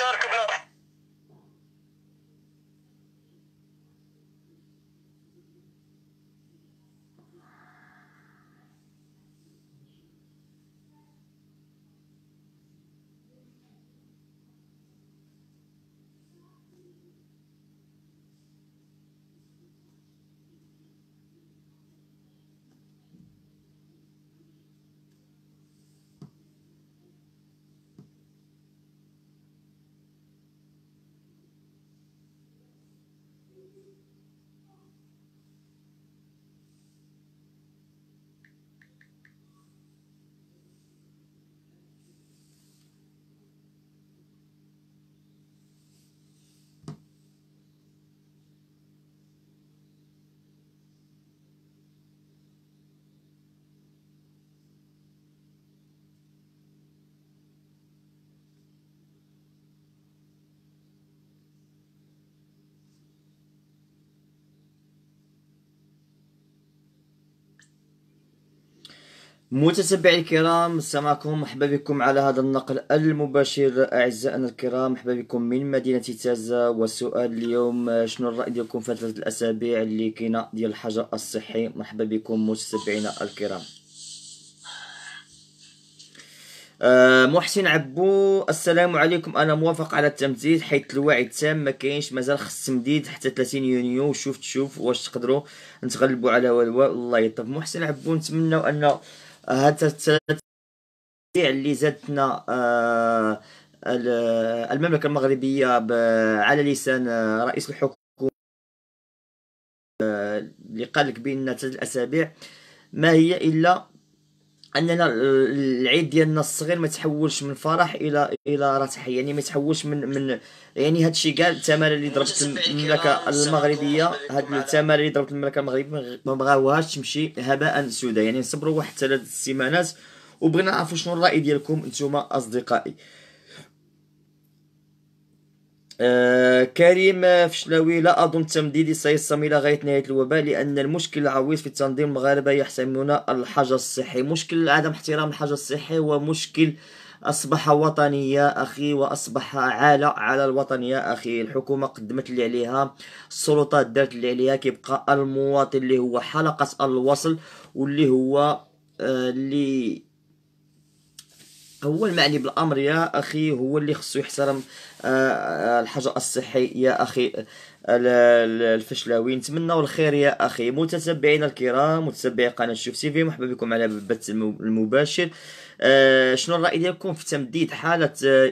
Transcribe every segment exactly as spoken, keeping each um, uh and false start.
مشاركه بلا متتبعي الكرام، السلام عليكم. مرحبا بكم على هذا النقل المباشر اعزائنا الكرام. مرحبا بكم من مدينه تازة. والسؤال اليوم: شنو الراي ديالكم في ثلاثه الاسابيع اللي كاينه ديال الحجر الصحي؟ مرحبا بكم متتبعينا الكرام. آه محسن عبو، السلام عليكم. انا موافق على التمديد حيث الوعي التام ما كاينش، مازال خص تمديد حتى ثلاثين يونيو. شوف تشوف واش تقدروا نتغلبوا على والواء. الله يطف. محسن عبو، نتمنوا ان هاد الثلاث اللي زادتنا آه المملكة المغربية على لسان رئيس الحكومة اللي قال لك بأن ثلاث الأسابيع ما هي إلا أننا العيد ديالنا الصغير ما تحولش من فرح إلى إلى رتح، يعني ما تحولش من من يعني هذا الشيء قال الثمره اللي ضربت المملكة المغربية، هاد الثمره اللي ضربت المملكة المغربية ما بغاوهاش تمشي هباء سودا. يعني نصبروا واحد ثلاث سيمانات وبغينا نعرفوا شنو الرأي ديالكم نتوما أصدقائي. آه كريم فشلاوي: لا أظن التمديد سيستمر لغاية نهاية الوباء، لأن المشكل العويص في التنظيم. المغاربة يحترمون الحجر الصحي. مشكل عدم احترام الحجر الصحي ومشكل أصبح وطني يا أخي، وأصبح عالة على الوطن يا أخي. الحكومة قدمت اللي عليها، السلطات دارت اللي عليها، كيبقى المواطن اللي هو حلقة الوصل واللي هو آه اللي هو المعني بالامر يا اخي، هو اللي خصو يحترم آه الحجر الصحي يا اخي. الفشلاوي، نتمنى الخير يا اخي. متتبعينا الكرام، متتبعي قناه شوف تي في، مرحبا بكم على البث المباشر. آه شنو الراي ديالكم في تمديد حاله آه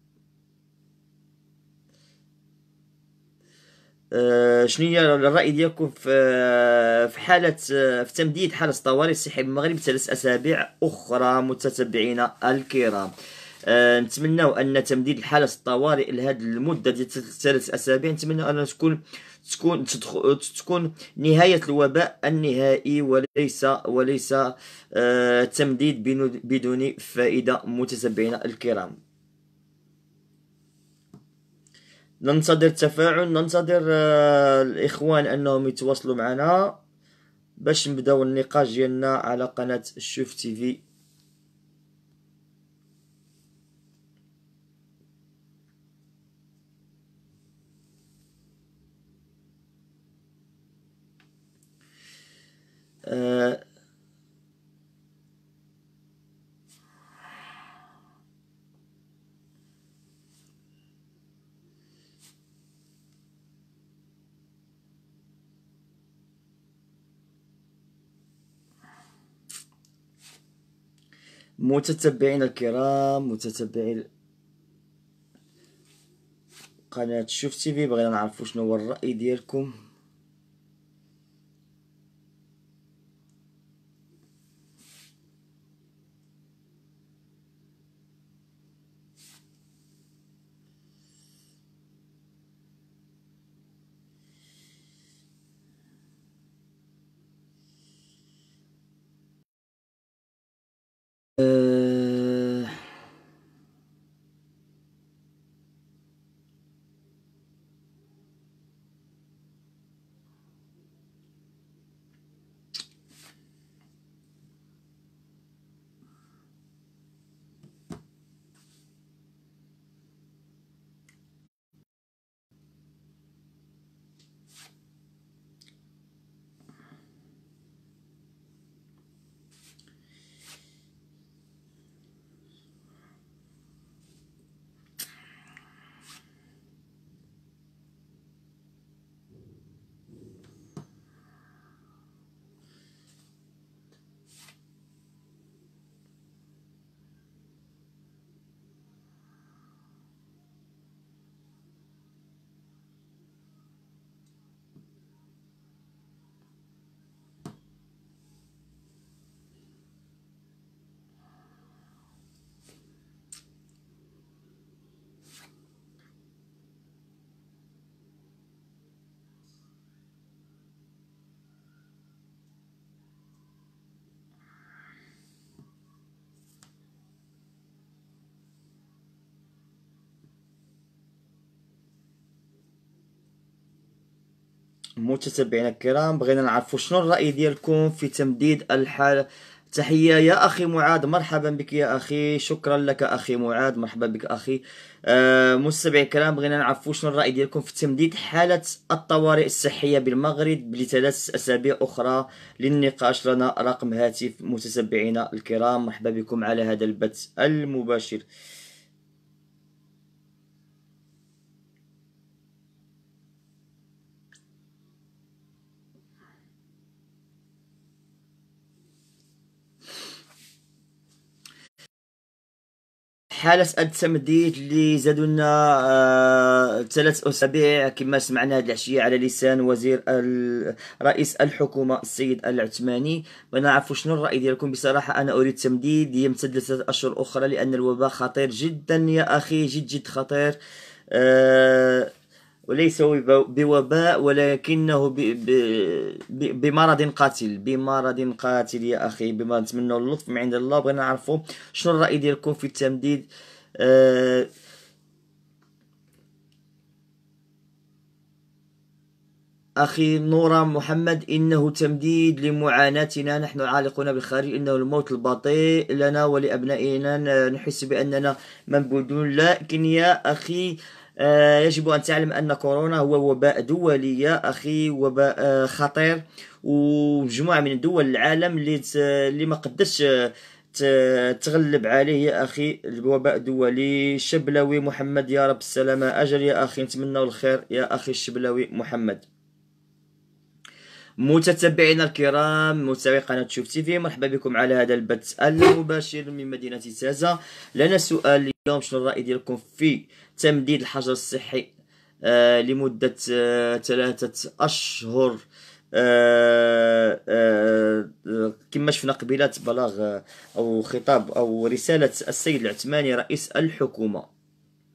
آه، شنو هي الرأي ديالكم في آه، في حالة آه، في تمديد حالة الطوارئ الصحي بالمغرب ثلاث أسابيع أخرى؟ متتبعينا الكرام، آه، نتمناو أن تمديد الحالة الطوارئ لهذه المدة ديال ثلاث أسابيع، نتمناو أن تكون تكون تدخل تكون نهاية الوباء النهائي، وليس وليس آه، تمديد بدون فائدة. متتبعينا الكرام، ننتظر التفاعل، ننتظر آه، الإخوان أنهم يتواصلوا معنا باش نبداو النقاش ديالنا على قناة الشوف تي في. آه متتبعين الكرام، متتبعي قناة شوف تي في، بغينا نعرفوا شنو هو الرأي ديالكم. آه متتبعينا الكرام، بغينا نعرفوا شنو الرأي ديالكم في تمديد الحالة. تحية يا أخي معاذ، مرحبا بك يا أخي، شكرا لك أخي معاذ، مرحبا بك أخي. آه مستمعي الكرام، بغينا نعرفوا شنو الرأي ديالكم في تمديد حالة الطوارئ الصحية بالمغرب لثلاث أسابيع أخرى. للنقاش لنا رقم هاتف متتبعينا الكرام، مرحبا بكم على هذا البث المباشر. حالة التمديد اللي زادوا لنا آه ثلاث أسابيع كما سمعنا هذه العشية على لسان وزير رئيس الحكومة السيد العثماني. بغينا نعرفوا شنو الرأي ديالكم. بصراحة أنا أريد تمديد يمتد لثلاث أشهر أخرى، لأن الوباء خطير جدا يا أخي، جد جد خطير. آه وليس بوباء ولكنه ب... ب... ب... بمرض قاتل، بمرض قاتل يا أخي. بما نتمنى اللطف من عند الله. بغينا نعرفوا شنو الرأي ديالكم في التمديد. آه... أخي نورا محمد، إنه تمديد لمعاناتنا نحن عالقون بالخارج، إنه الموت البطيء لنا ولأبنائنا، نحس بأننا منبوذون. لكن يا أخي آه يجب أن تعلم أن كورونا هو وباء دولي يا أخي، وباء آه خطير، ومجموعة من دول العالم اللي, اللي ما قدش تغلب عليه يا أخي. الوباء دولي. الشبلوي محمد، يا رب السلامة أجل يا أخي، نتمنى الخير يا أخي الشبلوي محمد. متتبعينا الكرام، متابعي قناة شوف تي في، مرحبا بكم على هذا البث المباشر من مدينة تازة. لنا سؤال اليوم، شنو الرأي ديالكم في تمديد الحجر الصحي آه لمدة آه ثلاثة أشهر آه آه كما شفنا قبيلة بلاغ آه أو خطاب أو رسالة السيد العثماني رئيس الحكومة.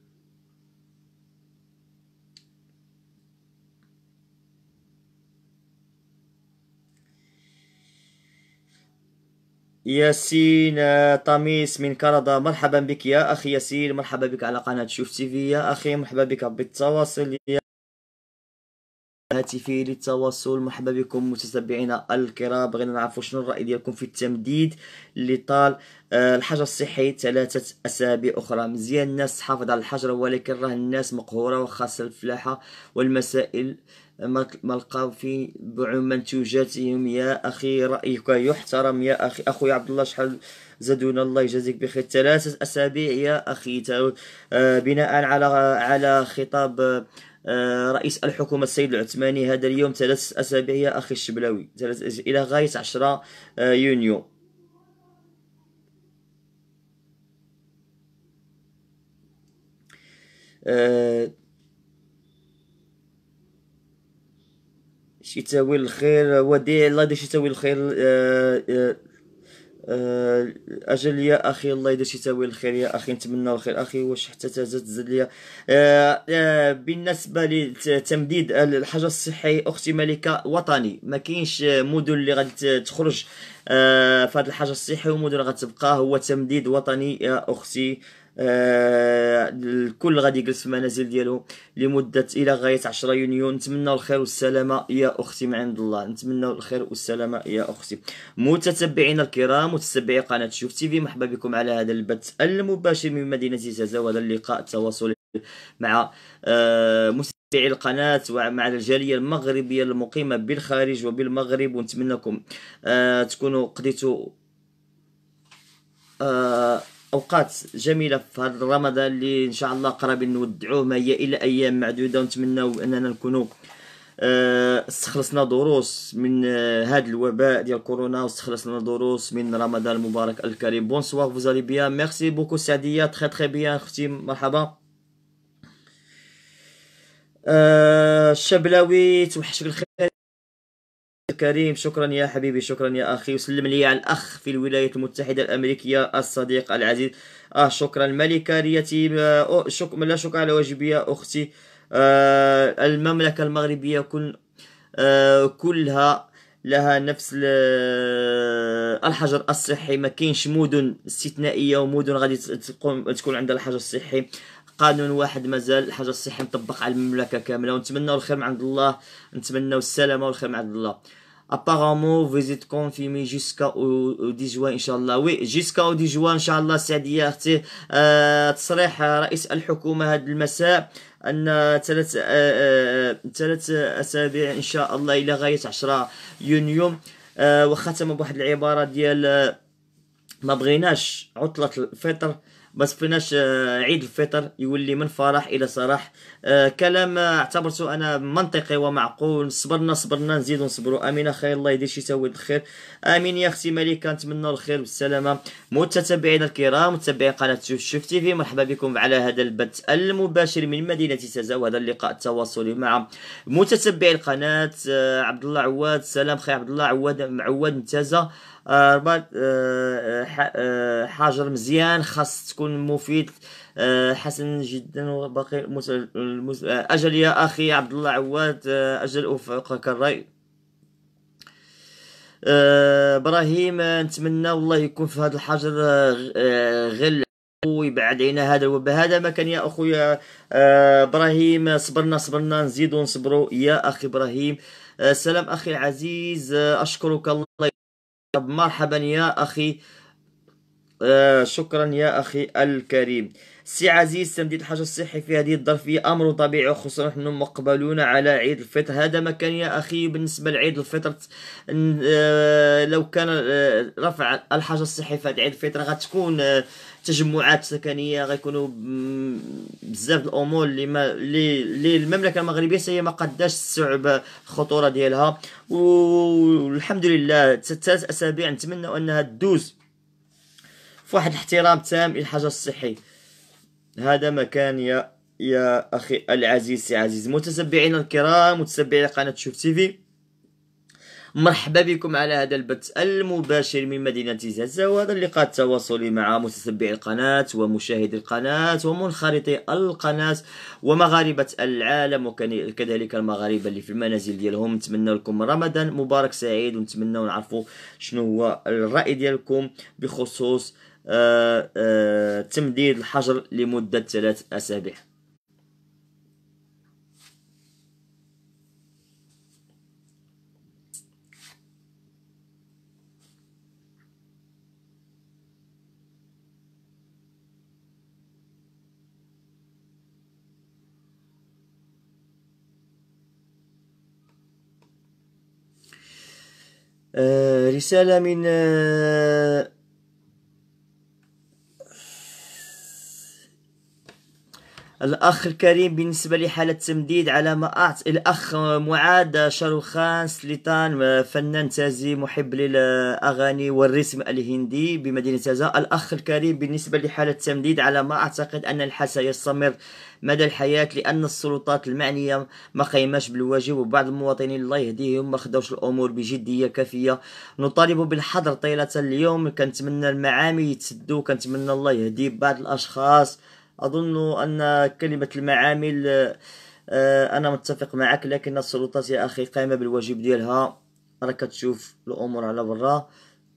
ياسين طميس من كندا، مرحبا بك يا أخي ياسين، مرحبا بك على قناة شوف تي في يا أخي، مرحبا بك بالتواصل يا هاتفي للتواصل. مرحبا بكم متتبعينا الكرام. بغينا نعرفوا شنو الرأي ديالكم في التمديد اللي طال آه الحجر الصحي ثلاثة أسابيع أخرى. مزيان الناس تحافظ على الحجر، ولكن راه الناس مقهورة وخاصة الفلاحة والمسائل ما لقاو في بعض منتوجاتهم يا أخي. رأيك يحترم يا أخي. أخويا عبد الله شحال زادونا، الله يجازيك بخير. ثلاثة أسابيع يا أخي، آه بناء على على خطاب آه رئيس الحكومة السيد العثماني هذا اليوم ثلاث أسابيع يا أخي الشبلاوي، إلى غاية عشرة آه يونيو. آه شتاوي الخير وديع، الله يدير شتاوي الخير. آه آه آه اجل يا اخي، الله يدير شتاوي الخير يا اخي، نتمنى الخير اخي. واش حتى تزاد تزاد ليا آه آه بالنسبه لتمديد الحجر الصحي اختي ملكه وطني، ما كاينش مدن اللي غادي تخرج آه في هذا الحجر الصحي، ومدن غتبقى، هو تمديد وطني يا اختي. آه الكل غادي يجلس في المنازل ديالو لمدة إلى غاية عشرة يونيو. نتمنى الخير والسلامة يا أختي من عند الله، نتمنى الخير والسلامة يا أختي. متتبعين الكرام، متتبعي قناة شوف تي في، مرحبا بكم على هذا البث المباشر من مدينة تازة، وهذا اللقاء التواصلي مع آه متابعي القناة ومع الجالية المغربية المقيمة بالخارج وبالمغرب. ونتمنىكم آه تكونوا قضيتوا آه اوقات جميله في هذا رمضان اللي ان شاء الله قراب نودعوه، ما هي الا ايام معدوده. ونتمنوا اننا نكونوا آه استخلصنا دروس من آه هذا الوباء ديال كورونا، واستخلصنا دروس من رمضان المبارك الكريم. بونسوار فوزالي بيان، ميرسي بوكو سعديه، تخي تخي بيان اختي، مرحبا. آه الشبلاوي توحشك الخير الكريم، شكرا يا حبيبي، شكرا يا اخي. وسلم لي على الاخ في الولايات المتحده الامريكيه الصديق العزيز. اه شكرا الملكه ريتي، آه شك... لا شكر على واجب يا اختي. آه المملكه المغربيه كل آه كلها لها نفس الحجر الصحي، ما كاينش مدن استثنائيه ومدن غادي تكون تكون عندها الحجر الصحي. قانون واحد مازال الحجر الصحي مطبق على المملكه كامله، ونتمنوا الخير من عند الله، نتمنوا السلامه والخير من عند الله. apparemment vous êtes confirmé jusqu'à au dix juin ان شاء الله. وي جيسكا او دي جوان ان شاء الله. سعديه اختي، آه تصريح رئيس الحكومه هذا المساء ان ثلاث آه آه ثلاث اسابيع ان شاء الله الى غايه عشرة يونيو. آه وختم بواحد العباره ديال آه ما بغيناش عطله الفطر، بس فيناش عيد الفطر يولي من فرح الى صراح. آه كلام اعتبرته انا منطقي ومعقول. صبرنا صبرنا نزيدو نصبروا. امين اخي، الله يدير شي يسوي الخير. امين يا اختي مليكه، نتمنى الخير والسلامه. متتبعينا الكرام، متابعين قناه شوف شوف تي في، مرحبا بكم على هذا البث المباشر من مدينه تازا، وهذا اللقاء التواصلي مع متتبعي القناه. آه عبد الله عواد، سلام خي عبد الله عواد معواد من تازا. آه آه حجر مزيان، خاص تكون مفيد. آه حسن جدا وباقي المس... اجل يا اخي عبد الله عواد، آه اجل اوفقك الراي. آه ابراهيم، آه نتمنى والله يكون في هذا الحجر آه غل ويبعد علينا هذا الوباء. هذا ما كان يا اخويا آه ابراهيم. صبرنا صبرنا نزيدوا نصبروا يا اخي ابراهيم. آه سلام اخي العزيز، آه اشكرك الله. مرحبا يا أخي، آه شكرا يا أخي الكريم. سي عزيز، تمديد الحجر الصحي في هذه الظرفية أمر طبيعي، خصوصا نحن مقبلون على عيد الفطر. هذا ما كان يا أخي بالنسبة لعيد الفطر. آه لو كان آه رفع الحجر الصحي في عيد الفطر غتكون آه تجمعات سكنيه، غيكونوا بزاف الامور اللي ما اللي المملكه المغربيه هي ما قداش تستوعب الخطوره ديالها. والحمد لله ثلاث اسابيع نتمنى انها تدوز في واحد الاحترام تام للحجر الصحي. هذا مكان يا يا اخي العزيز سي عزيز. متتبعينا الكرام، متتبعي قناه شوف تي في، مرحبا بكم على هذا البث المباشر من مدينة تازا، وهذا اللقاء التواصلي مع متتبعي القناة ومشاهدي القناة ومنخرطي القناة ومغاربة العالم، وكذلك المغاربة اللي في المنازل ديالهم. نتمنى لكم رمضان مبارك سعيد، ونتمنى نعرفوا شنو هو الرأي ديالكم بخصوص آآ آآ تمديد الحجر لمدة ثلاث أسابيع. آه رسالة من آه الأخ الكريم. بالنسبة لحالة تمديد على ما أعت الأخ معاد شاروخان سليطان، فنان تازي محب للأغاني والرسم الهندي بمدينة تازا. الأخ الكريم، بالنسبة لحالة تمديد على ما أعتقد أن الحال سيستمر مدى الحياة، لأن السلطات المعنية ما قيماش بالواجب، وبعض المواطنين الله يهديهم ما خداوش الأمور بجدية كافية. نطالب بالحظر طيلة اليوم. كنتمنى المعامل يتسدوا، كنتمنى الله يهدي بعض الأشخاص. أظن أن كلمة المعامل آه أنا متفق معك، لكن السلطات يا أخي قايمة بالواجب ديالها، راك كتشوف الأمور على برا.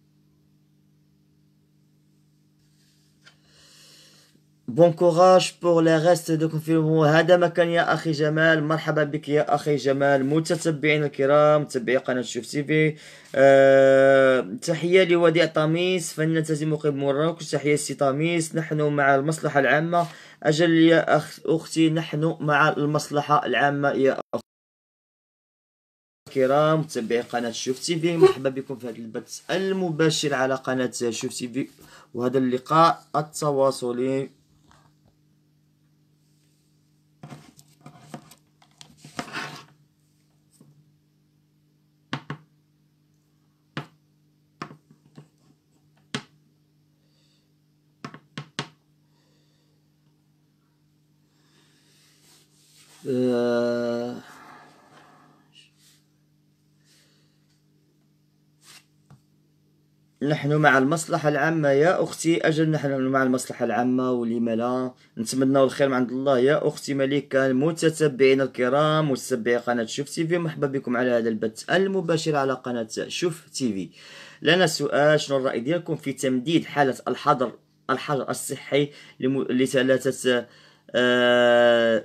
بون كوراج بور لي غيست دو كونفينمون. هذا مكان يا اخي جمال، مرحبا بك يا اخي جمال. متتبعين الكرام، متابعي قناه شوف تي في، أه... تحيه لوديع طميس، فنان تازي مقيم مراكش. تحيه سي طميس، نحن مع المصلحه العامه. اجل يا أخ... اختي، نحن مع المصلحه العامه يا أخ... الكرام متابعي قناه شوف تي في، مرحبا بكم في هذا البث المباشر على قناه شوف تي في، وهذا اللقاء التواصلي. أه... نحن مع المصلحة العامة يا أختي. أجل نحن مع المصلحة العامة، ولما لا. نتمنى الخير من عند الله يا أختي مليكة. المتتبعين الكرام، متتبعي قناة شوف تي في، مرحبا بكم على هذا البث المباشر على قناة شوف تي في. لنا سؤال: شنو الرأي ديالكم في تمديد حالة الحظر الحظر الصحي لثلاثة آه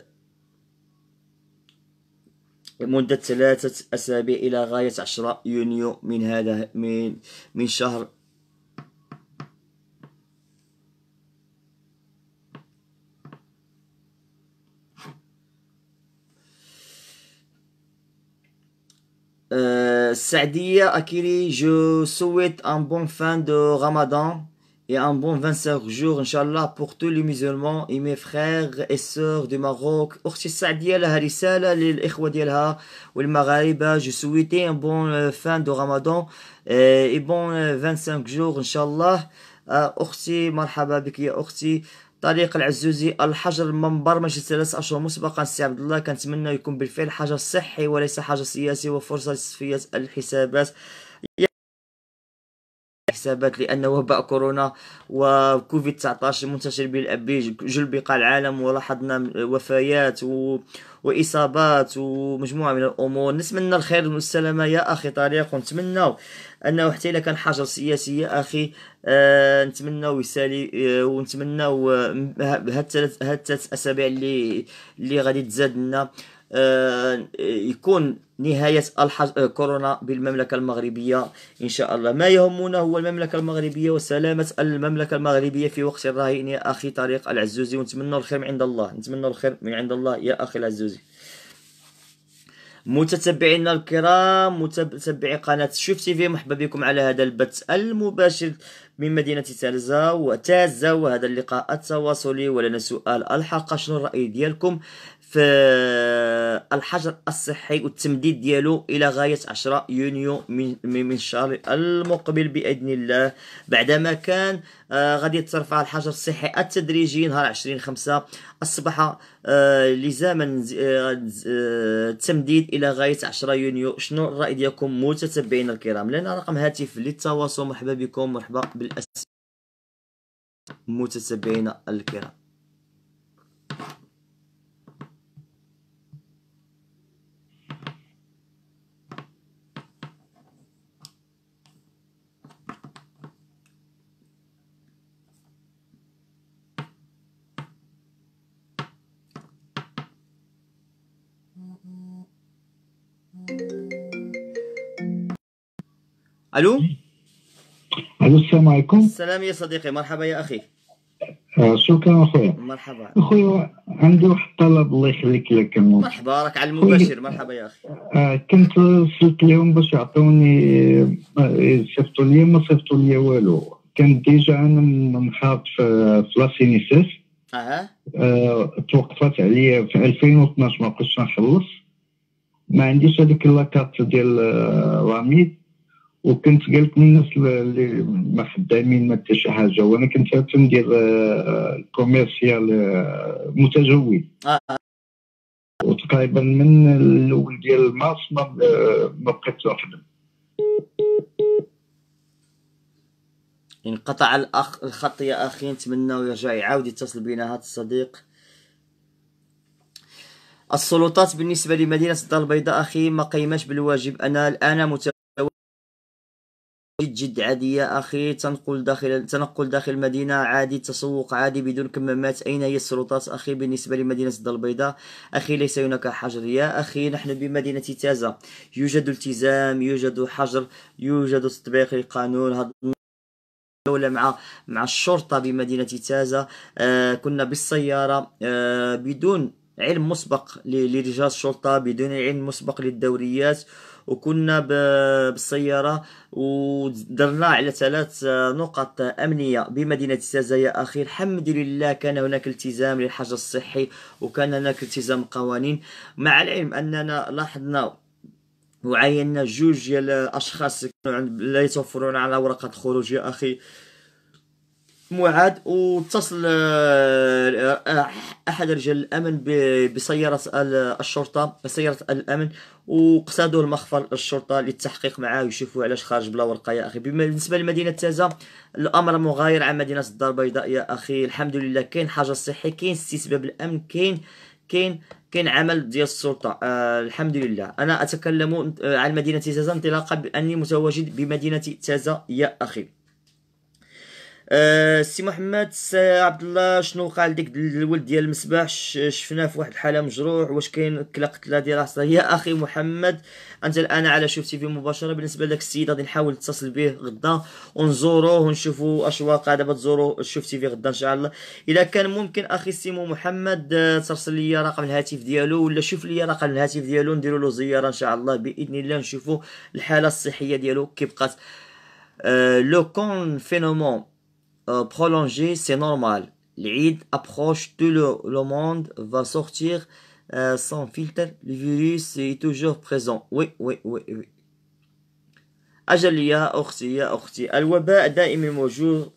مدة ثلاثة أسابيع إلى غاية عشرة يونيو من هذا من من شهر Euh, Saadia Akili, je souhaite un bon fin de Ramadan et un bon vingt-cinq jours, Inch'Allah, pour tous les musulmans et mes frères et sœurs du Maroc. أختي السعدية لها رسالة للإخوة ديالها والمغاربة. Je souhaite un bon euh, fin de Ramadan euh, et bon euh, vingt-cinq jours, Inch'Allah. آه، أختي مرحبا بك يا أختي. طريق العزوزي، الحجر مبرمج ثلاث أشهر مسبقا. سي عبد الله، كنتمنى يكون بالفعل حجر صحي وليس حجر سياسي، وفرصة لتصفية الحسابات حسابات لأن وباء كورونا وكوفيد تسعطاش منتشر بجل بقاع العالم، ولاحظنا وفيات و... وإصابات ومجموعة من الأمور. نتمنى الخير والسلامة يا أخي طريق، ونتمنى أنه حتى إلا كان حجر سياسي يا أخي آه نتمنى يسالي آه ونتمنى هاد الثلاث هاد الثلاث أسابيع اللي اللي غادي تزاد لنا آه يكون نهاية الحج... كورونا بالمملكة المغربية إن شاء الله. ما يهمنا هو المملكة المغربية وسلامة المملكة المغربية في وقت الراهن يا أخي طريق العزوزي، ونتمنى الخير من عند الله، نتمنى الخير من عند الله يا أخي العزوزي. متتبعينا الكرام، متتبعي قناة شوف تي في، مرحبا بكم على هذا البث المباشر من مدينة تازة وتازة، وهذا اللقاء التواصلي. ولنا سؤال الحلقة: شنو الرأي ديالكم في الحجر الصحي والتمديد ديالو إلى غاية عشرة يونيو من من الشهر المقبل بإذن الله، بعدما كان آه غادي يترفع الحجر الصحي التدريجي نهار عشرين خمسة، أصبح آه لزاما آه التمديد إلى غاية عشرة يونيو. شنو الرأي ديالكم متتبعينا الكرام؟ لنا رقم هاتف للتواصل. مرحبا بكم، مرحبا بالأسئلة متتبعينا الكرام. الو الو السلام عليكم. السلام يا صديقي، مرحبا يا اخي. آه شكرا اخويا. مرحبا اخويا، عندي واحد الطلب الله يخليك لك. مرحبا، راك على المباشر. مرحبا يا اخي. آه كنت وصلت لهم باش يعطوني آه صيفطوا لي، ما صيفطوا لي والو. كان ديجا انا منحاط في في لاسينيسيس. اها آه توقفت عليا في ألفين واثناش، ما بقيتش نخلص. ما عنديش هذيك لاكارت ديال راميد، وكنت قالت من الناس اللي ما خدامين ما حتى شي حاجه، وانا كنت تندير الكوميرسيال متجول. آه. وتقريبا من الاول ديال مارس ما ما بقيتش نخدم. انقطع الاخ الخط يا اخي، نتمنى يرجع يعاود يتصل بنا هذا الصديق. السلطات بالنسبه لمدينه الدار البيضاء اخي ما قيماش بالواجب. انا الان مت جد عادي يا أخي، تنقل داخل تنقل داخل المدينة عادي، تسوق عادي بدون كمامات. أين هي السلطات أخي بالنسبة لمدينة الدار البيضاء؟ أخي ليس هناك حجر يا أخي، نحن بمدينة تازة يوجد التزام، يوجد حجر، يوجد تطبيق القانون. هذا الدولة مع مع الشرطة بمدينة تازة. آه كنا بالسيارة آه بدون علم مسبق لرجال الشرطة، بدون علم مسبق للدوريات، وكنا بالسيارة ودرنا على ثلاث نقط أمنية بمدينة تازة يا أخي. الحمد لله كان هناك التزام للحجر الصحي، وكان هناك التزام قوانين، مع العلم أننا لاحظنا وعينا جوج ديال الأشخاص لا يتوفرون على ورقة خروج يا أخي معاد. واتصل احد رجال الامن بسياره الشرطه، سياره الامن، وقصدوا المخفر الشرطه للتحقيق معاه ويشوفوا علاش خارج بلا ورقه يا اخي. بالنسبه لمدينه تازة الامر مغاير عن مدينه الدار البيضاء يا اخي. الحمد لله كاين حجر صحي، كاين استتباب الامن، كاين كاين كاين عمل ديال السلطه. آه الحمد لله. انا اتكلم عن مدينه تازة انطلاقا باني متواجد بمدينه تازة يا اخي. أه سي محمد، سي عبد الله، شنو وقع لديك الولد ديال المسبح؟ ش- شفناه في واحد الحاله مجروح، واش كاين كلا قتله ديال راسه؟ يا اخي محمد، انت الان على شوف تي في مباشره. بالنسبه لك السيد غادي نحاول نتصل به غدا ونزوروه ونشوفوا اش واقع. دابا تزوروا شوف تي في غدا ان شاء الله. اذا كان ممكن اخي سيمو محمد، آه، ترسل لي رقم الهاتف ديالو، ولا شوف لي رقم الهاتف ديالو نديروا له زياره ان شاء الله باذن الله، نشوفوا الحاله الصحيه ديالو كيف بقات. Euh, le confinement euh, prolongé, c'est normal. L'Eid approche, tout le, le monde va sortir euh, sans filtre. Le virus est toujours présent. Oui, oui, oui, oui. أجل يا أختي، يا أختي، الوباء دائما موجود.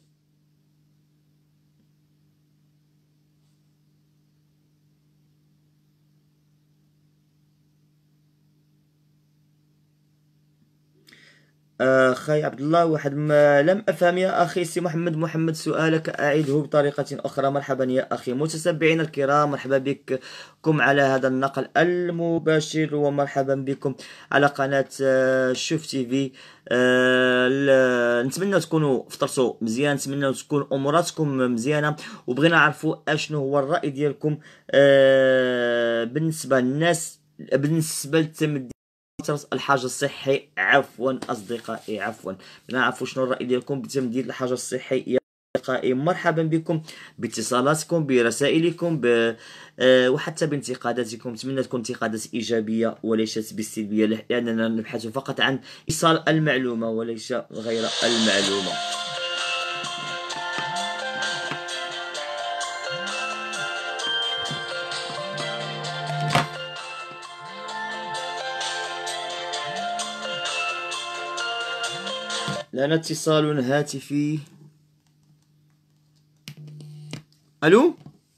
أخي عبد الله، واحد ما لم أفهم يا أخي سي محمد محمد سؤالك، أعيده بطريقة أخرى. مرحبا يا أخي. متتبعين الكرام، مرحبا بكم على هذا النقل المباشر، ومرحبا بكم على قناة آه، شوف تي في. آه، ل- نتمنى تكونوا فطرتوا مزيان، نتمنى تكون اموراتكم مزيانه، وبغينا نعرفوا اشنو هو الراي ديالكم آه، بالنسبه للناس، بالنسبه للتمديد الحجر الصحي. عفوا اصدقائي، عفوا نعرفوا شنو الراي ديالكم بتمديد الحجر الصحي يا اصدقائي. مرحبا بكم باتصالاتكم، برسائلكم، ب... آه، وحتى بانتقاداتكم. نتمنى تكون انتقادات ايجابيه وليست بالسلبيه، لاننا نبحث فقط عن ايصال المعلومه وليس غير المعلومه. لنا اتصال هاتفي. الو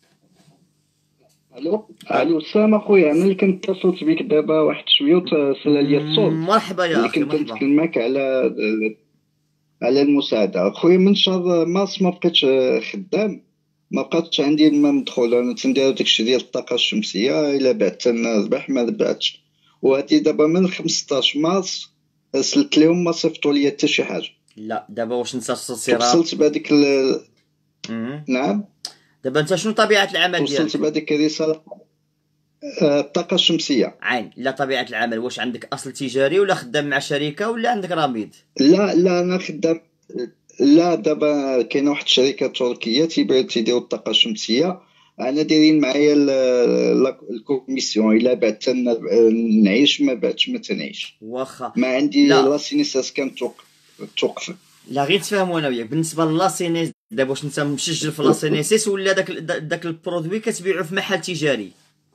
الو الو سلام اخويا، انا اللي كنت اتصلت بك دابا واحد شويه وتسلى لي الصوت. مرحبا يا اللي اخي، كنت مرحبا. نتكلمك على على المساعده اخويا. من شهر مارس ما بقيتش خدام، ما بقاتش عندي ما مدخول. انا تندير داكشي ديال الطاقه الشمسيه، الا بعت الربح ما ربحتش. وهادي دابا من خمسطاش مارس سلت لهم ما صيفطوا لي حتى شي حاجه. لا دابا واش انت الصراحه؟ توصلت بهذيك ال... مم. نعم، دابا انت شنو طبيعه العمل توصلت ديالك؟ بهذيك الرساله. آه، الطاقه الشمسيه. عين لا طبيعه العمل، واش عندك اصل تجاري ولا خدام مع شركه ولا عندك رميد؟ لا لا انا خدام. لا دابا كاينه واحد الشركه تركيه تيبيعوا تيديروا الطاقه الشمسيه. انا دايرين معايا ال- لا- الكوميسيون، الا بعت ن- نعيش، ما بعتش ما تنعيش. واخا. ما عندي لا لا سينيساس كانت توق- توقف. لا غير تفهموا انا وياك، بالنسبه للاسينيس دابا واش انت مسجل في لاسينيسيس ولا داك داك البرودوي كتبيعو في محل تجاري؟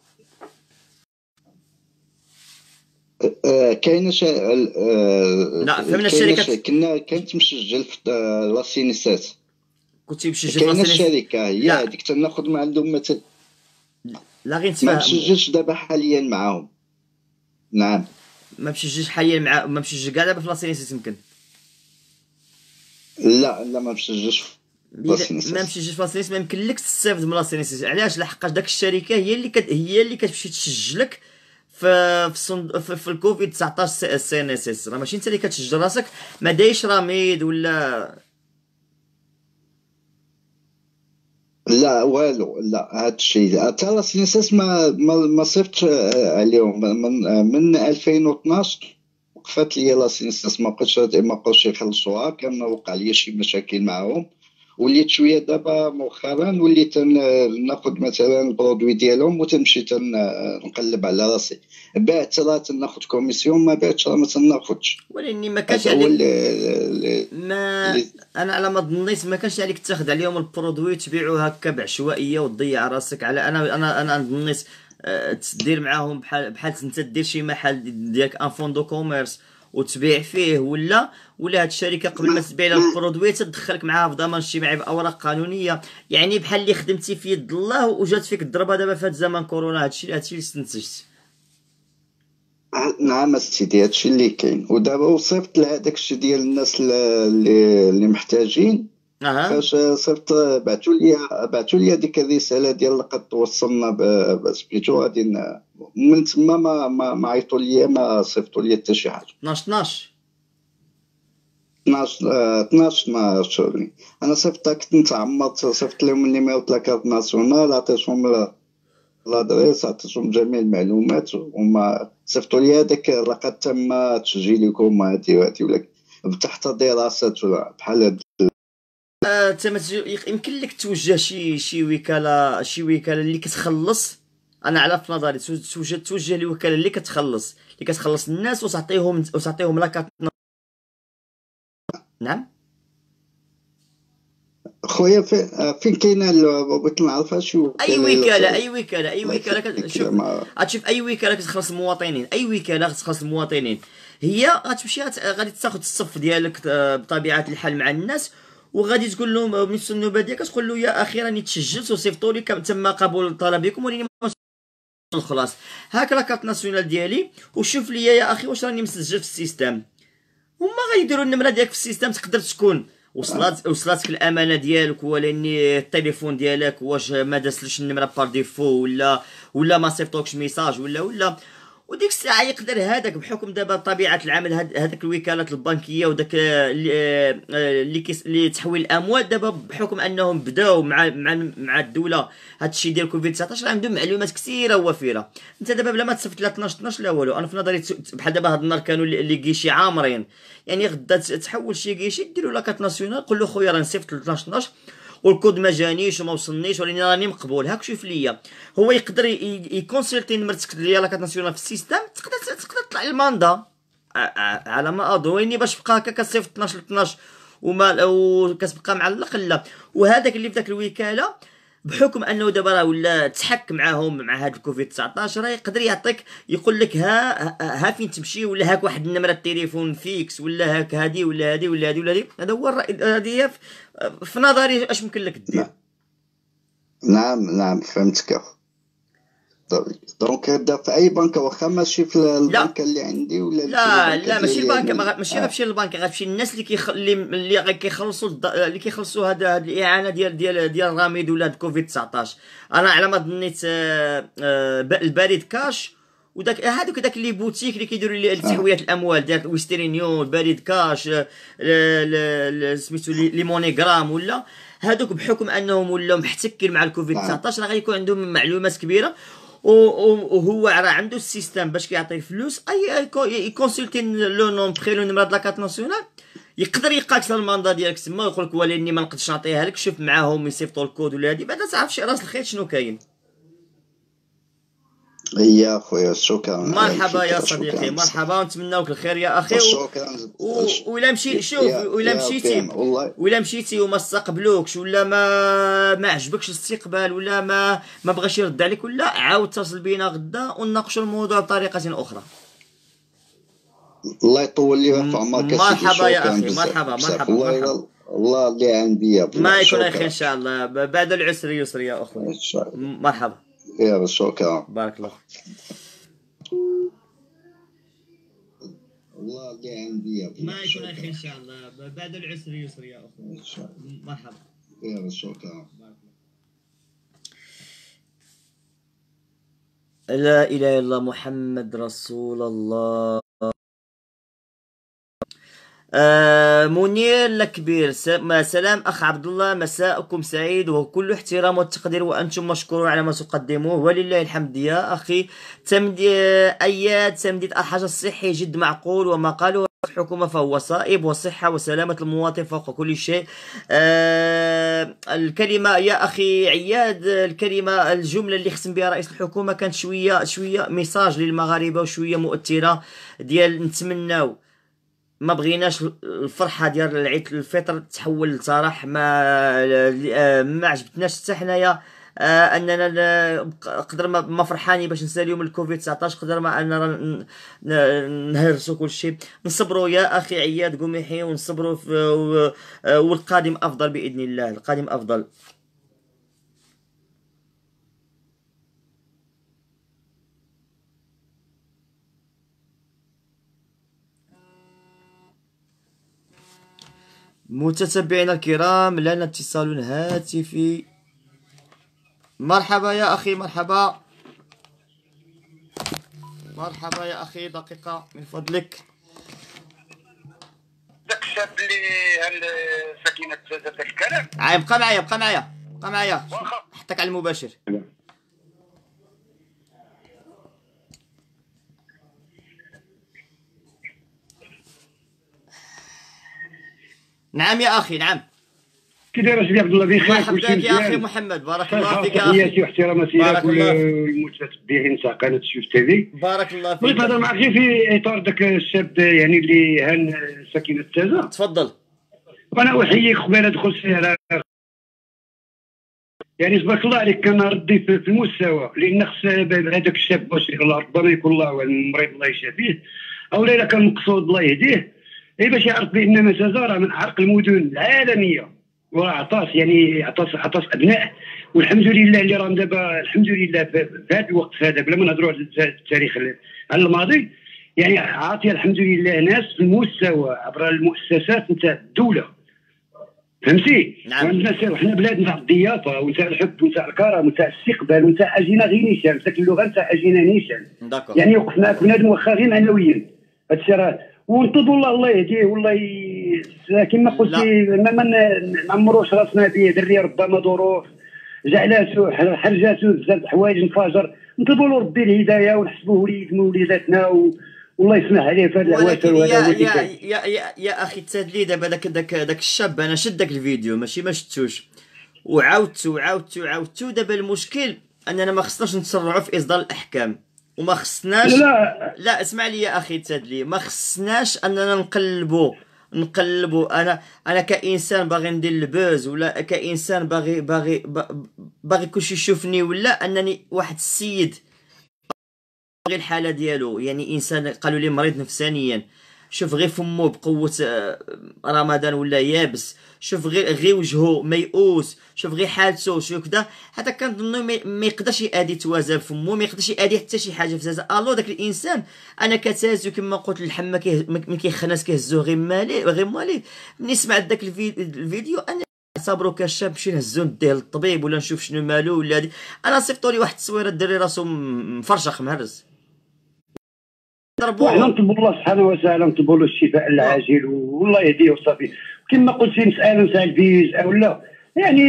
آه، كاينه شا... آه، لا فهمنا كاينه شا... الشركات. كنا كانت مسجل في آه، لا سينيساس. كنتي مسجل في كاينه لاسينيس؟ الشركه هي لا هذيك تناخذ من عندهم مثلا. لا غير ما نتفاهم. مسجلش دابا حاليا معاهم. نعم. ما مسجلش حاليا مع ما مسجل كاع دابا في لاسينيسيس يمكن؟ لا لا ما مسجلش في إلا ما لاسينيساس. مشيتيش في لاسينيس ما يمكن لك تستافد من لاسينيس. علاش؟ لحقاش داك الشركه هي اللي كت... هي اللي كتمشي تسجلك في في, الصند... في, في الكوفيد تسعطاش سي ان اس اس. راه ماشي انت اللي كتسجل راسك، ما دايش رميد ولا. لا والو، لا هاد الشيء حتى لا سينيساس ما ما, ما صيفطش آه، عليهم من آه، من ألفين واثناش وقفات لي لا سينيساس. ما بقيتش ما بقاوش يخلصوها، كان وقع لي شي مشاكل معاهم. وليت شويه دابا مؤخرا وليت تن- ناخذ مثلا البرودوي ديالهم وتمشي تنقلب على راسي. بعت راه تناخذ كوميسيون، ما بعتش راه ما تناخذش. ولاني ما كانش هذا هو عليك. اللي ما اللي- انا على ما ظنيت ما كانش عليك تاخذ عليهم البرودوي تبيعو هكا بعشوائيه وتضيع راسك على. انا انا انا ظنيت آه، تدير معاهم بحال بحال انت دير شي محل ديالك ان فون دو كوميرس وتبيع فيه، ولا ولا هاد الشركه قبل ما تبيع لها البرودوي تدخلك معاها في ضمان اجتماعي باوراق قانونيه، يعني بحال اللي خدمتي في يد الله وجات فيك الضربه دابا في هاد زمان كورونا. هادشي هادشي اللي استنتجت. نعم سيدي، هادشي اللي كاين. ودابا وصيفط لهداك الشيء ديال الناس اللي اللي محتاجين. اها فاش صيفط بعثوا لي بعثوا لي هذيك الرساله ديال لقد توصلنا ب- بسبيتو غادي ن- من تما ما ما, ما عيطوا لي، ما صيفطوا لي حتى شي حاجه. اثناش اثناش. اثناش آه، اثناش اثناش شهر. انا صيفطها، كنت نتعمد صيفط لهم النيميرو تاع لاكارت ناسيونال، عطيتهم ال- لادريس، عطيتهم جميع المعلومات، وما صيفطوا لي هذاك لقد تم تسجيلكم هادي وهادي، ولا تحت دراسة ولا بحال هاد. آه، تما تج- يمكن لك توجه شي شي وكاله شي وكاله اللي كتخلص. انا على في نظري تو- توجه توجه لوكاله اللي كتخلص اللي كتخلص الناس، وتعطيهم وتعطيهم لاكارت. نعم. خويا في- آه، فين كاينه ال- بغيت نعرف شي اي وكاله الا وكاله صغير. اي وكاله اي الله وكاله كت- يخليك شوف. زعما. غتشوف اي وكاله كتخلص المواطنين، اي وكاله كتخلص المواطنين، هي غتمشي غت- غادي تاخذ الصف ديالك آه، بطبيعه الحال مع الناس، وغادي تقول لهم آه، بالنسبه للنوبه ديالك تقول له يا اخي راني تسجلت وصيفطوا لي كم- تم قبول طلبكم ولكن خلاص. هاك لاكارت ناسيونال ديالي، وشوف لي يا اخي واش راني مسجل في السيستم. هما غيديروا النمره ديالك في السيستم، تقدر تكون وصلات وصلاتك الامانه ديالك، ولكن التليفون ديالك واش ما دازلش النمره بار ديفو، ولا ولا ما صيفطوكش ميساج، ولا ولا وديك الساعه يقدر هذاك بحكم دابا طبيعه العمل، هاد- هذاك الوكالات البنكيه وداك آه، اللي آه، آه، اللي كيس- اللي تحويل الاموال دابا، بحكم انهم بداو مع مع مع الدوله هذا الشيء ديال كوفيد تسعطاش، عندهم معلومات كثيره ووفيره. انت دابا بلا ما تصيفط لا اثناش اثناش لا والو، انا في نظري ت- بحال دابا هاد النهار كانوا اللي اللي كيشي عامرين، يعني غدا ت- تحول شي كيشي ديروا لاكارت ناسيونال، قول له خويا راه نصيفط اثناش اثناش والكود ما جانيش وما وصلنيش، ولكن راني مقبول، هاك شوف ليا. هو يقدر ي- يكونسلتي نمرتك ديال لاكارت ناسيونال في السيستم، تقدر تقدر تطلع الماندا ع- ع- على ما اظن، ويني باش بقى هكا كتصيفط اثناش ل اثناش وما وكتبقى معلق لا. وهذاك اللي في ذاك الوكاله بحكم انه دابا راه ولا تحك معاهم مع هاد الكوفيد تسعطاش، راه يقدر يعطيك يقول لك ها ها ها فين تمشي، ولا هاك واحد النمره التليفون فيكس، ولا هاك هادي ولا هادي ولا هادي ولا هادي. هذا هو الرأي، هذه هي في في نظري اش ممكن لك دير. نعم نعم نعم، فهمتك. دونك هدا في اي بنك، واخا ماشي في لا البنكه اللي عندي ولا نمشي لا للبنكه لا ماشي ديالي البنك، انا. ما غ- ماشي اه. غتمشي للبنك، غتمشي الناس اللي كيخ... اللي اللي غي- كيخلصوا الض... اللي كيخلصوا هذا هاد الاعانه ديال ديال ديال الراميد ولا هاد كوفيد تسعطاش. انا على ما ظنيت آه، آه، ب- البريد كاش، وداك هادوك داك لي بوتيك اللي كيديروا لي اه. تحويلات الاموال ديال ويسترين يونيون، البريد كاش، آه، ل- ل- سميتو لي لي مونيغرام، ولا هادوك بحكم انهم ولاو محتكين مع الكوفيد نعم تسعطاش، راه غيكون عندهم معلومات كبيره. و- و- وهو راه عنده السيستم باش كيعطي فلوس، اي يكو- يكونسلتي لو نوم بخي لو نمره د لاكارت ناسيونال، يقدر يلقاك الماندا ديالك تما ويقول لك ولاني ما نقدرش نعطيها لك، شوف معاهم يصيفطوا الكود ولا هادي، بعدا تعرف شي راس الخيط شنو كاين. يا خويا، شكرا على مرحبا يا الفكره، صديقي، شكرا بزاف. مرحبا، ونتمناوك الخير يا اخي. و... شكرا. و... ولا مشي شوف، يا ولا يا مشيتي بيان والله. ولا مشيتي وما استقبلوكش، ولا ما ما عجبكش الاستقبال، ولا ما ما بغاش يرد عليك، ولا عاود اتصل بينا غدا ونناقشوا الموضوع بطريقه اخرى. الله يطول لي في م- عمرك سيدي، مرحبا يا شكرا اخي، بزاف مرحبا بزاف. مرحبا الله مرحبا. يلا، الله اللي عندي يا ما بالله. يكون على خير شكرا ان شاء الله، ب- بعد العسر يسر يا اخوي. ان شاء الله. م- مرحبا. يا شكرا. بارك الله. الله اللي عندي يا بالله. ما يكون على خير ان شاء الله، ب- بعد العسر يسر يا اخوي. ان شاء الله. مرحبا. يا شكرا. بارك الله. لا اله الا الله محمد رسول الله. آه منير الكبير، س- ما سلام اخ عبد الله، مساءكم سعيد وكل احترام والتقدير، وانتم مشكورون على ما تقدموه ولله الحمد يا اخي. تمدي اياد تمديد الحجر الصحي جد معقول، وما قالوا الحكومة فهو صائب، والصحة وسلامة المواطن فوق كل شيء. آه الكلمة يا أخي عياد، الكلمة الجملة اللي خصم بها رئيس الحكومة كانت شوية شوية ميساج للمغاربة وشوية مؤثرة، ديال نتمناو ما بغيناش الفرحه ديال العيد الفطر تحول لترح، ما آه، ما عجبتناش حتى حنايا. آه اننا ن- قدر ما ما فرحانين باش نساليو من الكوفيد تسعطاش، قدر ما اننا ن- ن- نهرسوا كل شيء. نصبروا يا اخي عياد قميحي، ونصبروا في- و- آه، والقادم افضل باذن الله، القادم افضل. متتبعينا الكرام، لنا اتصال هاتفي. مرحبا يا أخي، مرحبا مرحبا يا أخي، دقيقة من فضلك. داك الشاب اللي ساكنه ذات الكلام. عاي بقى معايا بقى معايا بقى معايا واخا حطك على المباشر. نعم يا اخي نعم. كي داير اسيدي عبد الله بخير؟ مرحبا بك يا اخي محمد، بارك الله فيك يا اخي. تحياتي واحتراماتي لكل المتتبعين تاع قناه شوف تي في. بارك الله فيك. بغيت نهضر معك غير في اطار ذاك الشاب يعني اللي هان ساكن التازه. تفضل. وانا احييك قبيله دخلت فيها يعني تبارك الله عليك، كان ردي في المستوى، لان خص هذاك الشاب باش الله ربما يكون الله المريض الله يشافيه، او لا كان مقصود الله يهديه، اي باش يعرف بان مسازا راه من اعرق المدن العالميه، وعطاس يعني عطاس عطاس ابناء، والحمد لله اللي راهم دابا الحمد لله في هذا الوقت هذا بلا ما نهضروا على التاريخ على الماضي، يعني عاطيه الحمد لله ناس في المستوى عبر المؤسسات نتاع الدوله، فهمتي؟ نعم. وعندنا وحنا بلاد نتاع الضيافه ونتاع الحب ونتاع الكرم ونتاع الاستقبال ونتاع اجينا غير نيشان، ذاك اللغه نتاع اجينا نيشان. داكور. يعني وقفنا بنادم واخا غير معنويا، هادشي راه ونطلبوا الله الله يهديه والله ي... كما قلتي ما ما نعمروش راسنا به، دري ربما ظروف جعلاتو حرجاتو بزاف د الحوايج انفجر، نطلبوا له ربي الهدايه ونحسبوه وليد من وليداتنا و... والله يسمح عليه في هذا العواشر. ولكن يا يا يا يا, يا اخي تسادلي دابا داك داك داك الشاب، انا شد داك الفيديو ماشي ما شفتوش، وعاودت وعاودت وعاودت. دابا المشكل اننا ما خصناش نتسرعوا في اصدار الاحكام، وما خصناش لا لا اسمع لي يا اخي تسادلي، ما خصناش اننا نقلبوا نقلبوا انا انا كانسان باغي ندير البوز، ولا كانسان باغي باغي باغي كلشي يشوفني، ولا انني واحد السيد غير الحاله ديالو، يعني انسان قالوا لي مريض نفسانيا، شوف غير فمو بقوه رمضان ولا يابس، شوف غير غير وجهه ميؤوس، شوف غير حالته، شوف كذا، حتى كنظنوا ما يقدرش يادي توازن فمو، ما يقدرش يادي حتى شي حاجه في زازا. الو داك الانسان انا كتازو كما قلت الحما ملي كيخناس كيهزوه غير مالي غير مالي. ملي سمعت داك الفيديو انا صبرو كشاب نمشي نهزو نديه للطبيب ولا نشوف شنو مالو ولا هادي، انا صيفطوا لي واحد التصويره الدري راسو مفرشخ مهرس. وحنا نطلبوا الله سبحانه وتعالى، نطلبوا له الشفاء العاجل والله يهديه وصافي. كما قلتي مساله نتاع الفيز او لا، يعني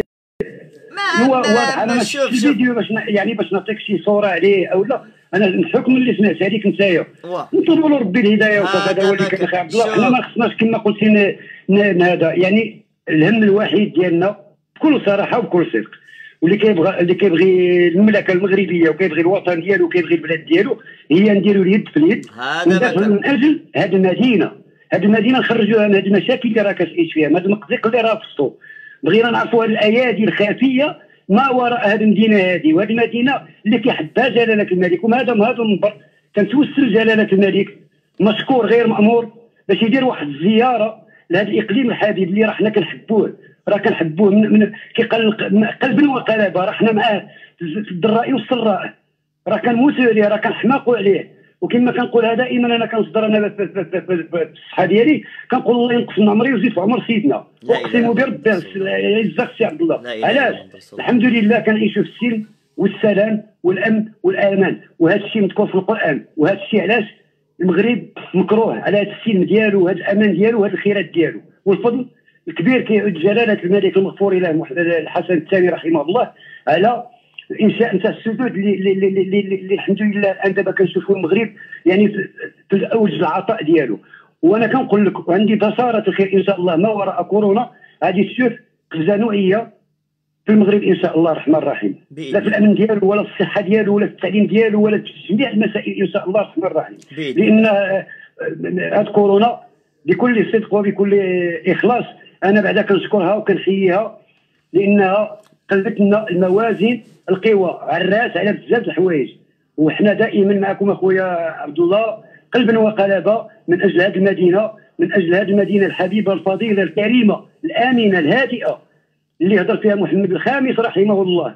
ما هو واضح. انا ما شوف شفتش الفيديو باش يعني باش نعطيك شي صوره عليه او لا، انا الحكم اللي سمعت هذيك نتايا نطلبوا له ربي الهدايه وصافي. هذا هو اللي كان اخي عبد الله. حنا ما خصناش كما قلتي هذا، يعني الهم الوحيد ديالنا بكل صراحه وبكل صدق، واللي كيبغى اللي كيبغي المملكه المغربيه وكيبغي الوطن ديالو وكيبغي البلاد ديالو، هي نديروا اليد في اليد وندافعوا من اجل هذه المدينه. هذه المدينه نخرجوها من هذه المشاكل اللي راه كتعيش فيها، من هذا المقزق اللي راه في السطو. بغينا نعرفوا هذه الايادي الخفيه ما وراء هذه المدينه هذه، وهذه المدينه اللي كيحبها جلاله الملك. وهذا من هذا المنبر كنتوسل جلاله الملك مشكور غير مامور باش يدير واحد الزياره لهذا الاقليم الحبيب اللي راه حنا كنحبوه، راه كنحبوه من, من كيقلق قلبا وقالبا. راه حنا معاه في الضراء والسراء، راه كنموتوا عليه، راه كنحماقوا عليه. وكما كنقولها دائما انا كنصدر انا في الصحه ديالي كنقول الله ينقص من عمري ويزيد في عمر سيدنا، اقسم بربي عزك سي عبد الله. علاش؟ الحمد لله كنعيشوا في السلم والسلام والامن والامان، وهذا الشيء مذكور في القران. وهذا الشيء علاش المغرب مكروه على هذا السلم ديالو وهذا الامان ديالو وهذه الخيرات ديالو. والفضل الكبير كيعود جلاله الملك المغفور له الحسن الثاني رحمه الله على الانشاء نتاع السدود اللي, اللي, اللي, اللي, اللي الحمد لله الان دابا كنشوفوا المغرب يعني في الاوج العطاء ديالو. وانا كنقول لك وعندي بصاره الخير ان شاء الله ما وراء كورونا غادي تشوف قفزه نوعيه في المغرب ان شاء الله الرحمن الرحيم، لا في الامن ديالو ولا في الصحه ديالو ولا في التعليم ديالو ولا في جميع المسائل ان شاء الله الرحمن الرحيم. لان هاد كورونا بكل صدق وبكل اخلاص انا بعدا كنشكرها وكنحييها، لانها قلبت لنا الموازين القوى على الراس على بزاف الحوايج. وحنا دائما معكم اخويا عبد الله قلبا وقلبا من اجل هذه المدينه، من اجل هذه المدينه الحبيبه الفضيله الكريمه الامنه الهادئه اللي هضر فيها محمد الخامس رحمه الله.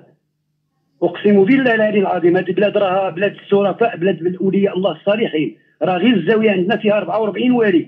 اقسم بالله العلي العظيم هذه البلاد راها بلاد الشرفاء، بلاد اولياء الله الصالحين. راه غير الزاويه عندنا فيها أربعة وأربعين والي،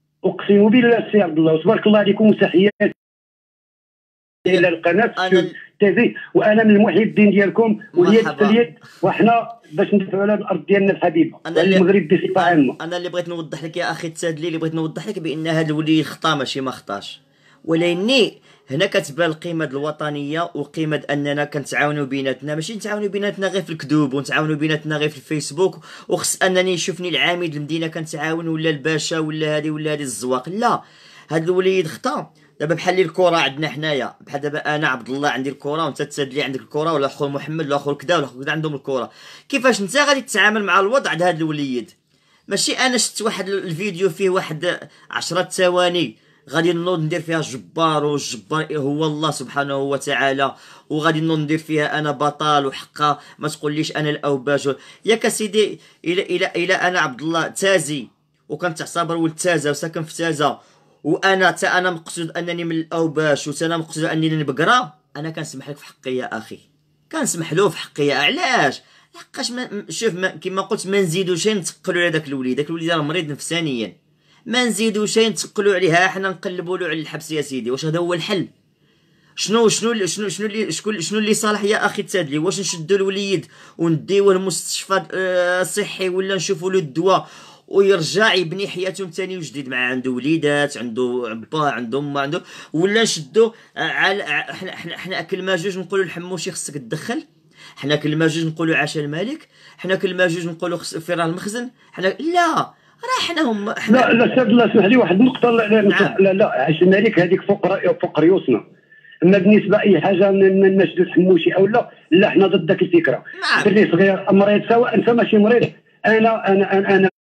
اقسم بالله السي عبد الله. وتبارك الله عليكم وتحياتي الى القناه التيفي، وانا من المحبين ديالكم واليد في اليد، وحنا باش ندافعوا على الارض ديالنا الحبيبه والمغرب بصفه عامه. انا اللي بغيت نوضح لك يا اخي التادلي، اللي بغيت نوضح لك بان هذا الولي خطا ماشي ما خطاش، ولكن هنا كتبان القيمه الوطنيه وقيمه اننا كنتعاونوا بيناتنا، ماشي نتعاونوا بيناتنا غير في الكذوب ونتعاونوا بيناتنا غير في الفيسبوك، وخص انني يشوفني العامد المدينه كنتعاون ولا الباشا ولا هذه ولا هذه الزواق. لا، هذا الوليد خطا. دابا بحال اللي الكره عندنا حنايا، بحال دابا انا عبد الله عندي الكره وانت تسادلي عندك الكره، ولا خو محمد ولا خو كذا ولا خو كذا عندهم الكره. كيفاش انت غادي تتعامل مع الوضع د هذا الوليد؟ ماشي انا شفت واحد الفيديو فيه واحد عشرة ثواني غادي نوض ندير فيها جبار، والجبار هو الله سبحانه وتعالى، وغادي نوض ندير فيها انا بطل وحقا ما تقوليش انا الاوباش. ياك سيدي، الى الى الى انا عبد الله تازي وكنتعتبر ولد تازه وساكن في تازه، وانا تا انا مقصود انني من الاوباش وتا انا مقصود انني نبقرا، انا كنسمح لك في حقي يا اخي، كنسمح له في حقي. علاش؟ لحقاش ما شوف ما كما قلت ما نزيدو شي نتقلوا على داك الوليد، داك الوليد راه مريض نفسانيا، ما نزيدو شي نتقلوا عليه، ها حنا نقلبوا له على الحبس يا سيدي. واش هذا هو الحل؟ شنو شنو شنو شنو اللي شكون شنو اللي صالح يا اخي التادلي؟ واش نشدوا الوليد ونديوه لمستشفى صحي، ولا نشوفوا له الدواء ويرجع يبني حياته من ثاني وجديد، مع عنده وليدات، عنده عباه، عنده امه، عنده، ولا نشدو على حنا حنا حنا كل ما جوج نقولوا الحموشي خصك تدخل، حنا كل ما جوج نقولوا عاش الملك، حنا كل ما جوج نقولوا خص فراغ المخزن، حنا لا راه حنا هم حنا. لا لا سيد الله اسمح لي واحد النقطه. لا لا, نعم. لا لا عاش الملك هذيك فوق فوق ريوسنا. اما بالنسبه اي حاجه نشدوا الحموشي او لا، لا حنا ضد ذاك الفكره. دري صغير مريض سواء انت ماشي مريض، انا انا انا, أنا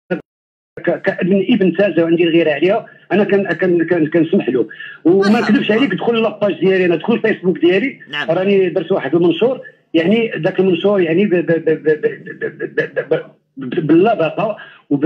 كابن ابن تازه وعندي الغيره عليها، انا كان كان كنسمح له وما نكذبش عليك. دخل لاباج ديالي، انا دخل الفيسبوك ديالي، نعم. راني درت واحد المنشور، يعني ذاك المنشور يعني باللبقه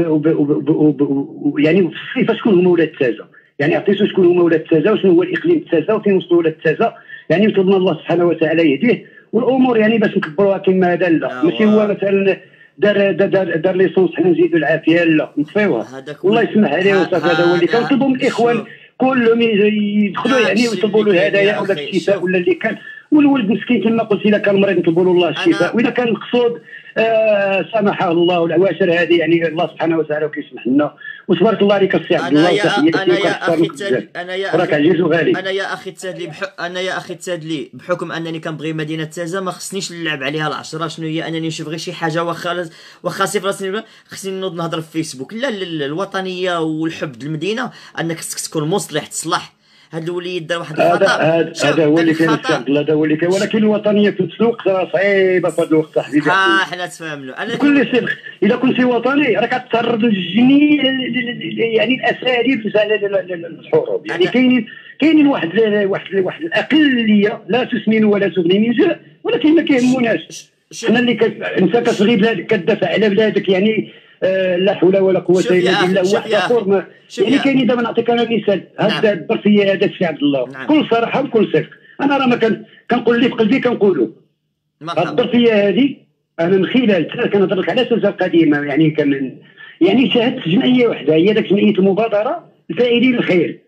يعني كيف شكون هما ولاد تازه، يعني عطيتو شكون هما ولاد تازه وشنو هو الاقليم تازه وفين وصلوا ولاد تازه، يعني وطلبنا الله سبحانه وتعالى يهديه والامور يعني باش نكبروها كما هذا. لا ماشي هو مثلا دار دار دار ليسونس حنا نزيدوا العافيه، لا نطفيوها والله يسمح عليه وصافي. هذا هو اللي كنطلبوا من الاخوان كلهم يدخلوا يعني ويطلبوا له الهدايا ولا الشفاء ولا اللي كان، والولد مسكين كما قلت الا كان مريض نطلبوا له الله الشفاء، واذا كان المقصود آه سامحه الله والعواشر هذه يعني الله سبحانه وتعالى وكيسمح لنا. وتبارك الله عليك السي عبد الله. انا يا اخي التادلي، انا يا راك عزيز وغالي، انا يا اخي التادلي بح... انا يا اخي التادلي بحكم انني كنبغي مدينه تازه ما خصنيش نلعب عليها العشره. شنو هي؟ انني نشوف غير شي حاجه واخا واخا صفر راسي خصني نوض نهضر في فيسبوك. لا الوطنيه والحب للمدينه انك خصك تكون مصلح تصلح. هذا الوليد دار واحد الخطا، هذا هو اللي كاين هذا هو اللي كاين، ولكن الوطنيه في السوق راه صعيبه في هذا الوقت حبيبي. ها حنا تفاهمنا. انا بكل صدق اذا كنتي وطني راك كتعرض لجميع يعني الاساليب الحروب، يعني كاينين كاينين واحد واحد واحد الاقليه لا تسمن ولا تغني من جهه، ولكن ما كيهموناش حنا اللي كت... انت كتبغي بلادك كتدافع على بلادك، يعني آه لا حول ولا قوه الا بالله. واحد اخر يعني كاين دابا نعطيك انا مثال، هذا الظرفيه هذا الشيء عبد الله نعم. بكل صراحه وبكل صدق انا راه ما كان كنقول اللي في قلبي كنقولوا. هذه الظرفيه هذه انا من خلال كنهضر لك على سلسله قديمه، يعني كان يعني شاهدت جمعيه وحده هي ذاك جمعيه المبادره لفاعلين الخير،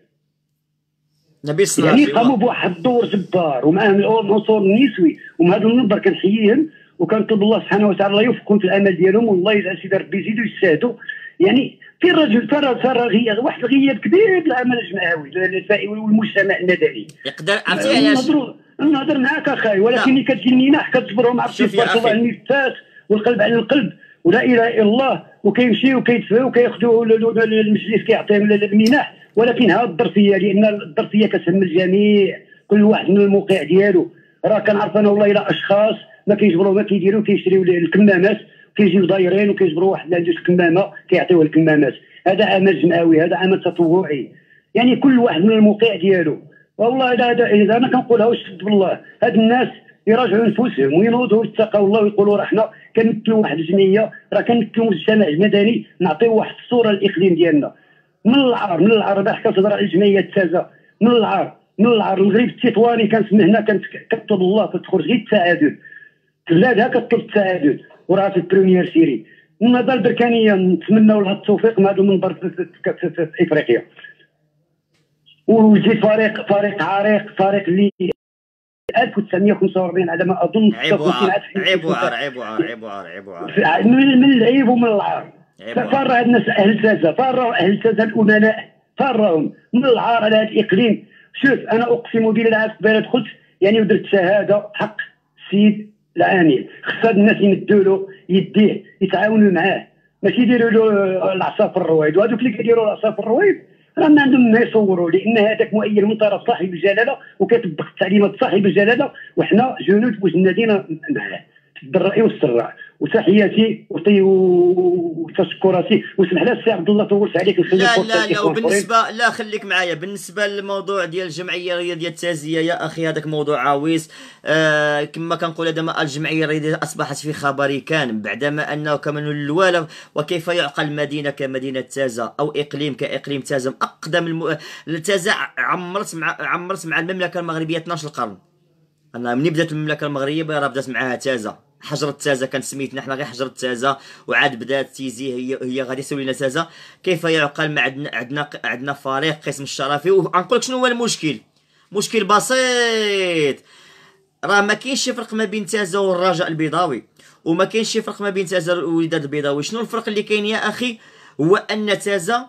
نبي يعني قاموا بواحد الدور جبار ومعهم العنصر النسوي، ومن هذا المنبر كنحييهم وكنطلب الله سبحانه وتعالى الله يوفقهم في الامل ديالهم، والله يجعل سيدي ربي يزيدوا يجتهدوا. يعني في الرجل ترى ترى غياب واحد الغياب كبير للعمل الجمعوي والمجتمع المدني. يقدر عرفتي علاش نهضر معاك اخاي، ولكن ملي كتجيني ناح كتجبرهم عرفتي تبارك الله النفاس والقلب على القلب ولا اله الا الله، وكيمشيو وكيدفعوا وكياخذوا المجلس كيعطيهم المنح، ولكن هذه الظرفيه لان الظرفيه كتهم الجميع كل واحد من الموقع ديالو. راه كنعرف انا والله الى اشخاص ما كيجبروا ما كيديروا كيشريو الكمامات كيجيو دايرين وكيجبروا واحد اللي عنده الكمامه كيعطيوه الكمامات. هذا عمل جمعوي، هذا عمل تطوعي، يعني كل واحد من الموقع ديالو. والله هذا اذا انا كنقولها وشد بالله هاد الناس يراجعوا نفوسهم وينوضوا ويتقوا الله ويقولوا راه حنا كنمثلوا واحد الجمعيه، راه كنمثلوا مجتمع مدني، نعطيو واحد الصوره للاقليم ديالنا من العار من العار. باش كتهضر على الجمعيه التازه من العار من العار. المغرب التطواني كنسمع هنا كتطلب الله كتخرج غير التعادل، بلادها كتطلب التعادل وراه في البريمير سيري. النهضه البركانيه نتمناو لها التوفيق مع هذا المنبر في, في, في, في, في افريقيا، ويجي فريق فريق عريق، فريق اللي ألف وتسعمائة وخمسة وأربعين على ما اظن. عيب وعار عيب وعار عيب وعار عيب وعار عيب وعار من من العيب ومن العار. فار هاد الناس اهل تازا، فار اهل تازا الامناء، فارهم من العار على هذا الاقليم. شوف انا اقسم بالله قبيله دخلت يعني ودرت شهاده حق السيد العامل، خص هاد الناس يمدوا له يديه يتعاونوا معاه، ماشي يديروا له العصا في الرويض. وهذوك اللي كيديروا العصا في الرويض راه ما عندهم ما يصوروا، لان هذاك مؤيد من طرف صاحب الجلاله وكيطبق التعليمات صاحب الجلاله، وحنا جنود وجنادينا معاه في الضراء والسراء. وتحياتي وتشكراتي وسمح لي السي عبد الله طولت عليك. لا لا لا وبالنسبه لا خليك معايا. بالنسبه للموضوع ديال الجمعيه الرياضيه ديال التازيه يا اخي هذاك موضوع عويص. آه كما كنقول هذا الجمعيه الرياضيه اصبحت في خبر كان بعدما انه كمن الوالف. وكيف يعقل مدينه كمدينه تازه او اقليم كاقليم تازه اقدم الم... تازه عمرت مع عمرت مع المملكه المغربيه اثناش القرن. انا من بدات المملكه المغربيه راه بدات معاها تازه. حجرة تازة كان سميتنا حنا غير حجرة تازة، وعاد بدات تيزي هي هي غادي تسوي لنا تازة. كيف يعقل ما عندنا عندنا عندنا فريق قسم الشرفي. وغنقول لك شنو هو المشكل. مشكل بسيط، راه ما كاينش فرق ما بين تازة والرجاء البيضاوي، وما كاينش فرق ما بين تازة والوداد البيضاوي. شنو الفرق اللي كاين يا اخي؟ هو ان تازة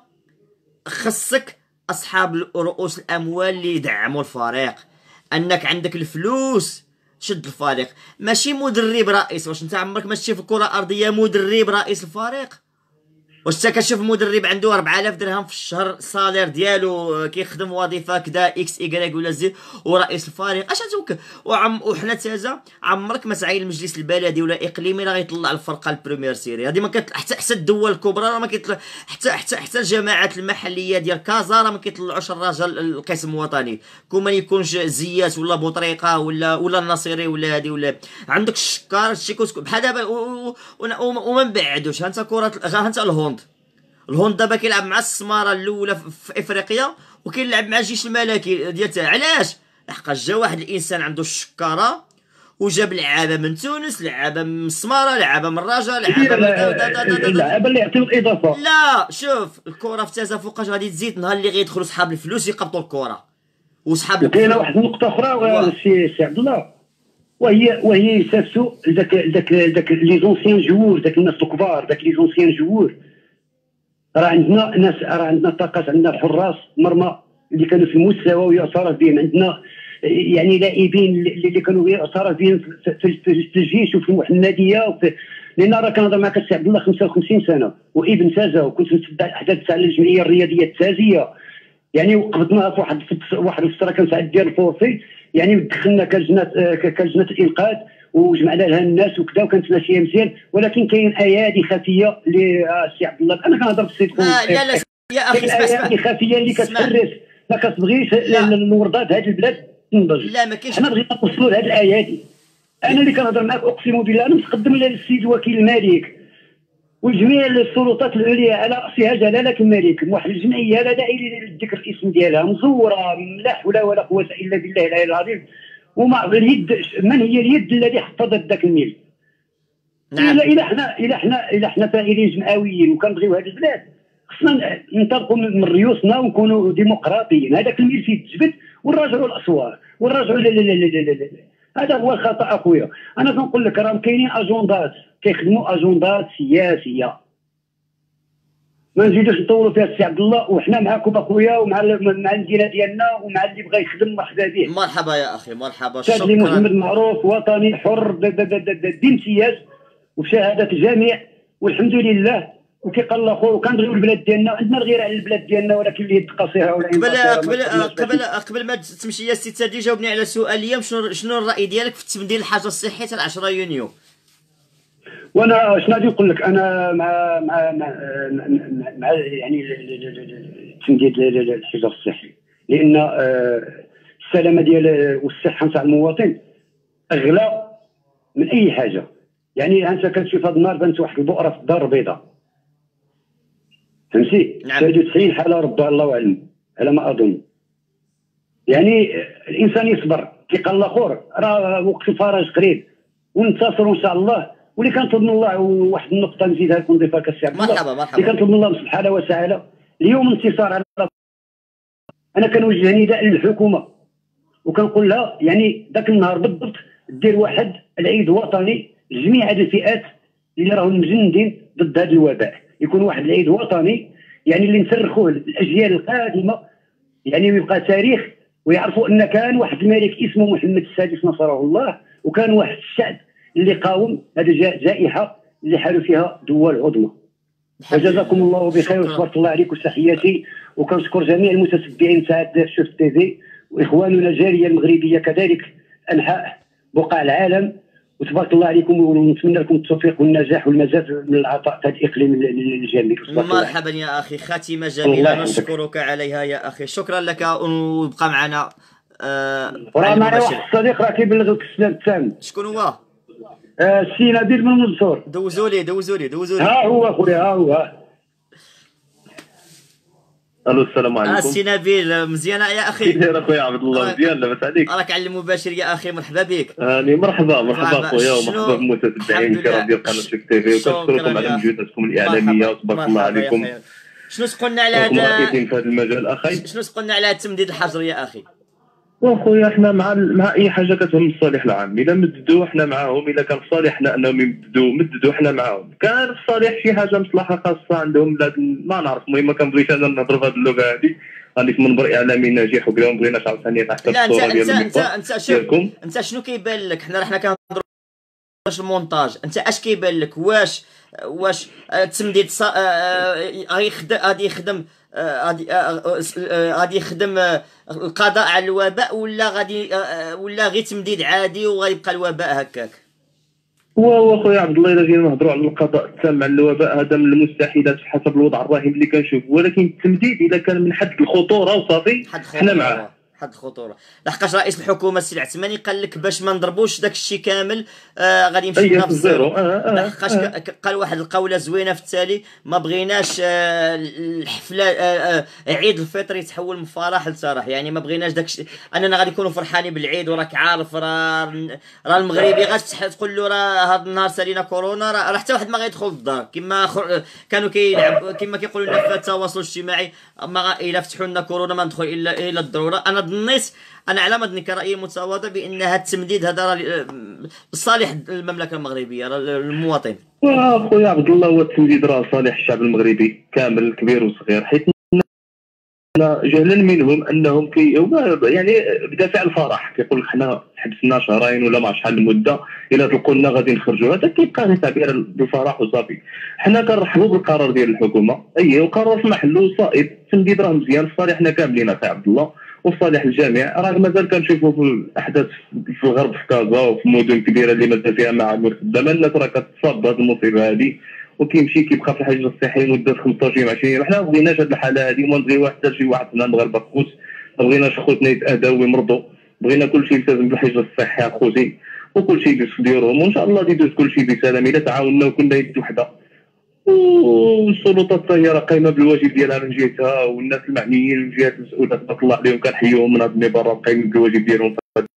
خصك اصحاب رؤوس الاموال اللي يدعموا الفريق، انك عندك الفلوس شد الفريق، ماشي مدرب رئيس. واش انت عمرك ما شتي في الكره الارضيه مدرب رئيس الفريق؟ واش انت كتشوف مدرب عنده أربعة آلاف درهم في الشهر الصالير ديالو كيخدم وظيفه كذا اكس ايكغيك ولا زي ورئيس الفريق؟ اش توك وعم وحنا تازه عمرك ما تعين المجلس البلدي ولا اقليمي راه يطلع الفرقه البريمير سيري. هذه ما كت حتى حتى الدول الكبرى راه ما كيطلع، حتى حتى حتى الجماعات المحليه ديال كازا راه ما كيطلعوش الرجل القسم الوطني. كون ما يكونش زيات ولا بوطريقه ولا ولا النصيري ولا هذه ولا عندك الشكار الشيكوسكو بحال دابا وما نبعدوش. ها انت كره ها انت الهوند الهوند دابا كيلعب مع السماره الاولى في افريقيا وكيلعب مع الجيش الملكي ديال. علاش؟ لحقاش جا واحد الانسان عنده الشكاره وجاب لعابه من تونس، لعابه من السماره، لعابه من الرجاء، لعابه من اللعابه اللي يعطيو الاضافه. لا شوف الكره في تازه فوقاش غادي تزيد نهار اللي غيدخلوا صحاب الفلوس يقبطوا الكره وصحاب. وكاينه واحد النقطه اخرى السي سي عبد الله، وهي وهي يسافسوا داك داك داك لي زونسيان جوور، داك الناس الكبار، داك لي زونسيان جوور. راه عندنا ناس، راه عندنا طاقات، عندنا حراس مرمى اللي كانوا في المستوى ويعترف بهم، عندنا يعني لاعبين اللي كانوا يعترف بهم في, في, في الجيش وفي المحمديه وفي. لان راه كنهضر معك السي عبد الله خمسة وخمسين سنه وابن تازه، وكنت نتبع الاحداث تاع الجمعيه الرياضيه التازيه. يعني وقفتنا في واحد في واحد الفتره كانت عاد ديال الفورفي، يعني دخلنا كلجنه كلجنه الانقاذ وجمعنا لها الناس وكذا وكانت ماشيه مزيان. ولكن كاين ايادي خفيه للسي عبد الله. انا كنهضر بالصدق. لا لا لا يا اخي اسمع اسمع ايادي خفيه اللي كتحرس ما كتبغيش الوردات هذه البلاد تنضج. لا ما كاينش. حنا بغينا نوصلوا لهذه الايادي. انا اللي كنهضر معاك اقسم بالله انا متقدم للسيد وكيل الملك وجميع السلطات العليا على راسها جلاله الملك. واحد الجمعيه لا داعي للذكر الاسم ديالها مزوره، لا حول ولا قوه الا بالله العلي العظيم. وما اليد من هي اليد الذي حفظت ذاك الميل؟ نعم. الا الا حنا الا حنا الا حنا فاعلين جمعويين وكنبغيو هذه البلاد خصنا ننطلقوا من ريوسنا ونكونوا ديمقراطيين. هذاك الميل فيه تجبد ونراجعوا الاسوار ونراجعوا لا لا لا لا لا. هذا هو الخطا اخويا. انا كنقول لك راهم كاينين اجوندات كيخدموا اجوندات سياسيه ما نزيدوش نطولوا فيها السي عبد الله. وحنا معاكم اخويا ومع مع المدينه ديالنا ومع اللي بغى يخدم مرحبا به. مرحبا يا اخي مرحبا. شكرا. محمد معروف وطني حر بامتياز وبشهاده الجميع والحمد لله. وكيقال الاخر وكنبغيو البلاد ديالنا، عندنا الغيره على البلاد ديالنا ولكن اللي قصيره ولا قبل قبل قبل قبل ما تمشي يا سي تادي جاوبني على سؤال اليوم. شنو شنو الراي ديالك في تمديد الحاجه الصحيه تاع عشرة يونيو؟ وانا شنو غادي نقول لك، انا مع مع مع, مع يعني تمديد الحجر الصحي، لان السلامه ديال والصحه نتاع المواطن اغلى من اي حاجه. يعني انت كتشوف هذا النهار بانت واحد البؤره في الدار البيضاء فهمتي؟ نعم. ثلاثة وتسعين حاله ردها الله اعلم على ما اظن. يعني الانسان يصبر كيقال الاخر راه وقت الفرج قريب وننتصروا ان شاء الله. واللي كنطلب من الله واحد النقطه نزيدها لكم نضيفها كالسي عبد الله. مرحبا مرحبا. اللي كنطلب من الله سبحانه وتعالى اليوم انتصار على، انا كنوجه نداء للحكومه وكنقول لها يعني ذاك النهار بالضبط دير واحد العيد وطني لجميع هذه الفئات اللي راهم مجندين ضد هذا الوباء، يكون واحد العيد وطني يعني اللي نصرخوه للاجيال القادمه، يعني ويبقى تاريخ ويعرفوا ان كان واحد الملك اسمه محمد السادس نصره الله، وكان واحد الشعب اللي قاوم هذه جائحه اللي حالوا فيها دول عظمى. وجزاكم الله بخير وتبارك الله عليكم وتحياتي، وكنشكر جميع المتتبعين تاع شوف تي في واخواننا الجاليه المغربيه كذلك انحاء بقاع العالم، وتبارك الله عليكم، ونتمنى لكم التوفيق والنجاح والمزاد من العطاء هذا الاقليم الجميل. مرحبا يا اخي، خاتمه جميله نشكرك عليها يا اخي، شكرا لك، وبقى معنا. آه راه معايا واحد الصديق راه كيبلغ الكسلان الثامن. شكون هو؟ السي نبيل من منصور. دوزوا لي دوزوا لي دوزوا لي. ها هو اخويا، ها هو. الو السلام عليكم. السي نبيل مزيانه يا اخي؟ كيف اخويا عبد الله؟ مزيان لاباس عليك؟ راك على المباشر يا اخي، مرحبا بك. هاني مرحبا مرحبا خويا، ومرحبا بالمتتبعين الكرام ديال قناه شوف تي في، وكنشكركم على مجهوداتكم الاعلاميه وتبارك الله عليكم. شنو تقولنا على هذا في هذا المجال اخي؟ شنو تقولنا على التمديد الحجري يا اخي؟ واخويا احنا مع مع اي حاجه كتهم الصالح العام، الا مددوا احنا معاهم، الا كان في صالحنا انهم يمددوا مددوا احنا معاهم، كان في صالح شي حاجه مصلحه خاصه عندهم ما نعرف. المهم ما كنبغيش انا نهضر في هذه اللغه هذه، غادي في منبر اعلامي ناجح وكذا، ما بغيناش عاوتاني تحت الصوره ديال انت انت شوف انت شنو كيبان لك؟ حنا راه حنا كنهضروا واش المونتاج، انت اش كيبان لك؟ واش واش التمديد غادي يخدم غادي يخدم غادي غادي يخدم القضاء على الوباء، ولا غادي ولا غير تمديد عادي وغيبقى الوباء هكاك؟ هو خويا عبد الله، الا جينا نهضروا على القضاء التام على الوباء هذا من المستحيلات حسب الوضع الراهن اللي كنشوف، ولكن التمديد اذا كان من حد الخطوره وصافي حنا معاه. حد الخطوره، لحقاش رئيس الحكومه السي العثماني قال لك باش ما نضربوش داك الشيء كامل آه غادي يمشي لنا في الزيرو. آه آه لحقاش آه قال واحد القوله زوينه في التالي: ما بغيناش آه الحفله آه آه عيد الفطر يتحول من فرح لترح، يعني ما بغيناش داك الشيء اننا غادي نكونوا فرحانين بالعيد، وراك عارف راه راه المغربي غاتفتح تقول له راه هذا النهار سالينا كورونا، راه حتى واحد ما غيدخل للدار كما كانوا كيلعب كما كيقولوا لنا في التواصل الاجتماعي: ما الا فتحوا لنا كورونا ما ندخل الا الا الضروره. انا ظنيت انا على مدني كرأيي متواضع بان هذا التمديد هذا راه لصالح المملكه المغربيه، راه المواطن. واخويا عبد الله، هو التمديد راه صالح الشعب المغربي كامل كبير وصغير، حيت جهلا منهم انهم كي يعني بدافع الفرح كيقول لك حنا حبسنا شهرين ولا ما شحال المده، الا تلقوا لنا غادي نخرجوا، هذا كيبقى غير تعبير بالفرح وصافي. حنا كنرحبوا بالقرار ديال الحكومه، اي وقرار في محله صائب. التمديد راه مزيان في صالحنا كاملين اخي عبد الله وفي صالح الجميع. راه مازال كنشوفوا في الاحداث في الغرب في كازا وفي مدن كبيره اللي مازال فيها معامل خدامه، الناس راه كتصاب بهذه المصيبه هذه وكيمشي كيبقى في الحجر الصحي مده خمسطاش يوم عشرين يوم. حنا ما بغيناش هذه الحاله هذه، وما نبغيو حتى شي واحد من المغاربه خوت، ما بغيناش خوتنا يتاذوا ويمرضوا، بغينا كلشي يلتزم بالحجر الصحي اخوتي، وكلشي يدوز في ديورهم، وان شاء الله يدوز كلشي بسلام الا تعاوننا وكنا يد وحده. والسلطات حتى هي راه قايمه بالواجب ديالها من جهتها، والناس المعنيين من جهه المسؤولين تبارك الله عليهم كنحيوهم من هذا المنبر، راه قايمين بالواجب ديالهم.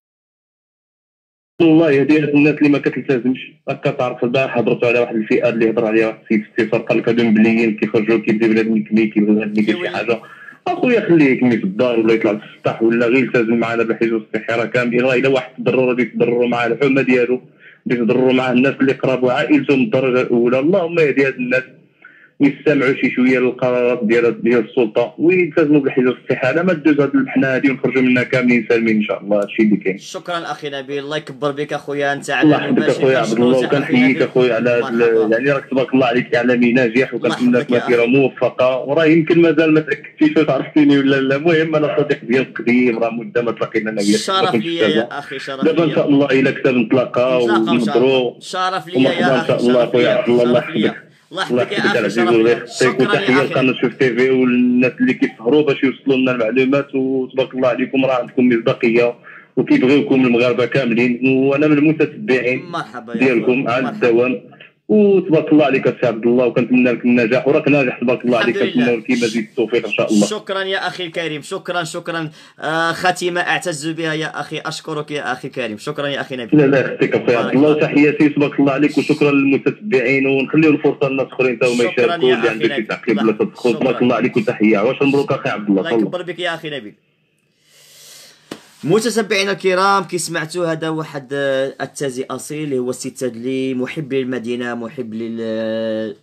والله يهدي هاد الناس اللي ما كتلتزمش. هكا تعرف البارح هضرتوا على واحد الفئات اللي هضر عليها واحد السيد في اتصال قال لك هادو مبليين كيخرجوا كيبدا بنادم يكمي كيبغي بنادم يدير شي حاجه. اخويا خليه يكمي في الدار ولا يطلع للسطح ولا غير يلتزم معنا بالحجر الصحي، راه كاملين. راه الا واحد تضرر غادي يتضرروا معاه الحومه ديالو، غادي يتضرروا معاه الناس اللي قرابوا عائلته من الدرجه الاولى. اللهم يهدي هاد الناس ويستمعوا شي شويه للقرارات ديال ديال السلطه ويلتزموا بالحجر الصحي على ما دوز هاد المحنه هادي ونخرجوا منها كاملين سالمين ان شاء الله. هادشي اللي كاين. شكرا اخي نبيل، الله يكبر بك اخويا. انت على الله يحفظك اخويا عبد الله، وكنحييك اخويا على يعني راك تبارك الله عليك اعلامي ناجح، وكنتمنى لك مسيره موفقه. وراه يمكن مازال ما تاكدتيش واش عرفتيني ولا لا. المهم انا صديق ديال قديم، راه مده ما تلاقينا انا وياك. شرف ليا يا اخي، شرف ليا. دابا ان شاء الله الا كتاب نتلاقاو ونهضروا. شرف ليا يا اخي، ان شاء الله اخويا عبد الله. الله يحفظك، الله يحفظك يا اخي. شكرا وتحيه لقناه شوف تي في والناس اللي كيسهروا باش يوصلوا لنا المعلومات، وتبارك الله عليكم راه عندكم مصداقيه وكيبغيوكم المغاربه كاملين، وانا من المتتبعين ديالكم على الدوام. وتبارك الله عليك السي عبد الله، وكنتمنى لك النجاح، وراك ناجح تبارك الله عليك. كنتمنى لك مزيد التوفيق ان شاء الله. شكرا يا اخي الكريم، شكرا شكرا. آه خاتمه اعتز بها يا اخي، اشكرك يا اخي الكريم. شكرا يا اخي نبيل. لا لا يخليك اخويا عبد الله، وتحياتي تبارك الله عليك، وشكرا للمتتبعين، ونخليو الفرصه للناس اخرين حتى هما يشاركوا اللي عندهم شي تعقيب ولا تدخل. تبارك الله عليك وتحيه. واش مبروك اخي عبد الله. الله يكبر بك يا اخي نبيل. متتبعينا الكرام، كي سمعتوا هذا واحد التازي اصيل اللي هو السي تادلي، محب للمدينه، محب لل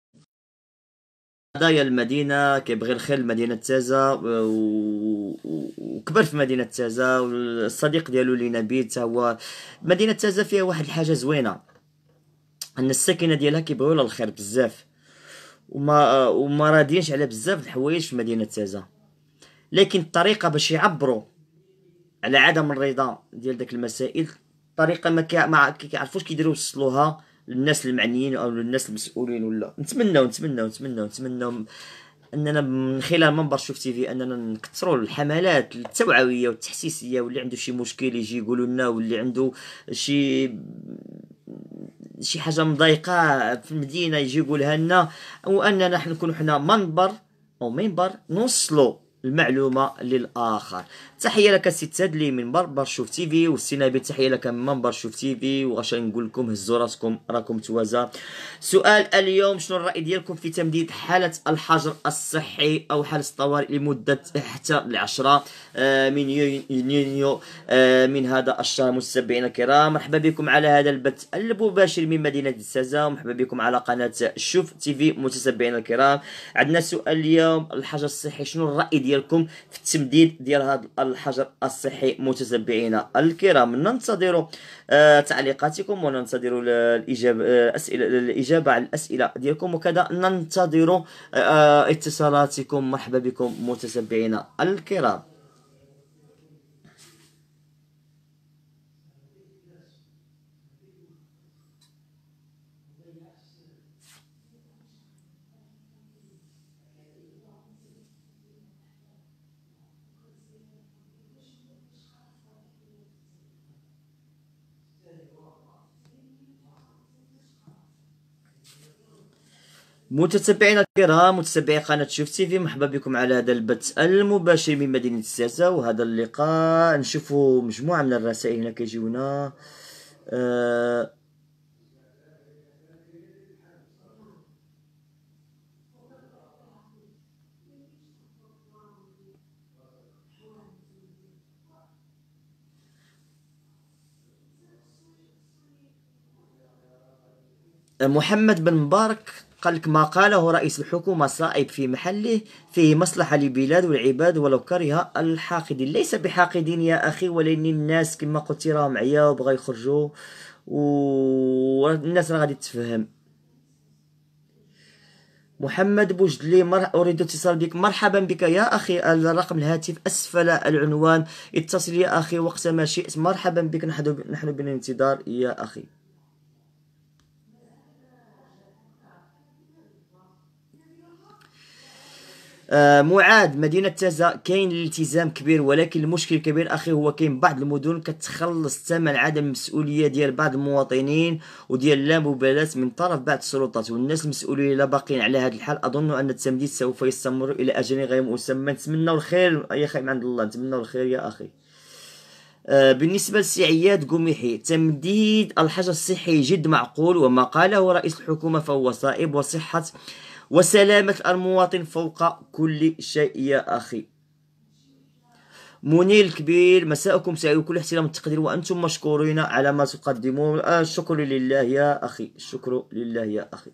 قضايا المدينه، كيبغي الخير لمدينه تازا وكبر في مدينه تازا. والصديق ديالو اللي نبيل حتى هو. مدينه تازا فيها واحد الحاجه زوينه، ان الساكنه ديالها كيبغيو لها الخير بزاف، وما وما راضيينش على بزاف د الحوايج في مدينه تازا، لكن الطريقه باش يعبروا على عدم الرضا ديال داك المسائل طريقه ما كي ما كيعرفوش كيديروا يوصلوها للناس المعنيين او للناس المسؤولين. ولا نتمناو نتمناو نتمناو نتمناو اننا من خلال منبر شوف تي في اننا نكثروا الحملات التوعويه والتحسيسيه، واللي عنده شي مشكل يجي يقولوا لنا، واللي عنده شي شي حاجه مضايقه في المدينه يجي يقولها لنا، واننا نحن نكونوا حنا منبر او منبر نوصلوا المعلومه للاخر. تحيه لك السي تادلي من منبر شوف تي في، والسي نبيل تحيه لك من منبر شوف تي في. واش نقول لكم هزوا راسكم راكم توازا. سؤال اليوم، شنو الراي ديالكم في تمديد حاله الحجر الصحي او حاله الطوارئ لمده حتى العشرة من يونيو من هذا الشهر؟ متابعينا الكرام، مرحبا بكم على هذا البث المباشر من مدينه تازا، ومرحبا بكم على قناه شوف تي في. متابعينا الكرام، عندنا سؤال اليوم، الحجر الصحي، شنو الراي ديالكم في التمديد ديال هذا الحجر الصحي؟ متابعينا الكرام، ننتظر آه تعليقاتكم، وننتظر الاجابه آه اسئله الاجابه على الاسئله ديالكم، وكذا ننتظر آه اتصالاتكم. مرحبا بكم متابعينا الكرام. متتبعينا الكرام، متتبعي قناة شوف تي في، مرحبا بكم على هذا البث المباشر من مدينة تازا وهذا اللقاء. نشوفوا مجموعة من الرسائل هنا كيجيونا. أه محمد بن مبارك قال لك ما قاله رئيس الحكومة صائب في محله، فيه مصلحة للبلاد والعباد ولو كره الحاقدين. ليس بحاقدين يا أخي، ولكن الناس كما قلت راهم عيا وبغا يخرجوا، والناس راه غادي تفهم. محمد بوجدلي، مر... أريد اتصال بك. مرحبا بك يا أخي، الرقم الهاتف أسفل العنوان، اتصل يا أخي وقت ما شئت. مرحبا بك، نحن نحن بالانتظار يا أخي. آه معاد، مدينة تازا كاين الالتزام كبير، ولكن المشكل الكبير أخي هو كاين بعض المدن كتخلص ثمن عدم المسؤولية ديال بعض المواطنين وديال اللامبالاة من طرف بعض السلطات والناس المسؤولين. لا باقين على هذا الحال، أظن أن التمديد سوف يستمر إلى أجل غير مسمى. نتمنى الخير يا أخي من عند الله، نتمنى الخير يا أخي. آه بالنسبة لسعياد قميحي، تمديد الحجر الصحي جد معقول، وما قاله رئيس الحكومة فهو صائب، وصحة وسلامة المواطن فوق كل شيء يا أخي. منير الكبير، مساءكم سعيد، كل احترام والتقدير وأنتم مشكورين على ما تقدمون. آه الشكر لله يا أخي، الشكر لله يا أخي.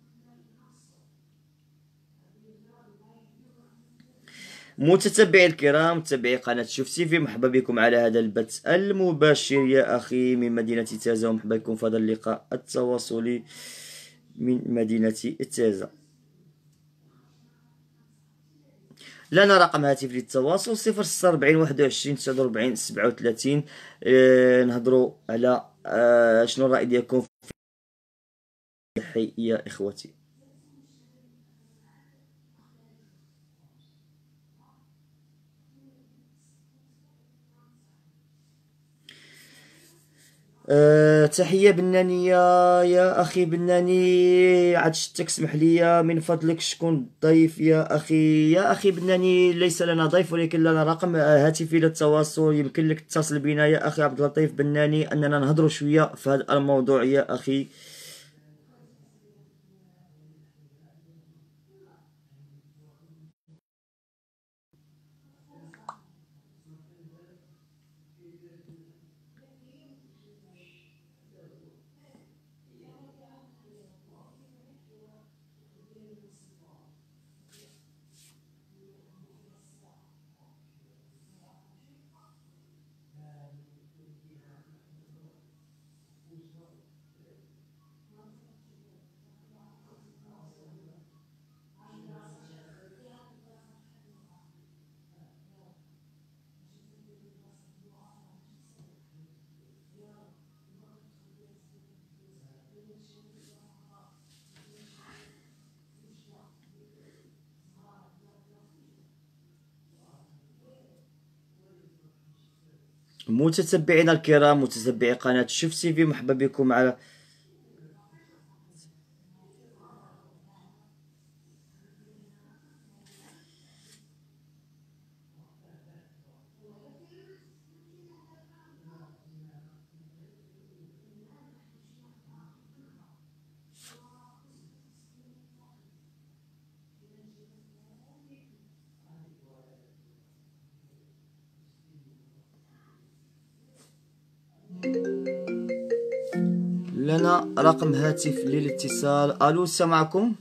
متتبعي الكرام، متابعي قناة شوف تي في، مرحبا بكم على هذا البث المباشر يا أخي من مدينة تازا، ومرحبا بكم في هذا اللقاء التواصلي من مدينة تازا. لنا رقم هاتف للتواصل صفر ستة أربعين واحد وعشرين تسعة وأربعين سبعة وثلاثين. اه نهضروا على اه شنو الرأي ديالكم في الصحي يا إخوتي. أه تحية بنانية يا أخي بناني، عاد شتك اسمح لي من فضلك شكون ضيف يا أخي؟ يا أخي بناني ليس لنا ضيف، ولكن لنا رقم هاتفي للتواصل، يمكن لك تتصل بنا يا أخي عبد اللطيف بناني أننا نهضروا شوية في هذا الموضوع يا أخي. متتبعينا الكرام، متتبعي قناة شوف تي في، مرحبا بكم على لنا رقم هاتف للاتصال. الو، السلام معكم.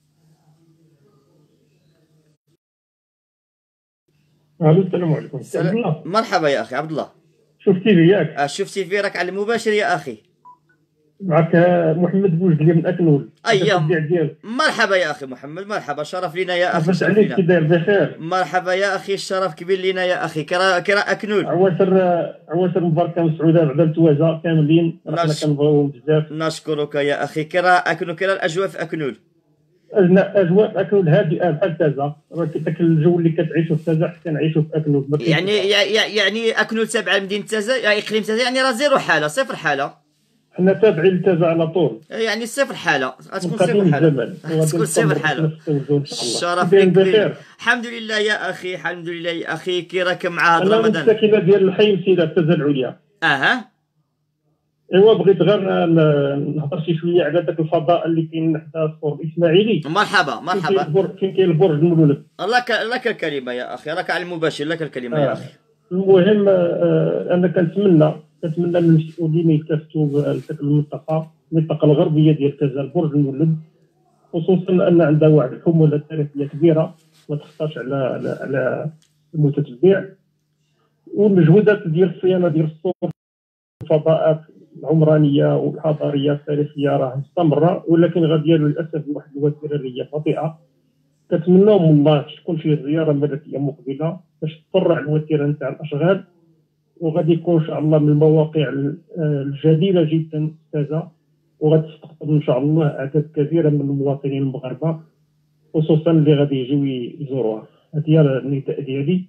الو، السلام عليكم. سلام. مرحبا يا اخي عبد الله. شفتي لي ياك؟ اه شفتي في، راك على المباشر يا اخي. معك محمد بوجدلي من اكنول. ايام مرحبا يا اخي محمد، مرحبا، شرف لنا يا اخي. شرف عليك، كي داير؟ بخير. مرحبا يا اخي، الشرف كبير لنا يا اخي. كرا كرا اكنول. عواشر عواشر مباركه مسعوده بعد التوازه كاملين، رانا كنبغيوهم بزاف. نشكرك يا اخي. كرا اكنول، كرا الاجواء في اكنول. اجواء في اكنول هادئه بحال تازا، راه داك الجو اللي كتعيشو في تازا كنعيشو في اكنول. يعني يعني اكنول تابعه لمدينه تازا، يعني اقليم تازا، يعني راه زيرو حاله، صفر حاله. حنا تابعين لتازا على طول، يعني صفر حاله، غتكون صفر حاله، غتكون صفر حاله. الشرف لك كبير. الحمد لله يا اخي، الحمد لله يا اخي. كي راك مع هذا رمضان؟ انا الساكنه ديال الحي مسيده تازا العليا. اها. ايوا بغيت غير نهضر شي شويه على داك الفضاء اللي كاين حدا السور الاسماعيلي. مرحبا مرحبا. فين كاين البرج المولود. لك لك الكلمه يا اخي، راك على المباشر، لك الكلمه آه. يا اخي. المهم آه انا كنتمنى كنتمنى من المسؤولين يلتفتوا لذاك المنطقه، المنطقه الغربيه ديال تازا، البرج المولد، خصوصا ان عندها واحد الحموله تاريخيه كبيره ما تخطاش على على على المتتبع، والمجهودات ديال الصيانه ديال السور الفضاءات العمرانيه والحضاريه التاريخيه راه مستمره، ولكن غادي للاسف بواحد الوتيره اللي هي بطيئه. كنتمناو من الله تكون فيه زياره ملكيه مقبله باش تسرع الوتيره نتاع الاشغال، وغادي يكون ان شاء الله من المواقع الجديره جدا تازا، وغادي تستقطب ان شاء الله اعداد كبيره من المواطنين المغاربه، خصوصا اللي غادي يجيو يزوروها. هذه هي النداء ديالي.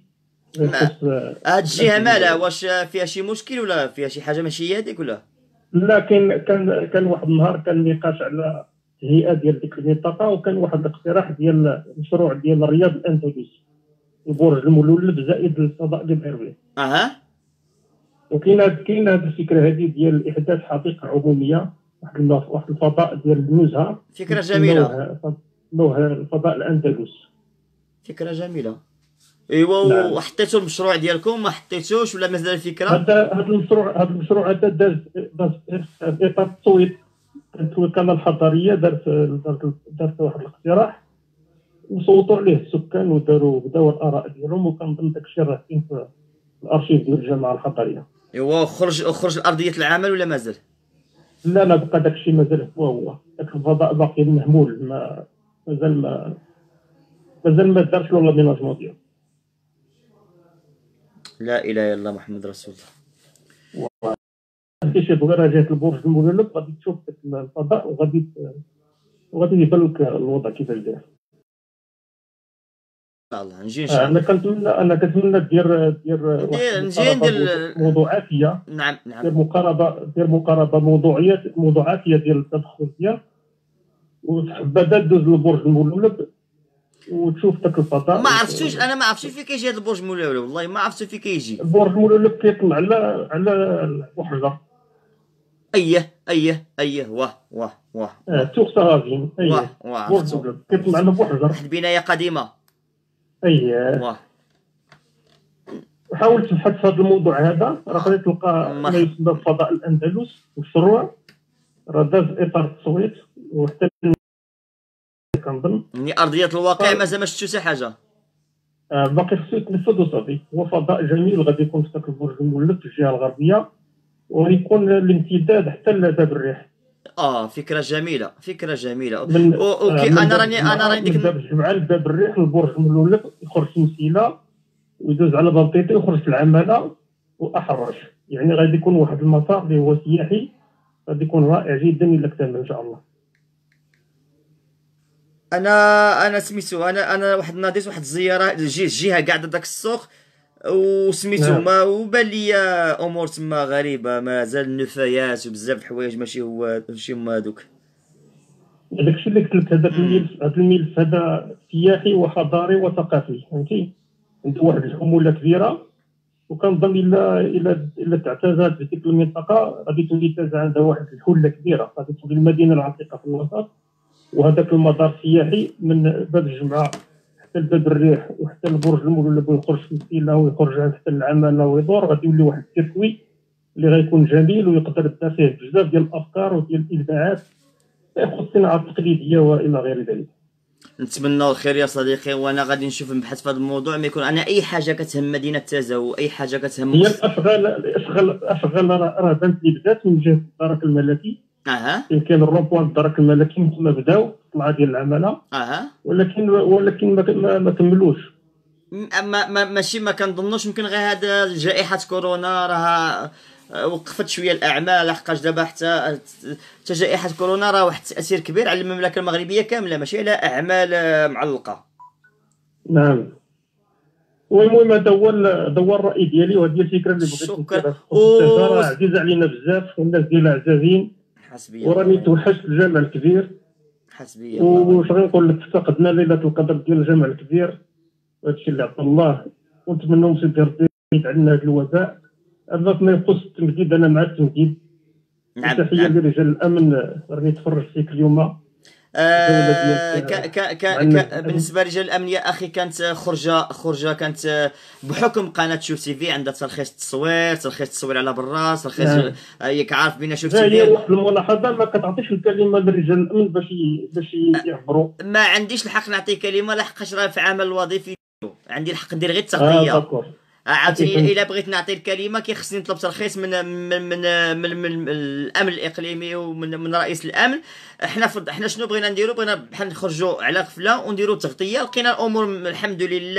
هاد الجهه مالها، واش فيها شي مشكل ولا فيها شي حاجه ماشي هي هذيك ولا؟ لا، كان كان كان واحد النهار كان نقاش على الهيئه ديال ديك المنطقه، وكان واحد الاقتراح ديال مشروع ديال الرياض الاندلسي، البرج المولد زائد الفضاء اللي بغير به. اها. وكاين كاين هذه الفكره هذه ديال احداث حديقه عموميه، واحد واحد الفضاء ديال النزهه. فكره جميله. نوه الفضاء الاندلس. فكره جميله. ايوا. وحطيتوا المشروع ديالكم ما حطيتوش ولا مازال الفكره؟ هذا هذا المشروع هذا المشروع هذا داز داز في اطار التصويت. كانت الوكاله الحضاريه دارت دارت دارت واحد الاقتراح وصوتوا عليه السكان وداروا بداو الاراء ديالهم، وكنظن داك الشيء راه كاين في الارشيف ديال الجامعه الحضاريه. ايوا. خرج خرج لارضيه العمل ولا مازال؟ لا لا، بقى داك الشيء مازال هو هو، داك الفضاء باقي مهمول، ما مازال ما مازال ما دارش له لاميناجمون ديالو. لا اله الا الله محمد رسول الله. انت شي بغير جهه البرج المولد غادي تشوف الفضاء، وغادي وغادي يبان لك الوضع كيفاش داير. ان شاء الله نجي ان شاء الله. انا كنتمنى انا كنتمنى دير دير نجي ندير موضوعاتيه. نعم نعم. دير مقاربه دير مقاربه موضوعيه موضوعاتيه ديال التدخل ديالك، وتحبذا دوز للبرج المولد وتشوف داك الفضاء. ما عرفتوش انا، ما عرفتش فين كيجي هذا البرج المولد، والله ما عرفتو فين كيجي. البرج المولد كيطلع على على وحده. اييه اييه اييه. واه واه واه. اه تور سارازين. اييه. واه واه. كيطلع على بوحده. واحد البنايه قديمه. اييه. واه. حاول تبحث في هذا الموضوع هذا، راه غادي تلقى ما يسمى الفضاء الاندلس مشروع راه داز اطار التصويت، وحتى كنظن يعني ارضيه الواقع مازال ما شفتو حتى حاجه. آه باقي خصو يتنفذ وصافي. هو فضاء جميل غادي يكون في ذاك البرج المولد في الجهه الغربيه، وغيكون الامتداد حتى لباب الريح. اه فكره جميله، فكره جميله. اوكي. انا راني انا راني ديك باب الجمعه لباب الريح البرج المولد، يخرج مسيله ويدوز على بلطيطي ويخرج في العماله واحرش، يعني غادي يكون واحد المسار اللي هو سياحي غادي يكون رائع جدا الا اكتمل ان شاء الله. انا انا سميتو انا انا واحد ناضيت واحد الزياره جي جهه قاعده داك السوق وسميتو نعم. ما وبان لي امور تما غريبه، مازال النفايات وبزاف د الحوايج ماشي هو ماشي هما هذوك. داكشي اللي قلت لك، هذاك الملف هذا الملف هذا سياحي وحضاري وثقافي، فهمتي. عنده واحد الحموله كبيره، وكنظن الا الا الا تعتزلت بديك المنطقه غادي تولي تازع عندها واحد الحله كبيره، غادي تولي المدينه العتيقه في الوسط، وهذاك المدار السياحي من باب الجمعه حتى لباب الريح وحتى لبرج المول اللي بغى يخرج في السيله ويخرج حتى للعماله ويدور، غادي يولي واحد السيركوي اللي غيكون جميل ويقدر يبدا فيه بزاف ديال الافكار وديال الابداعات يخص الصناعه التقليديه والى غير ذلك. نتمنى الخير يا صديقي، وانا غادي نشوف نبحث في هذا الموضوع. ما يكون انا اي حاجه كتهم مدينه تازا واي حاجه كتهم هي الاشغال الاشغال الاشغال راه بانت لي بدات من جهه الدرك الملكي. اها يمكن الروبوان الدرك الملكي من تما بداو الطلعه ديال العماله. اها ولكن ولكن ما, ما, ما كملوش. ما ما ماشي ما كنظنوش. يمكن غير هذا جائحه كورونا راه وقفت شويه الاعمال، لحقاش دابا حتى حتى جائحه كورونا راه واحد التاثير كبير على المملكه المغربيه كامله، ماشي على اعمال معلقه. نعم. والمهم هذا هو هذا هو الراي ديالي، وهذه الفكره اللي بغيت نديرها. راه عزيزه علينا بزاف والناس ديالها عزازين. حسبي وراني توحشت الجامع الكبير. حسبي الله. واش غنقول لك، افتقدنا ليله القدر ديال الجامع الكبير، وهادشي اللي عطى الله. ونتمنوا سيدي ربي يبعد عنا هذا الوباء. اما فيما يخص التمديد انا مع التمديد. نعم. تحيه نعم. لرجال الامن، راني تفرجت فيك اليوم. آه ك ك ك ك بالنسبه لرجال الامن يا اخي، كانت خرجه خرجه كانت بحكم قناه شوف تي في عندها ترخيص التصوير، ترخيص التصوير على بالراس، ترخيص ياك عارف بين شوف تي في. هي واحد الملاحظه، ما كتعطيش الكلمه لرجال الامن باش باش يعبروا. ما عنديش الحق نعطي كلمه لحقاش راه في عمل وظيفي، عندي الحق ندير غير التغطيه. اه عاوتاني الا بغيت نعطي الكلمه كيخصني نطلب ترخيص من من من, من, من, من الامن الاقليمي ومن من رئيس الامن. احنا فض... احنا شنو بغينا نديرو؟ بغينا بحال نخرجوا على غفله ونديروا تغطيه، لقينا الامور الحمد لله.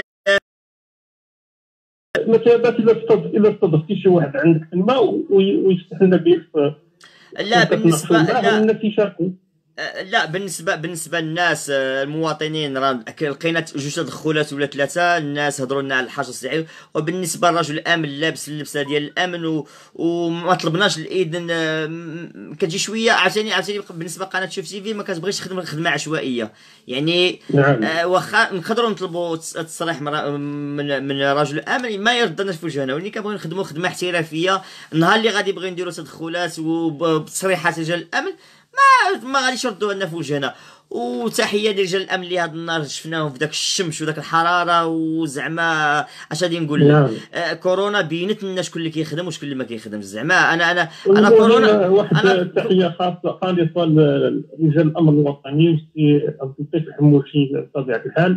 مثلا الا استضفتي شي واحد عندك تما ويفتح لنا به، لا بالنسبه لا الناس يشاركوا. لا بالنسبه بالنسبه للناس المواطنين راه لقينا جوج تدخلات ولا ثلاثه، الناس هضروا لنا على الحجر الصحي. وبالنسبه للرجل الامن لابس اللبسه ديال الامن و... وما طلبناش الاذن. كتجي شويه عاوتاني عاوتاني بالنسبه لقناه شوف تي في ما كتبغيش تخدم خدمه عشوائيه يعني. نعم. آه واخا نقدروا نطلبوا التصريح من من رجل الامن ما يردناش في وجهنا، ولكن كنبغيو نخدموا خدمه احترافيه. النهار اللي غادي يبغيو نديروا تدخلات وبتصريحات رجال الامن ما ما غاديش يردوا لنا في وجهنا. وتحيه لرجال الامن اللي هذا النهار شفناهم في داك الشمس وداك الحراره، وزعما اش غادي نقول لك. آه كورونا بينت لنا شكون اللي كيخدم وشكون اللي ما كيخدمش. زعما انا انا انا كورونا واحد التحيه خاصه خالصه لرجال الامن الوطني والسي عبد اللطيف الحموشي بطبيعه الحال.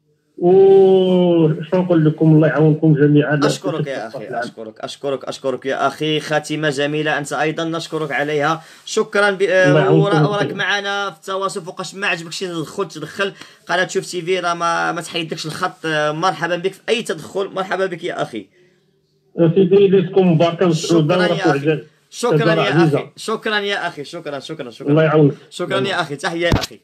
وش نقول لكم، الله يعاونكم جميعا. اشكرك يا اخي، اشكرك اشكرك اشكرك يا اخي. خاتمه جميله انت ايضا نشكرك عليها. شكرا ب... وراك معنا في التواصل فوقاش ما عجبك شي تدخل تدخل قناه شوف تي في راه ما, ما تحيدكش الخط. مرحبا بك في اي تدخل، مرحبا بك يا اخي. سيدي ليكم مباركه وسعوده ورفع. شكرا يا اخي، شكرا يا اخي، شكرا شكرا شكرا. الله يعاونك. شكرا يا اخي، تحيه يا اخي.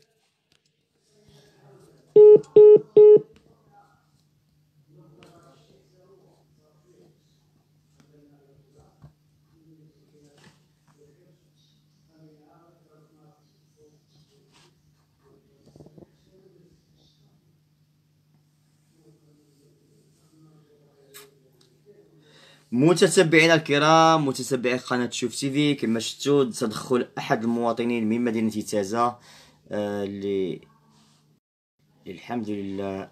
متتبعينا الكرام، متتبعي قناة شوف تي في، كما شفتوا تدخل احد المواطنين من مدينة تازا اللي آه الحمد لله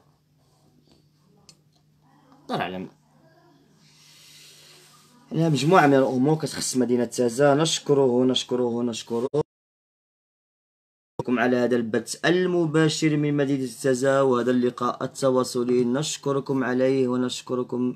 الله اعلم على مجموعة من الامور كتخص مدينة تازا. نشكره نشكره نشكره على هذا البث المباشر من مدينة تازا وهذا اللقاء التواصلي. نشكركم عليه ونشكركم.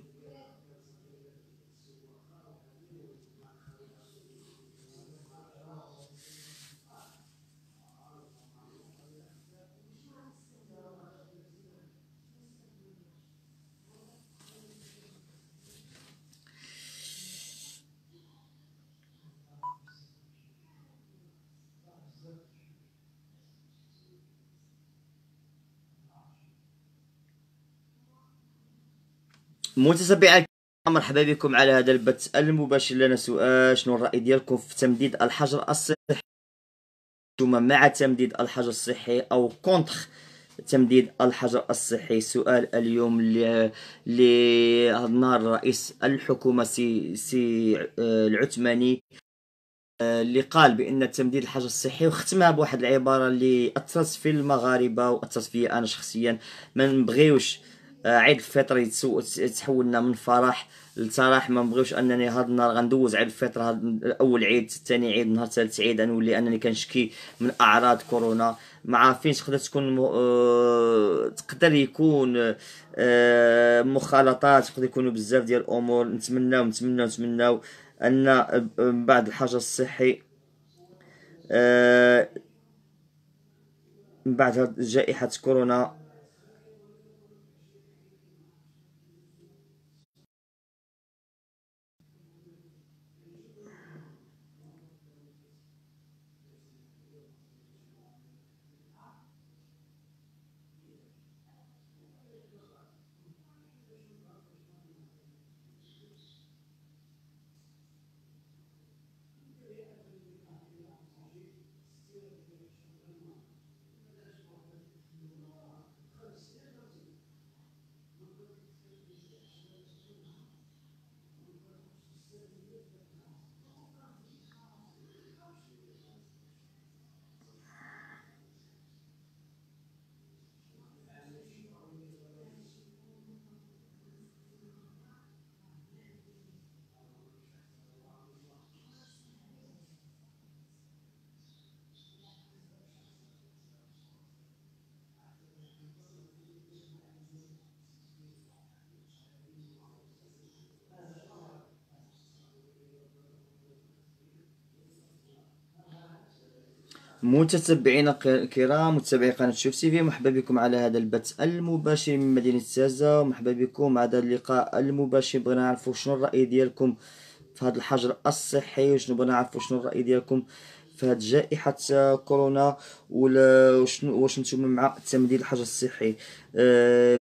متتبعي مرحبا بكم على هذا البث المباشر. لنا سؤال: شنو الرأي ديالكم في تمديد الحجر الصحي؟ نتوما مع تمديد الحجر الصحي او كونتر تمديد الحجر الصحي؟ سؤال اليوم اللي اللي هذا النهار رئيس الحكومة سي سي آه، العثماني آه، اللي قال بان تمديد الحجر الصحي، وختمها بواحد العبارة اللي اثرت في المغاربة واثرت فيا انا شخصيا. ما نبغيوش آه، عيد الفطر يتسو- يتحولنا من فرح لتراح. ما نبغيوش انني هذا النهار غندوز عيد الفطر، هاد اول عيد ثاني عيد نهار ثالث عيد نولي انني كنشكي من اعراض كورونا. ما عارفين تقدر تكون م... آه... تقدر يكون آه... مخالطات، تقدر يكونوا بزاف ديال الامور. نتمناو نتمناو نتمناو ان آه، من بعد الحجر الصحي آه... من بعد هاد جائحة كورونا متتبعينا الكرام، متابعي قناة شوف تي في، مرحبا بكم على هذا البث المباشر من مدينة تازة. مرحبا بكم على هذا اللقاء المباشر. بغينا نعرفوا شنو الرأي ديالكم في هذا الحجر الصحي، وشنو بغينا نعرفوا شنو الرأي ديالكم في هذه جائحة كورونا، ولا وشنو واش نتوما مع تمديد الحجر الصحي؟ أه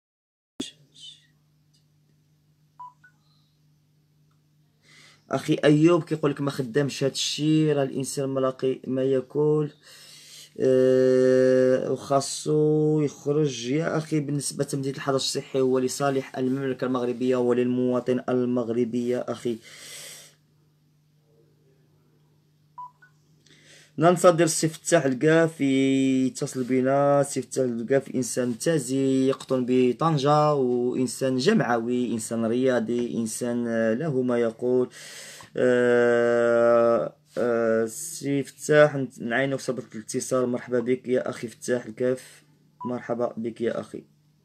اخي ايوب كيقول لك ما خدامش هذا الشيء، راه الانسان ملاقي ما ياكل أه وخاصو يخرج. يا اخي بالنسبه لتمديد الحجر الصحي هو لصالح المملكه المغربيه وللمواطن المغربي. يا اخي ننتظر السي فتاح القافي يتصل بنا. السي فتاح القافي انسان تازي يقطن بطنجة، وانسان جمعوي، انسان رياضي، انسان له ما يقول. آه آه سي فتاح نعينك صبرت الاتصال. مرحبا بك يا اخي فتاح الكاف، مرحبا بك يا اخي.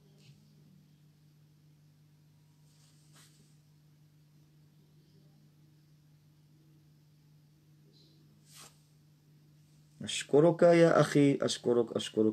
اشكرك يا اخي، اشكرك اشكرك.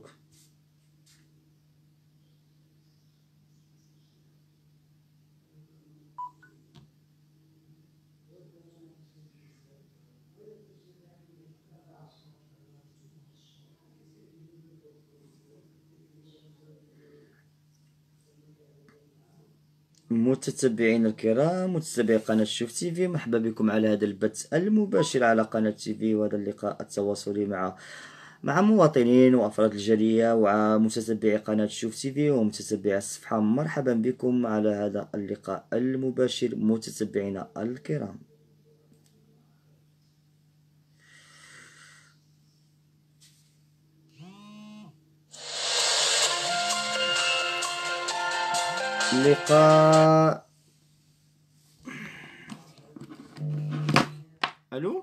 متتبعين الكرام، متتبعي قناة شوف تي في، مرحبا بكم على هذا البث المباشر على قناة تي في، وهذا اللقاء التواصلي مع مع مواطنين وأفراد الجالية ومتتبعي قناة شوف تي في ومتتبعي الصفحة. مرحبا بكم على هذا اللقاء المباشر متتبعينا الكرام. لقاء الو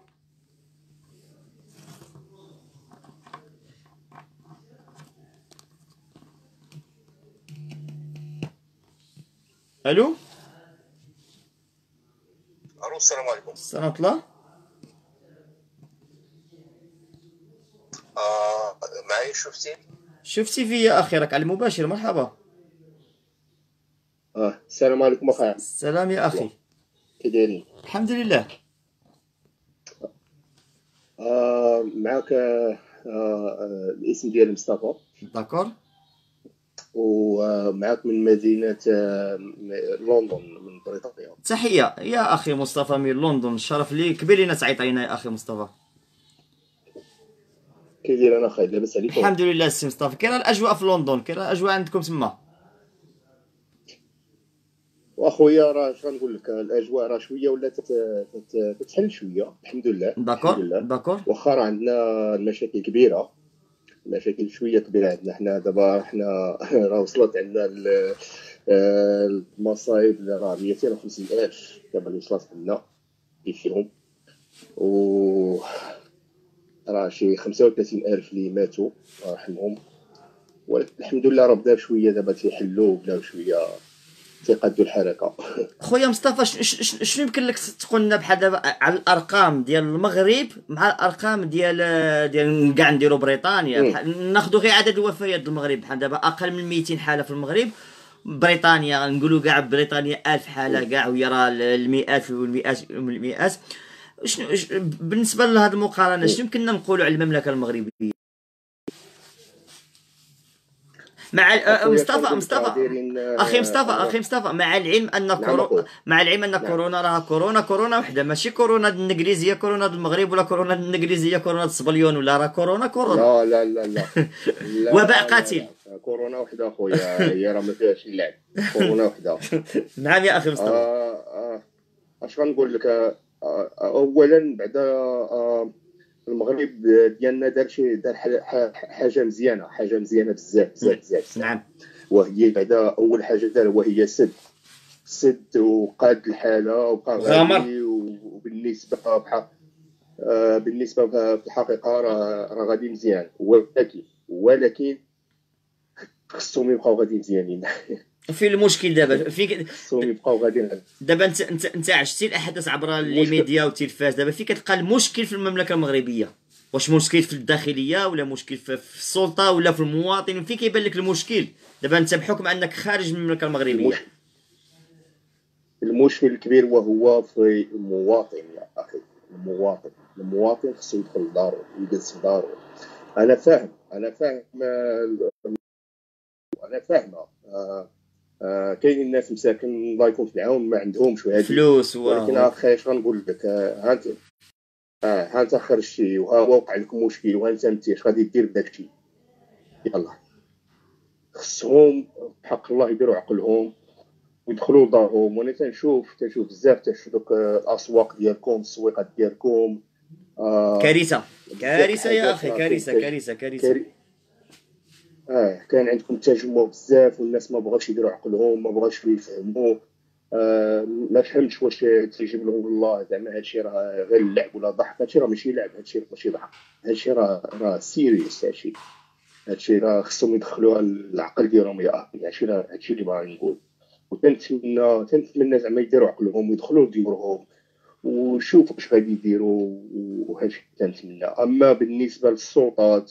الو الو السلام عليكم. السلام ورحمة الله. آه معي شفتي شفتي في يا اخي، راك على المباشر. مرحبا. اه السلام عليكم اخويا. السلام يا اخي، كي دايرين؟ الحمد لله. آه معك آه، آه، الاسم ديال مصطفى، داكور. ومعك من مدينة آه، لندن من بريطانيا. تحيه يا اخي مصطفى من لندن، الشرف لي كبير لينا تعيطينا يا اخي مصطفى. كي داير انا خايب لاباس عليكم؟ الحمد لله السي مصطفى. كاين الاجواء في لندن، كاين الاجواء عندكم تما؟ واخويا راه اش غنقول لك، الاجواء راه شويه ولات تتحل شويه الحمد لله. داكور الحمد لله. داكور. واخا راه عندنا المشاكل كبيره، مشاكل شويه كبيره عندنا حنا دابا. حنا راه وصلت عندنا المصايب اللي راه مئتين وخمسين الف دابا اللي وصلت عندنا فيهم، و راه شي خمسة وثلاثين الف اللي ماتوا الله يرحمهم. ولكن الحمد لله راه بداو شويه دابا تيحلوا، بداو شويه تيقادوا الحركه. خويا مصطفى شنو يمكن لك تقول لنا بحال دابا على الارقام ديال المغرب مع الارقام ديال ديال كاع نديرو بريطانيا؟ ناخذوا غير عدد الوفيات ديال المغرب، بحال دابا اقل من مئتين حاله في المغرب. بريطانيا نقولوا كاع بريطانيا ألف حاله كاع، وهي راه المئات والمئات والمئات. شنو بالنسبه لهذه المقارنه شنو يمكننا نقولوا على المملكه المغربيه مع مصطفى مصطفى اخي مصطفى اخي مصطفى مع العلم ان كورونا مع العلم ان كورونا راه كورونا كورونا وحده، ماشي كورونا الانجليزيه كورونا المغرب ولا كورونا الانجليزيه كورونا الصبليون، ولا راه كورونا كورونا. لا لا لا لا وباء قاتل. كورونا وحده اخويا، هي راه ما فيهاش اللعب. كورونا وحده. نعم يا اخي مصطفى. آه آه اش غنقول لك؟ آه اولا بعدا آه المغرب ديالنا دار شي دار حاجه مزيانه، حاجه مزيانه بزاف بزاف بزاف. نعم. وهي بعدا اول حاجه دار وهي سد سد وقاد الحاله وبقى غادي. وبالنسبه بحال آه بالنسبه في الحقيقه راه راه غادي مزيان، ولكن ولكن خصهم يبقاو غادي مزيانين. في المشكل دابا فيك خصهم يبقاو غاديين دابا. انت انت انت عشتي الاحداث عبر الميديا والتلفاز، دابا فين كتلقى المشكل في المملكه المغربيه؟ واش مشكل في الداخليه ولا مشكل في السلطه ولا في المواطن؟ فين كيبان لك المشكل دابا انت بحكم انك خارج من المملكه المغربيه؟ المشكل الكبير وهو في المواطن يا اخي. المواطن المواطن خصو يدخل لدارو ويجلس في دارو. انا فاهم انا فاهم انا فاهمه آه آه كاين الناس مساكن الله يكون في العون ما عندهمش هذه فلوس. ولكن اخي اش غنقول لك؟ ها انت اه ها انت خرجتي وها وقع لك مشكل، وها انت انت اش غادي دير بداك الشيء؟ يلا خصهم بحق الله يديروا عقلهم ويدخلوا لدارهم. وانا تنشوف تنشوف بزاف تنشوف دوك الاسواق ديالكم، السويقات ديالكم. آه كارثه كارثه يا اخي، كارثه كارثه كارثه. اه كان عندكم تجمع بزاف والناس ما بغاوش يديروا عقلهم، ما بغاوش يفهموا. آه ما فهمتش واش تيجيب لهم الله زعما هادشي راه غير اللعب ولا ضحك. هادشي راه ماشي لعب، هادشي ماشي ضحك، هادشي راه راه سيريوس. هادشي هادشي راه خصهم يدخلوها العقل ديالهم يا اخي. هادشي راه هادشي اللي باغي نقول. وتنتمنى تنتمنى زعما يديروا عقلهم ويدخلوا لديورهم وشوفوا اش غادي يديروا، وهادشي تنتمنى. اما بالنسبه للسلطات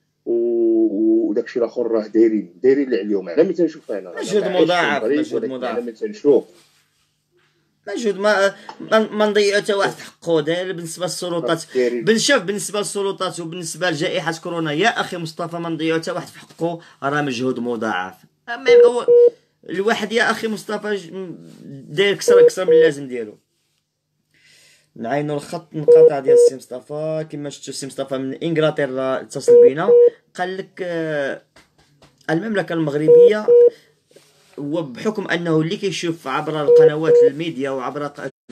وداكشي الاخر راه دايرين دايرين اللي عليهم. على ملي تنشوف انا مجهود مضاعف مجهود مضاعف. على ملي تنشوف مجهود ما ما نضيعوا حتى واحد حقه. داير بالنسبه للسلطات بنشوف بالنسبه للسلطات وبالنسبه لجائحه كورونا يا اخي مصطفى ما نضيعوا حتى واحد في حقه، راه مجهود مضاعف. اما الواحد يا اخي مصطفى داير كسر كسر من اللازم ديالو. نعينوا الخط انقطع ديال السي مصطفى. كما شفتوا السي مصطفى من انجلترا اتصل بينا قال لك آه المملكه المغربيه، وبحكم انه اللي كيشوف عبر القنوات الميديا وعبر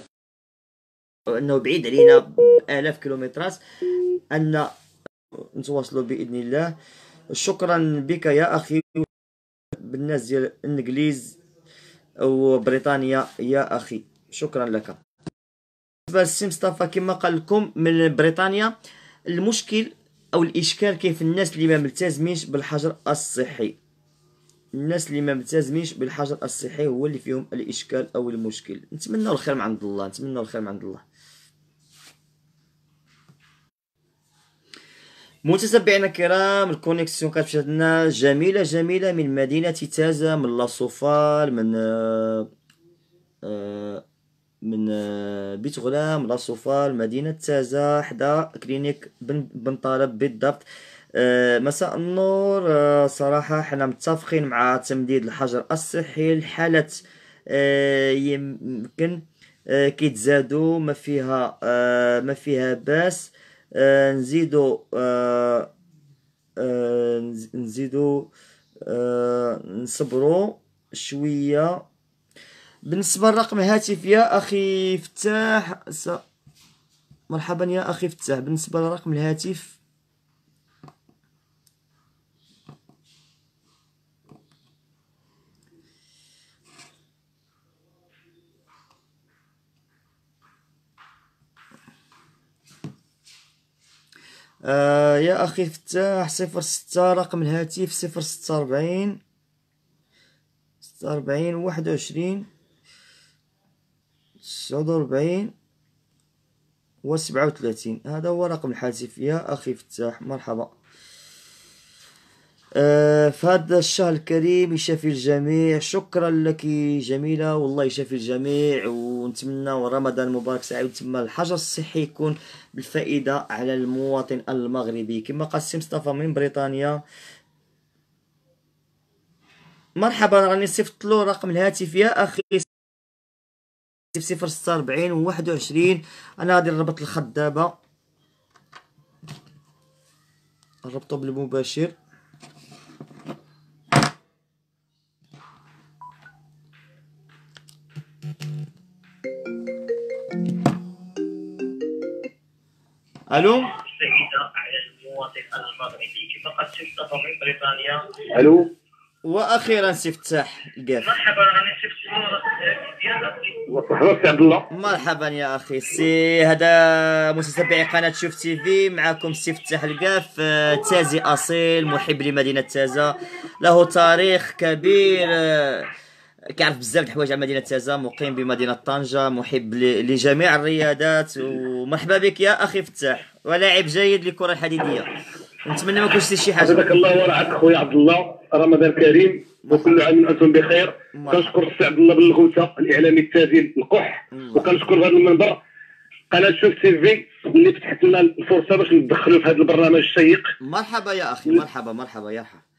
انه بعيد علينا بالاف كيلومترات، ان نتواصلوا باذن الله. شكرا بك يا اخي بالناس ديال الانجليز وبريطانيا يا اخي، شكرا لك. بالنسبه للسي مصطفى كما قال لكم من بريطانيا، المشكل او الاشكال كيف في الناس اللي ما ملتزمينش بالحجر الصحي. الناس اللي ما ملتزمينش بالحجر الصحي هو اللي فيهم الاشكال او المشكل. نتمنى الخير من عند الله، نتمنى الخير من عند الله. متتبعينا الكرام، الكونيكسيون كتمشي لنا جميله جميله من مدينه تازه، من لا صوفال، من آه آه من بيت غلام لا صوفال مدينة تازة حدا كلينيك بن, بن طالب بالضبط. مساء النور. صراحة حنا متفقين مع تمديد الحجر الصحي لحالة يمكن كيتزادوا ما فيها ما فيها باس. نزيدو نزيدو نصبروا شوية. بالنسبة لرقم الهاتف يا أخي فتاح س... مرحبا يا أخي فتاح. بالنسبة لرقم الهاتف آه يا أخي فتاح صفر ستة رقم الهاتف صفر ستة أربعين ستة أربعين واحد وعشرين تسعة وأربعين وسبعة وثلاثين. هذا هو رقم الهاتف يا أخي فتاح. مرحبا. آه في هذا الشهر الكريم يشافي الجميع. شكرا لك جميلة والله يشافي الجميع ونتمنى رمضان مبارك سعيد ونتمنى الحجر الصحي يكون بالفائدة على المواطن المغربي. كما قال السي مصطفى من بريطانيا. مرحبا. راني صيفط له رقم الهاتف يا أخي صفر ستة أربعين وواحد وعشرين. أنا غادي نربط الخط دابا نربطو بالمباشر. الو على المواطن المغربي كما قد مصطفى من بريطانيا. الو واخيرا سي فتاح القاف. مرحبا راني سي مرحبا سي عبد الله. مرحبا يا اخي سي. هذا متتبعي قناه شوف تي في معكم سي فتاح القاف تازي اصيل محب لمدينه تازة له تاريخ كبير كيعرف بزاف د الحوايج على مدينه تازة مقيم بمدينه طنجة محب لجميع الرياضات. ومرحبا بك يا اخي فتاح ولاعب جيد للكره الحديديه. نتمنى ما يكونش شي حاجه. جزاك الله ورعاك خويا عبد الله. رمضان كريم وكل عام وانتم بخير. كنشكر السي عبد الله بن الغوثه الاعلامي التازي القح. وكنشكر بهذا المنبر قناه شوف تي في اللي فتحت لنا الفرصه باش ندخلوا في هذا البرنامج الشيق. مرحبا يا اخي. مرحبا مرحبا يا حبيبي.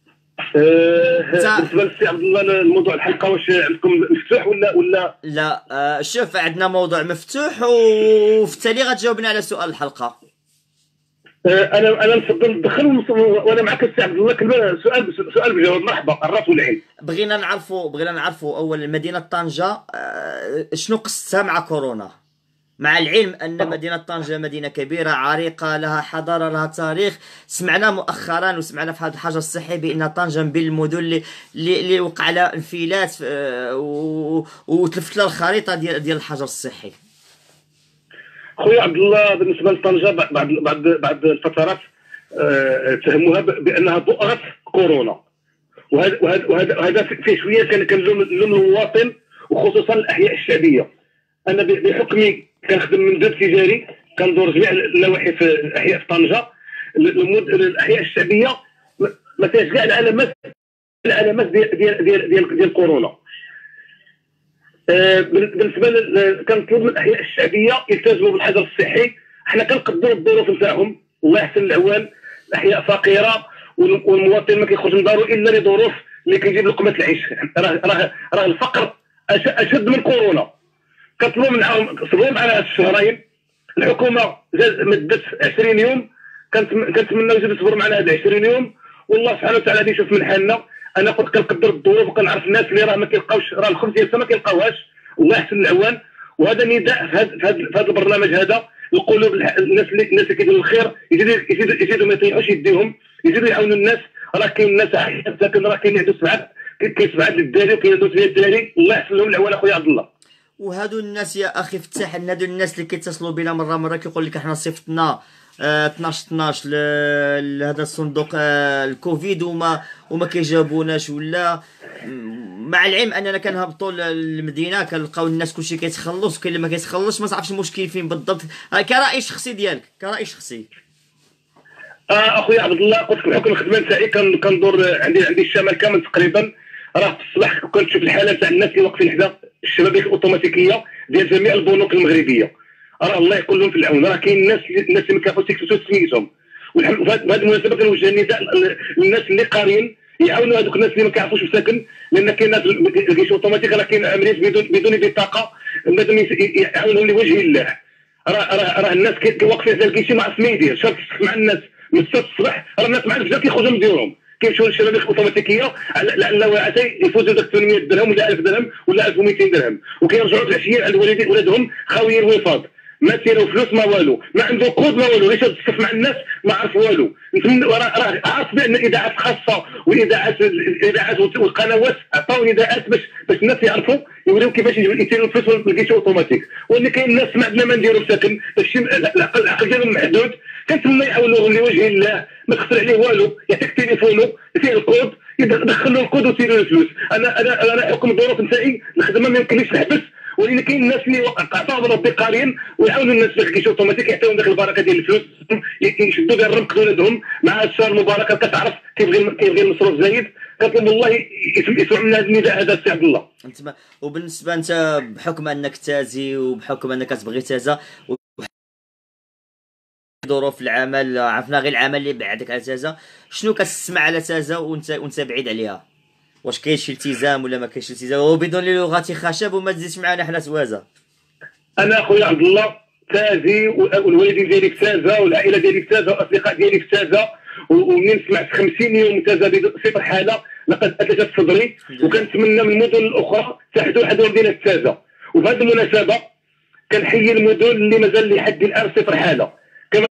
أه بالنسبه للسي عبد الله الموضوع الحلقه واش عندكم مفتوح ولا ولا لا؟ آه شوف عندنا موضوع مفتوح وفي التالي غتجاوبنا على سؤال الحلقه. أه انا انا نفضل ندخل وانا معك السي عبد الله كلمه سؤال سؤال بجواب. مرحبا الراس والعين. بغينا نعرفوا بغينا نعرفوا اول مدينه طنجه آه شنو قصتها مع كورونا، مع العلم أن مدينة طنجة مدينة كبيرة عريقة لها حضارة لها تاريخ. سمعنا مؤخرا وسمعنا في هذا الحجر الصحي بأن طنجة من بين المدن اللي اللي وقع لها انفلات وتلفت لها الخريطة ديال ديال الحجر الصحي. خويا عبد الله بالنسبة لطنجة بعد بعد بعد الفترات اتهموها بأنها بؤرة كورونا، وهذا وهذا وهذا فيه شوية كان كنلوم المواطن وخصوصا الأحياء الشعبية. أنا بحكمي كنخدم من باب تجاري كندور جميع النواحي في الاحياء في طنجه. الاحياء الشعبيه ما فيهاش كاع العلامات العلامات ديال ديال ديال ديال, ديال كورونا. آه بالنسبه كنطلب من الاحياء الشعبيه يلتزموا بالحجر الصحي. حنا كنقدروا الظروف نتاعهم الله يحسن الاعوان. الاحياء فقيره والمواطن ما كيخرج من دارو الا لظروف اللي كيجيب لقمه العيش. راه راه راه الفقر اشد من كورونا. كنطلبوا منهم صبروا معنا هاد الشهرين. الحكومه مدت عشرين يوم كنتمناو يزيدوا يصبروا معنا هاد عشرين يوم والله سبحانه وتعالى غادي يشوف من حالنا. انا كنت كنقدر الظروف وكنعرف الناس اللي راه ما كيلقاوش راه الخبز ديالها ما كيلقاوهاش الله يحسن العوان. وهذا نداء في هذا في هذا البرنامج هذا القلوب الناس اللي الناس اللي كيديروا الخير يزيدوا يزيدوا يزيدوا ما يطيحوش يديهم يزيدوا يعاونوا الناس. راه كاين الناس عايشين ساكن راه كاين اللي عنده سبعات كاين سبعات للداري وكاين عنده ثمانيه الداري الله يحسن لهم العوان اخويا عبد الله. وهادو الناس يا اخي فتاح هادو الناس اللي كيتصلوا بنا مره مره كيقول لك احنا صيفطنا اه اثناش اثناش لهذا الصندوق اه الكوفيد وما وما كيجاوبوناش ولا. مع العلم اننا كنهبطوا للمدينه كنلقاو الناس كلشي كيتخلص وكاين اللي ما كيتخلصش ما صافش المشكل فين بالضبط. اه كراي شخصي ديالك كراي شخصي. اه اخويا عبد الله قلت لك بحكم الخدمه نتاعي كندور عندي عندي الشمال كامل تقريبا. راه في الصباح كنت تشوف الحاله تاع الناس اللي واقفين حدا الشبابيك الاوتوماتيكيه ديال جميع البنوك المغربيه. راه الله يكون لهم في العون. راه كاين الناس الناس اللي ما كيعرفوش يكتبوا سميتهم، وبهذه المناسبه كنوجه النداء للناس اللي قارين يعاونوا هذوك الناس اللي ما كيعرفوش مساكن، لان كاين ناس الجيش اوتوماتيك راه كاين عمليات بدون بدون بطاقه، لازم يعاونهم لوجه الله. راه راه راه الناس كيوقفوا على الكيشي ما عرف ما يدير، شاف مع الناس من الساعه الصباح، راه الناس مع الفجر كيخرجوا من ديورهم كيمشيو للشبابيك الاوتوماتيكيه لعل وعسى يفوزوا داك ثمانمائة درهم ولا ألف درهم ولا ألف ومئتين درهم، وكيرجعوا في العشيه عند والدين ولادهم خاويين الوفاض، ما سيروا فلوس ما والو، ما عنده قود ما والو، ليش تصف مع الناس ما عرف والو. راه عارف بان الاذاعات الخاصه والاذاعات الاذاعات والقنوات عطاو نداءات باش باش الناس يعرفوا يوريو كيفاش يديروا الفلوس والكيش اوتوماتيك، ولكن كاين الناس ما عندنا ما نديروا مساكن، داكشي العقل العقل ديالهم محدود. كنتمنى يعاونوهم لوجه الله، ما تخسر عليه والو، يعطيك تليفونه فيه الكود يدخل له الكود وسير له الفلوس. انا انا انا حكم الظروف نتاعي الخدمه ما يمكنليش نحبس، ولكن كاين الناس اللي عطاهم ربي قارين ويعاونوا الناس في الكيش اوتوماتيك، يعطيهم ديك البركه ديال الفلوس، يشدوا بها الرمق ولادهم مع الشهر المبارك. كتعرف كيبغي كيبغي المصروف زايد، كنطلب والله يسمعوا لنا هذا النداء هذا السي عبد الله. انت وبالنسبه انت بحكم انك تازي وبحكم انك تبغي تازا ظروف العمل، عرفنا غير العمل اللي بعدك على تازا، شنو كتسمع على تازا وانت وانت بعيد عليها؟ واش كاين شي التزام ولا ما كاينش التزام؟ وبدون لغتي خشب وما تزيدش معنا حنا توازا. انا اخويا عبد الله تازي، والوالدين ديالي في تازا، والعائله ديالي في تازا، والاصدقاء ديالي في تازا، ومنين سمعت خمسين يوم تازا بصفر حاله لقد اتلجت صدري، وكنتمنى من المدن الاخرى تحدوا حدوا مدينه تازا. وبهذه المناسبه كنحيي المدن اللي مازال لحد الان صفر حاله. كما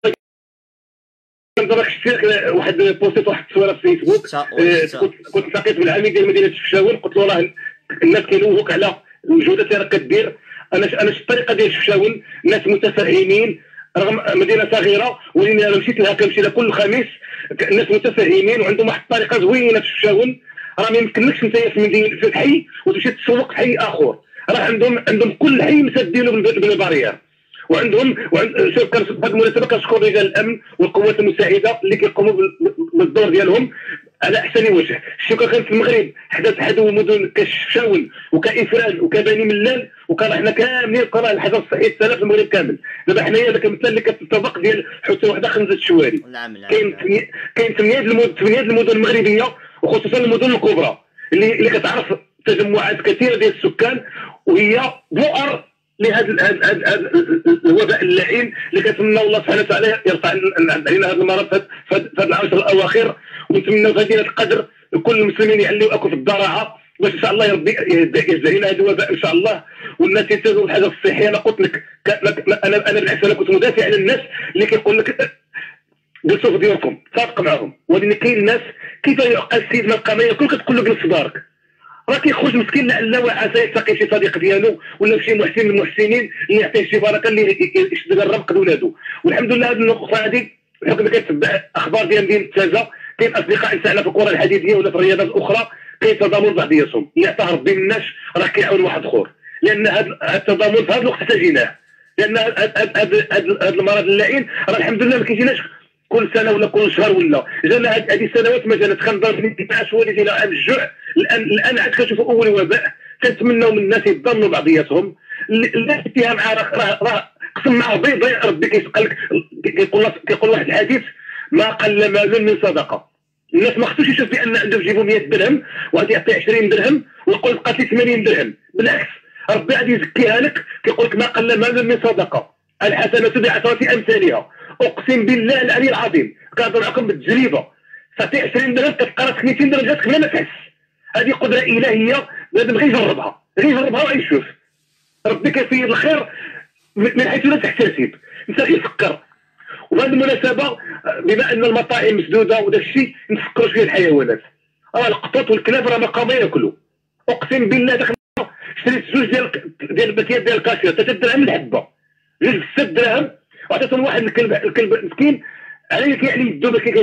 دابا شفت واحد بوستيت واحد التصويره في الفيسبوك، كنت التقيت بالعميد ديال مدينه شفشاون، قلت له راه الناس كيلوموك على الجهودات اللي راك كدير. انا انا شفت الطريقه ديال شفشاون، الناس متفاهمين رغم مدينه صغيره، ولكن انا مشيت لها كنمشي لها كل خميس، الناس متفاهمين وعندهم واحد الطريقه زوينه في شفشاون. راه ما يمكنلكش انت في مدينه في الحي وتمشي تسوق في حي اخر، راه عندهم عندهم كل حي مسدينه بالبارير، وعندهم وعند شوف كان بهذه المناسبه كنشكر رجال الامن والقوات المساعده اللي كيقوموا بالدور ديالهم على احسن وجه. الشكر كان في المغرب حدث حدو مدن كشفشاون وكافران وكبني ملال، وكان حنا كاملين قرا الحجر الصحي السنه في المغرب كامل. دابا حنايا داك المثال اللي كتطبق ديال حتى وحده خمسه الشواري. كاين كاين ثمانيه المدن ثمانيه المدن المغربيه وخصوصا المدن الكبرى اللي اللي كتعرف تجمعات كثيره ديال السكان، وهي بؤر لهذا الوباء اللعين اللي كنتمنى الله سبحانه وتعالى يرفع علينا هذا المرض في هذه العشر الاواخر. ونتمنى غديره القدر لكل المسلمين يعليوا اكو في الضراعه باش ان شاء الله يربي يهزع لنا هذا الوباء ان شاء الله، والناس يلتزموا بالحاجه الصحيه. انا قلت لك انا انا بالعكس انا كنت مدافع على الناس اللي كيقول لك جلسوا في ديوركم صادق معهم، ولكن كاين الناس كيف يعقل السيد ما بقى ما ياكل كتقول له جلس في دارك، راه كيخرج مسكين لعل وعسى يلتقي شي صديق ديالو ولا شي محسن من المحسنين اللي يعطيه شي بركه اللي يشد الرمق لولادو. والحمد لله هذه النقطه هذه بحكم كتتبع اخبار ديال مدينه تازا، كاين اصدقاء نتاعنا في الكره الحديديه ولا في الرياضات الاخرى كاين تضامن بعضياتهم اللي عطاه ربي من الناس راه كيعاون واحد اخر، لان هذا التضامن في هذا الوقت احتاجيناه، لان هذا المرض اللعين راه الحمد لله ما كيجيناش كل سنه ولا كل شهر ولا جانا هذه السنوات ما جانت. كنظن في اثناش ولد الى عام الجوع، الان الان عاد كنشوفوا اول وباء. كنتمناو من الناس يتضامنوا بعضياتهم، الناس فيها مع راه راه قسم مع بيض ربي كيسقلك. كيقول كيقول واحد الحديث ما قل مال من صدقه. الناس ما خصوش يشوف بان عنده في جيبو مئة درهم وغادي يعطي عشرين درهم ويقول بقات لي ثمانين درهم، بالعكس ربي غادي يزكيها لك. كيقول لك ما قل مال من صدقه الحسنه بعشره امثالها. اقسم بالله العلي العظيم كنهضر معكم بالتجربه، تعطي عشرين درهم كتلقى راسك مئتين درهم جاتك بلا ما تحس. هذه قدره الهيه لازم غير يجربها غير يجربها ويشوف ربي كيفيد الخير من حيث لا تحتسب. انت غير فكر. وبهذه المناسبه بما ان المطاعم مسدوده وداك الشيء نفكروا شويه الحيوانات. راه القطط والكلاب راه مقام ياكلوا. اقسم بالله داك شريت جوج ديال ديال الباكيات ديال الكاشير ثلاثة دراهم الحبه، جوج ستة دراهم، وعطيتهم واحد الكلب الكلب مسكين عليه كيعني يدو باش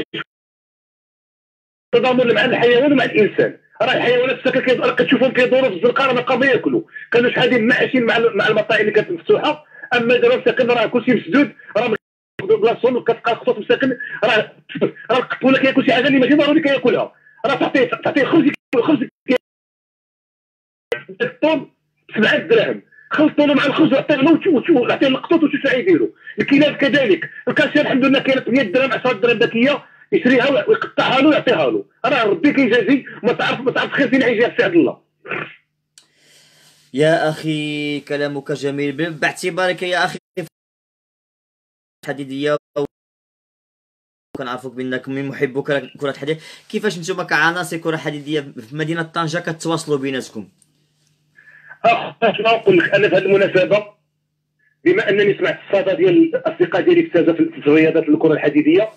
تضامن مع الحيوان ومع الانسان. راه الحيوانات الساكنه راك كتشوفهم كيدوروا في الزنقه راه مقام ياكلوا، كانوا شحال ماشيين مع مع المطاعم اللي كانت مفتوحه. اما دابا مساكن راه كلشي مسدود، راه بلاصتهم كتلقى الخطوط مساكن راه راه القط ولا كياكل شي حاجه اللي ماشي ضروري كياكلها، راه تعطيه تعطيه خرج خرج الطون سبعة دراهم خلطوا له مع الخبز وعطيه له وشوف عطيه القطوط وشوف شنو يديروا. الكلاب كذلك، الكاشير الحمد لله كانت مية درهم عشرة درهم ذكيه يشريها ويقطعها له ويعطيها له، راه ربي كيجازي ما تعرف ما تعرف خير فين يجي السي عبد الله. يا اخي كلامك جميل باعتبارك يا اخي حديديه كنعرفوك بانك من محبو كره الحديد. كيفاش نتوما كعناصر كره حديديه في مدينه طنجه كتواصلوا بيناتكم؟ اخ شنو نقول لك انا في هذه المناسبه، بما انني سمعت الصدى ديال الاصدقاء ديالي في في رياضات الكره الحديديه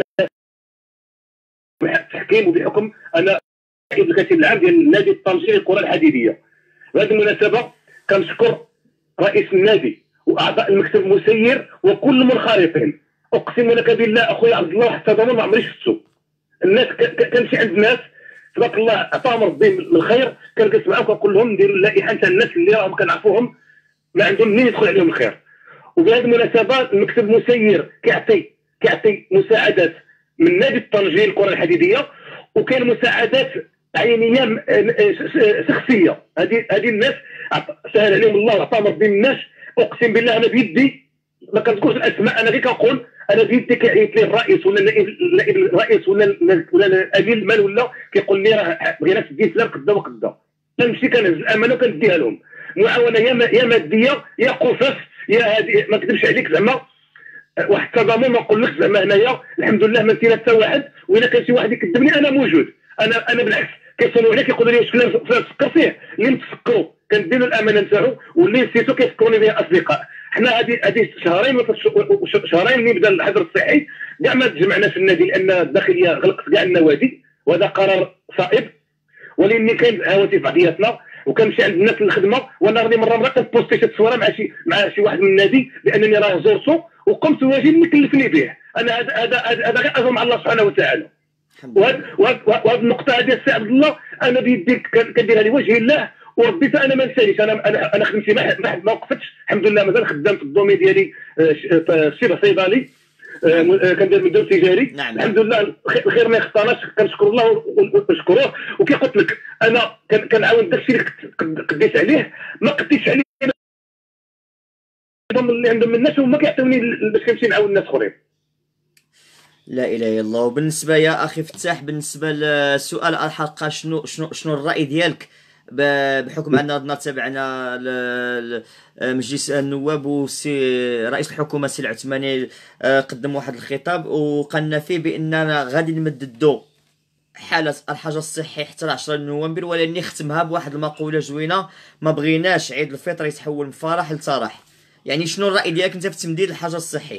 بالتحكيم وبحكم انا رئيس الكتيب العام ديال النادي الطنجي للكره الحديديه. بهذه المناسبه كنشكر رئيس النادي واعضاء المكتب المسير وكل المنخرطين. اقسم لك بالله اخويا عبد الله حتى ضمن ما عمري شفتو. الناس كنمشي عند الناس تبارك الله عطاهم ربي من الخير، كنجلس معاهم كنقول لهم نديروا اللائحه نتاع الناس اللي راهم كنعرفوهم ما عندهم منين يدخل عليهم الخير. وبهذه المناسبه المكتب المسير كيعطي كيعطي مساعدات من نادي الطنجي للكره الحديديه، وكاين مساعدات عينيه شخصيه. هذه هذه الناس سهل عليهم الله وعطاهم ربي من الناس. اقسم بالله انا بيدي ما كنذكرش الاسماء، انا غير كنقول انا بيدي كيعيط لي الرئيس ولا نائب الرئيس ولا ولا امين المال ولا كيقول لي راه بغينا تدي فلان قدا وقدا، كنمشي كنهز الامانه وكنديها لهم. معاونه يا يا ماديه يا قفص يا هذه، ما نكذبش عليك زعما واحد التضامن. ما نقول لك زعما هنايا الحمد لله ما نسينا حتى واحد، والا كان شي واحد يكذبني انا موجود. انا انا بالعكس كيصونوا عليا كيقولوا لي واش فلان فلان تفكر فيه، اللي متفكروا كندير له الامانه نتاعو واللي نسيتو كيفكروني بها اصدقاء. حنا هذه هذه شهرين ولا شهرين اللي بدا الحظر الصحي كاع ما تجمعناش في النادي لان الداخليه غلقت كاع النوادي، وهذا قرار صائب. ولكن كاين هواتف بعضياتنا وكنمشي عند الناس للخدمه، وانا راني مره مره كنبوستي شي تصويره مع شي مع شي واحد من النادي لانني راه زرته وقمت واجب اللي كلفني به. انا هذا هذا هذا غير اجر مع الله سبحانه وتعالى. وهذه النقطه هذه السي عبد الله انا بيدي كنديرها لوجه الله وربي فانا ما نساليش. انا انا انا خدمتي ما ما وقفتش الحمد لله، مازال خدام في الدومين ديالي في شبه صيدلي كندير مدير تجاري. نعم. الحمد لله الخير ما يخطاناش، كنشكر الله ونشكروه. وكي قلت لك انا كنعاون داكشي اللي قديت عليه ما قديتش عليه اللي عندهم الناس وما كيعطيوني باش كنمشي نعاون الناس اخرين. لا اله الا الله. وبالنسبه يا اخي فتاح بالنسبه لسؤال الحلقه، شنو شنو شنو الراي ديالك بحكم اننا تابعنا مجلس النواب وسي رئيس الحكومه سي العثماني قدم واحد الخطاب وقالنا فيه باننا غادي نمددوا حاله الحجر الصحي حتى عشرة نوفمبر، ولكن نختمها بواحد المقوله زوينه، ما بغيناش عيد الفطر يتحول من فرح لترح. يعني شنو الراي ديالك انت في تمديد الحجر الصحي؟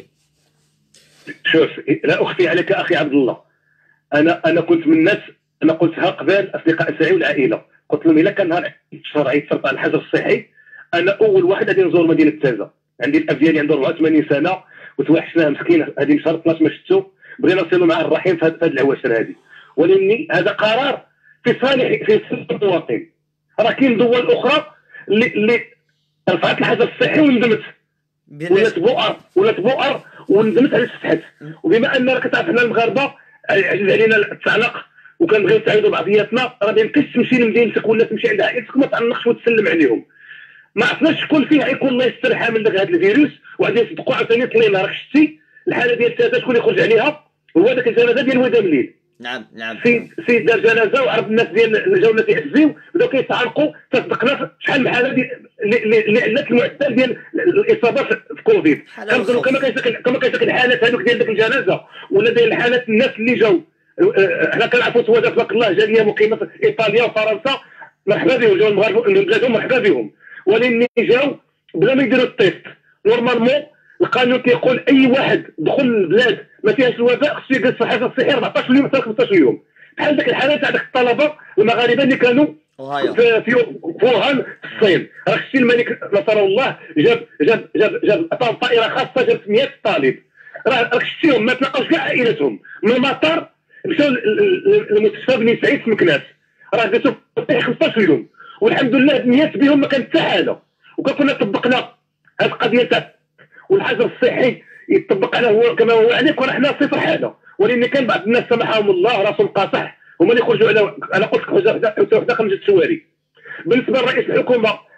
شوف لا اخفي عليك اخي عبد الله، انا انا كنت من الناس انا قلتها قبل اصدقاء سعي والعائله، قلت لهم الا كان نهار الشرعي ترفع الحجر الصحي انا اول واحد غادي نزور مدينه تازه. عندي الاب ديالي عنده أربعة وثمانين سنه وتوحشناه مسكين هذه من شهر اثناش ما شفتو، بغينا نصلوا معاه الرحيم في هذه العواشر هذه. ولكن هذا قرار في صالح في صالح المواطن. راه كاين دول اخرى اللي اللي رفعت الحجر الصحي وندمت ولات بؤر ولات بؤر وندمت على السحت. وبما اننا كتعرف حنا المغاربه عزيز علينا التعلق وكنبغيو نساعدوا بعضياتنا، راه ما يمكنش تمشي لمدينتك ولا تمشي عند عائلتك وما تعلقش وتسلم عليهم. ما عرفناش شكون فيها يكون الله يستر حامل لك هذا الفيروس وغادي يصدقوا عاوتاني طلينا. راك شتي الحاله ديال تازه شكون يخرج عليها؟ هو هذاك الجنازه ديال ودام الليل. نعم نعم. سيد سيد دار جنازه وعرف الناس ديال اللي جاو الناس يحزيو بداو كيتعلقوا تصدقنا شحال من حاله اللي علات المعدل ديال الاصابات في كوفيد. كنظنوا كما كيسك كما كيسك الحالات هذوك ديال ديك الجنازه ولا ديال الحالات الناس اللي جاو. حنا كنعرفوا سواده تبارك الله جاليه مقيمه في ايطاليا وفرنسا مرحبا بهم، جاو المغاربه بلادهم مرحبا بهم، ولكن جاو بلا ما يديروا التيست. نورمالمون القانون كيقول اي واحد دخل البلاد ما فيهاش الوباء خصو يجلس في الحجر الصحي أربعطاش يوم حتى خمسطاش يوم، بحال داك الحالات تاع داك الطلبه المغاربه اللي كانوا في في ووهان في الصين. راه شتي الملك نصره الله جاب جاب جاب جاب عطاهم طائره خاصه جابت مئة طالب. راه راك شتيهم ما تلاقاوش كاع عائلتهم من المطار مشاو للمستشفى بني سعيد في مكناس، راه جلسوا خمسطاش يوم والحمد لله مئة بهم ما كانت حتى حاله. وكنا طبقنا هذه القضيه تاع والحجر الصحي يطبق على هو كما هو عليك ورحنا صفر حاله. ولكن كان بعض الناس سمحهم الله راسهم قاصح هما اللي يخرجوا على انا قلت لك حاجه وحده خمسه سواري. بالنسبه لرئيس الحكومه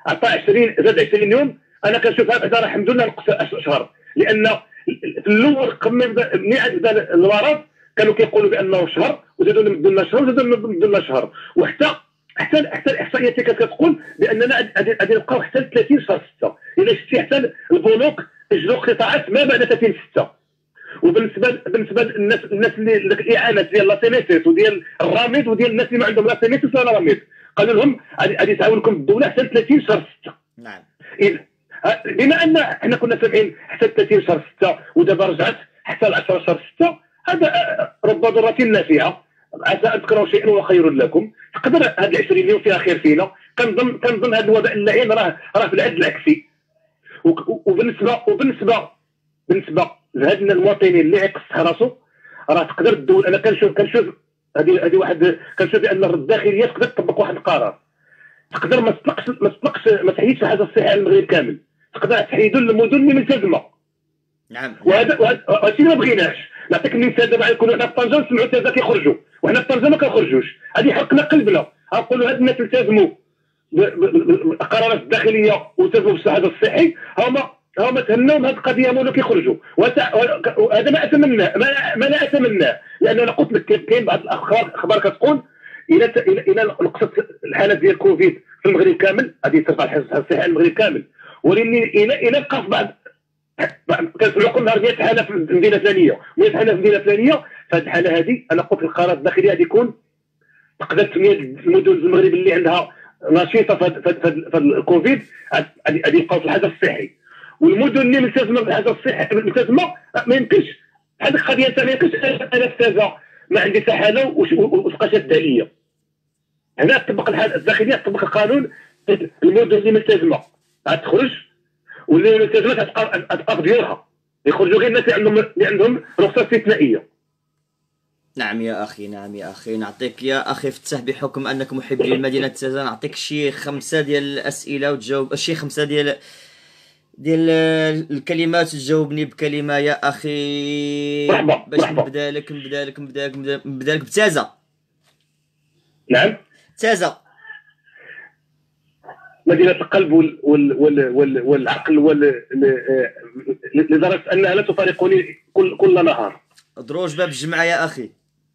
عطى عشرين زاد عشرين يوم، انا كنشوفها بعدا الحمد لله نقص شهر، لان في الاول قبل ما يبدا ملي بدا المرض كانوا كيقولوا بانه شهر وزادوا نمدوا لنا شهر وزادوا نمدوا لنا شهر، وحتى حتى حتى الاحصائيات اللي كانت كتقول باننا غادي نبقاو حتى ثلاثين شهر ستة، الا شفتي حتى البنوك اجروا قطاعات ما بعد ثلاثين ستة. وبالنسبه بالنسبه للناس الناس اللي داك الاعانات ديال لاسينيسيس وديال الراميد وديال الناس اللي ما عندهم لاسينيسيس ولا راميد، قالوا لهم غادي تعاونكم الدوله حتى ثلاثين شهر ستة. نعم. اذا بما ان حنا كنا سامعين حتى ثلاثين شهر ستة ودابا رجعت حتى ل عشرة شهر ستة، هذا رب ضرة نافعه، عسى ان تكرهوا شيئا وهو خير لكم. تقدر هاد عشرين يوم فيها خير فينا. كنظن كنظن هذا الوباء اللعين راه راه في العد العكسي. وبالنسبه وبالنسبه بالنسبه لهاد المواطنين اللي عيقصها راسو، راه تقدر الدوله، انا كنشوف كنشوف هذه هذه واحد كنشوف بان الداخليه تقدر تطبق واحد القرار، تقدر ما تطلقش ما تطلقش ما تحيدش الحاجه الصحيه على المغرب كامل، تقدر تحيدوا المدن اللي ملتزمه. نعم. وهذا وهذا الشيء ما بغيناش. نعطيك مثال، دابا غنكونوا حنا في طنجه نسمعوا تازا كيخرجوا وحنا في طنجه ما كنخرجوش، هذه حرقنا قلبنا. غنقولوا هاد الناس التزموا بالقرارات الداخليه والتزموا بالشهاده الصحي، هما هما تهنوا بهذه القضيه ولاو كيخرجوا، وهذا ما اتمناه ما, ما لا اتمناه، لان انا قلت لك كاين بعض الاخبار كتقول الى الى نقصت الحالات ديال كوفيد في المغرب كامل غادي ترفع الحاله الصحيه على المغرب كامل، ولكن الى الى بقى في بعض كنسمعوا كل نهار مية حاله في المدينه الفلانيه مية حاله في المدينه الفلانيه. فهذه الحاله هذه انا قلت القرار الداخلي غادي يكون تقدر تسميه المدن المغرب اللي عندها نشيطه في الكوفيد غادي يبقاو في الحجر الصحي، والمدن اللي ملتزمه بالحجر الصحي ملتزمه ما يمكنش هذيك القضيه. انت ما يمكنش انا استاذه ما عندي حتى حاله وتبقى شاده عليا. هنا تطبق الحاله الداخليه، تطبق القانون، المدن اللي ملتزمه غتخرج واللي ملتزمه غتبقى في ديورها، يخرجوا غير الناس اللي عندهم اللي عندهم رخصه استثنائيه. نعم يا أخي، نعم يا أخي. نعطيك يا أخي فتح بحكم أنك محب لمدينة تازا، نعطيك شي خمسة ديال الأسئلة وتجاوب شي خمسة ديال ديال الكلمات وتجاوبني بكلمة يا أخي. مرحبا باش مرحبا. نبدا لك نبدا لك نبدا لك نبدا لك بتازا. نعم. تازا مدينة القلب وال وال وال وال والعقل وال لدرجة أنها لا تفارقني كل كل نهار. دروج باب الجمعة يا أخي.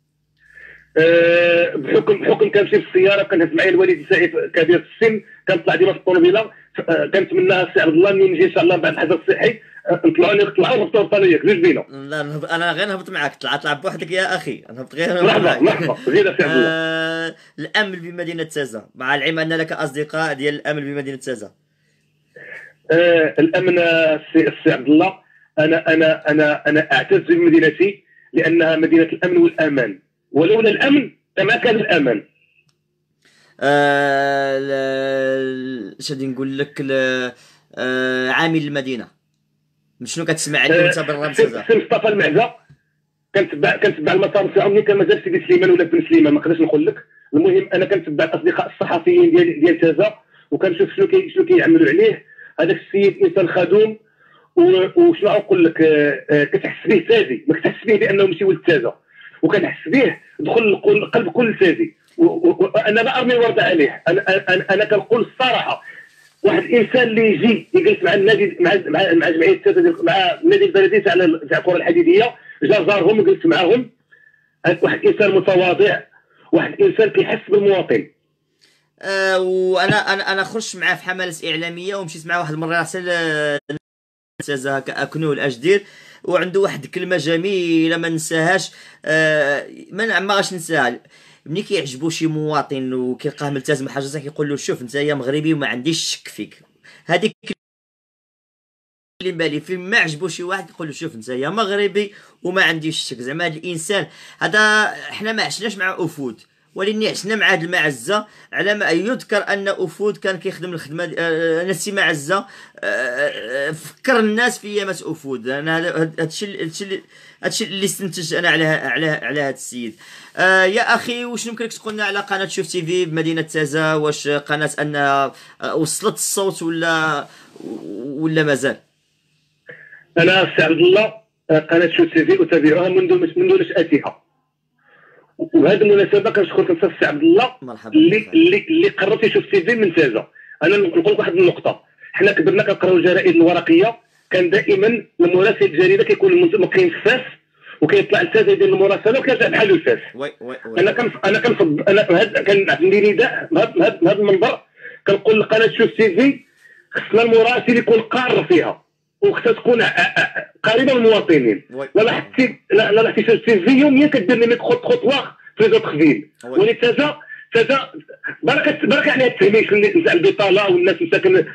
أه بحكم بحكم كنمشي في السيارة، كنهز معايا الوالد سعيد كبير في السن، كنطلع ديما في الطوموبيلة، أه كنتمنى السي عبد الله ملي نجي إن شاء الله بعد الحجر الصحي نطلعوا نطلعوا نهبطوا وطنية جوج بينا. لا أنا غير نهبط معاك، طلع طلع بوحدك يا أخي، نهبط غير مرحبا مرحبا. زيد السي عبد الله. آه الأمن بمدينة تازا، مع العلم أن لك أصدقاء ديال الأمن بمدينة تازا. أه الأمن السي عبد الله، أنا أنا أنا أنا أعتز بمدينتي لأنها مدينة الأمن والأمان، ولولا الأمن ما كان الأمان. آه شادي نقول لك آه عامل المدينة، شنو كتسمع عليه وانت برا تازا؟ سي مصطفى المعزة، كنتبع كنتبع المسار نتاعو ملي كان مازال سيدي سليمان ولا بن سليمان، ما نقدرش نقول لك. المهم انا كنتبع الاصدقاء الصحفيين ديال ديال تازا وكنشوف شنو كي شنو كيعملوا عليه. هذاك السيد انسان خدوم، وشنو نقول لك، كتحس به تازي، ما كتحس به بانه ماشي ولد تازا، وكنحس به دخل قلب كل تازي. وانا لا ارمي ورده عليه، انا انا, أنا كنقول الصراحه، واحد الانسان اللي يجي يجلس مع النادي مع مع مع جمعيه تازا مع النادي البلدي تاع تاع الكره الحديديه، جا زارهم وجلس معاهم، واحد الانسان متواضع، واحد الانسان كيحس بالمواطن. أه وانا انا انا خرجت معاه في حملات اعلاميه ومشيت معاه واحد المره حتى تازا هكا اكنو الاجدير، وعنده واحد الكلمه جميله ما ننساهاش، أه ما ما غاش ننساها. ملي كيعجبو شي مواطن وكيلقاه ملتزم حاجه صح كيقول له شوف انت يا مغربي وما عنديش شك فيك. هذيك اللي بالي في ما عجبو شي واحد يقول له شوف انت يا مغربي وما عنديش شك. زعما هذا الانسان هذا احنا ما عشناش مع افود، ولكن عشنا مع هذه المعزه. على ما يذكر ان افود كان كيخدم الخدمه انا السي معزه فكر الناس في ايامات افود. انا هذا الشيء هادشي اللي استنتج انا على على على هذا السيد. آه يا اخي واش يمكنك تقول لنا على قناه شوف تي في بمدينه تازا؟ واش قناه انها وصلت الصوت ولا ولا مازال؟ انا السي عبد الله قناه شوف تي في اتابعها منذ منذ نشاتها، وبهذه المناسبه كنشكرك انت السي عبد الله اللي اللي اللي قررت يشوف تي في من تازا. انا نقول لك واحد النقطه، حنا كبرنا كنقراو الجرائد الورقيه، كان دائما المراسل الجريده كيكون كاين فاس وكيطلع الاستاذ يدير المراسله وكيرجع بحال الفاس. انا كنف انا كنفضل انا هاد كان عندي نداء بهذا المنبر، كنقول لقناه شوف تي في خصنا المراسل يكون قار فيها وخصها تكون قريبه من المواطنين. لا لاحظتي لا لاحظتي شوف تي في يوميا كدير لي ميكرو خطوه في لي زوطخ فيل، ولي تازا تازا بركه بركه عليها التهميش نتاع البطاله والناس مساكن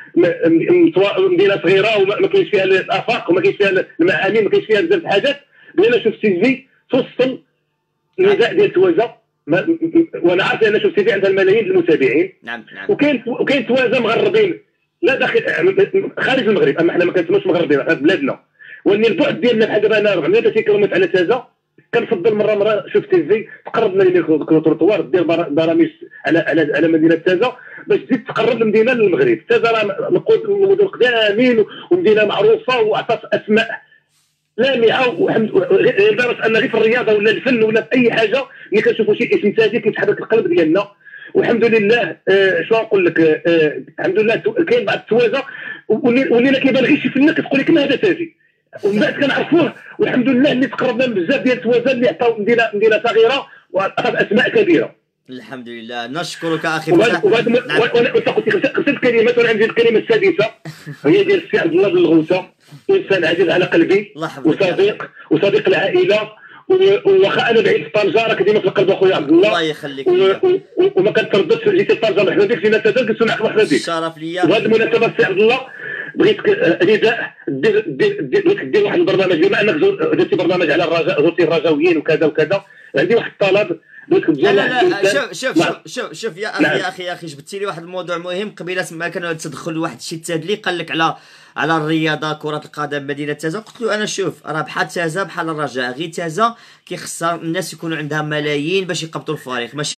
مدينه صغيره وما كاينش فيها الافاق وما كاينش فيها المعامل ما كاينش فيها بزاف الحاجات. بغينا شوف تي في توصل النداء ديال توازا، وانا عارف ان شوف تي في عندها الملايين المتابعين. نعم نعم. وكاين وكاين توازا مغربين لا داخل خارج المغرب، اما حنا ما كنسموش مغربين في بلادنا، واني البعد ديالنا بحال دابا انا أربعمية وثلاثين كيلومتر على تازا، كنفضل مره مره شوف تي في تقرب لنا الميكروطروطوار دير برامج على على على مدينه تازا باش تزيد تقرب المدينه للمغرب. تازا راه نقود المدن قدامين ومدينه معروفه وعطات اسماء لامعه، وحمد لدرجه ان غير في الرياضه ولا الفن ولا في اي حاجه ملي كنشوفوا شي اسم تاجي كيتحرك القلب ديالنا. والحمد لله آه شنو نقول لك آه الحمد لله كاين بعض التوازا ولينا كيبان غير شي فنان كتقول لك ما هذا تاجي، ومن بعد كنعرفوه والحمد لله اللي تقربنا من بزاف ديال التوازا اللي عطاو مدينه مدينه صغيره وعطات اسماء كبيره. الحمد لله نشكرك اخي. وهذا وانت قلت خمسه الكلمات وانا عندي الكلمه السادسه هي ديال السي عبد الله بن الغوثه، انسان عزيز على قلبي وصديق وصديق العائله، واخا انا بعيد في طنجه راك ديما في القلب اخويا عبد الله. الله يخليك وما كنترددش جيت لطنجه مرحبا بك، جينا تازا قلت معك مرحبا بك. الشرف ليا. وهذه المناسبه السي عبد الله بغيتك نداء دير دير دير واحد البرنامج، بما انك درتي برنامج على الرجاء زرتي الرجاويين وكذا وكذا، عندي واحد الطلب بغيتك لا لا لا شوف شوف شوف شوف شوف يا اخي يا اخي يا اخي جبتي لي واحد الموضوع مهم. قبيله ما كان تدخل واحد الشيء تادلي قال لك على على الرياضه كره القدم مدينه تازا، قلت له انا شوف راه بحال تازا بحال الرجاء، غير تازا كيخصها الناس يكونوا عندها ملايين باش يقبطوا الفريق ماشي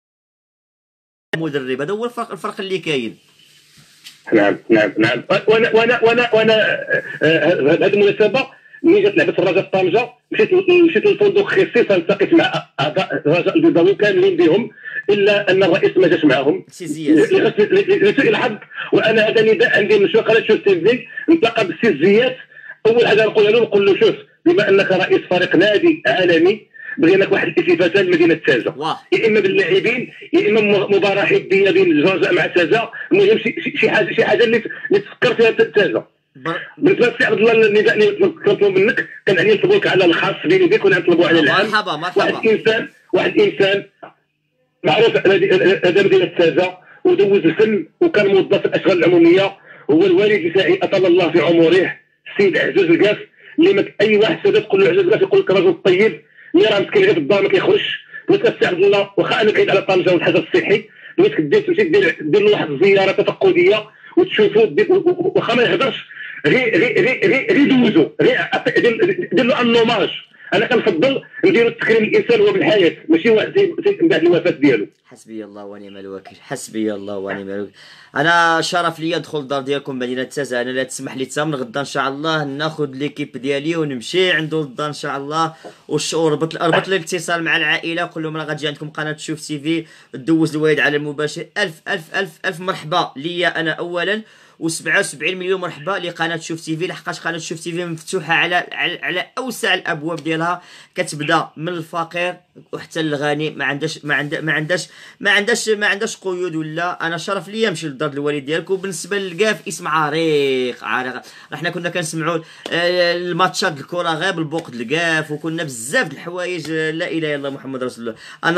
مدرب. هذا هو الفرق الفرق اللي كاين. نعم نعم نعم. وانا وانا وانا وانا هذه المناسبه ملي جات لعبه الرجاء في طنجه مشيت مشيت للفندق خصيصا التقيت مع اعضاء الرجاء البيضاوي كاملين بهم، الا ان الرئيس ما جاش معهم لسوء الحظ. وانا هذا نداء عندي من قناه شوف تي في نتلاقى بالسي زيات، اول حاجه نقولها له نقول له شوف بما انك رئيس فريق نادي عالمي بغيناك واحد الاستفاده لمدينه تازا، يا اما باللاعبين يا اما مباراه حديه بين الرجاء مع تازا، المهم شي حاجه شي حاجه اللي تفكر فيها تازا. بالنسبه للسي عبد الله النداء اللي كنطلب منك كان علي نطلبوك على الخاص بيني وبينك ونطلبوا على العام. مرحبا مرحبا. واحد انسان واحد انسان معروف هذا مدينه تازا ودوز الفن وكان موظف في الاشغال العموميه، هو الوالد تاعي اطال الله في عمره السيد عزوز القاف، اللي اي واحد سادات تقول له عزوز القاف يقول لك رجل طيب اللي راه مسكين غير في الدار ما كيخرجش. بغيت السي عبد الله واخا انا بعيد على طنجه والحاجه الصحي بغيتك دير تمشي دير دير له واحد الزياره تفقديه وتشوفوا واخا ما يهضرش غير غير غير غير دوزو غير دير له ان اوماج. انا كنفضل نديرو التكريم الانسان هو بالحياه ماشي واحد من بعد الوفاه ديالو. حسبي الله ونعم الوكيل حسبي الله ونعم الوكيل. انا شرف ليا ندخل الدار ديالكم مدينه تازا. انا لا تسمح لي حتى من غدا ان شاء الله ناخذ ليكيب ديالي ونمشي عنده للدار ان شاء الله، وربط ربط الاتصال مع العائله قول لهم راه غتجي عندكم قناه شوف تي في دوز الوالد على المباشر. الف الف الف الف مرحبا ليا انا اولا، وسبعة وسبعين مليون مرحبا لقناه شوف تي في، لحقاش قناه شوف تي في مفتوحه على على, على اوسع الابواب ديالها، كتبدا من الفقير وحتى الغني، ما عندهاش ما عندها ما عندهاش ما عندهاش ما عندهاش قيود. ولا انا شرف ليا نمشي للدار الوالد ديالك. وبالنسبه للقاف اسم عريق عريق، حنا كنا كنسمعوا الماتشات الكره غير بالبوق د القاف، وكنا بزاف د الحوايج لا اله الا الله محمد رسول الله. انا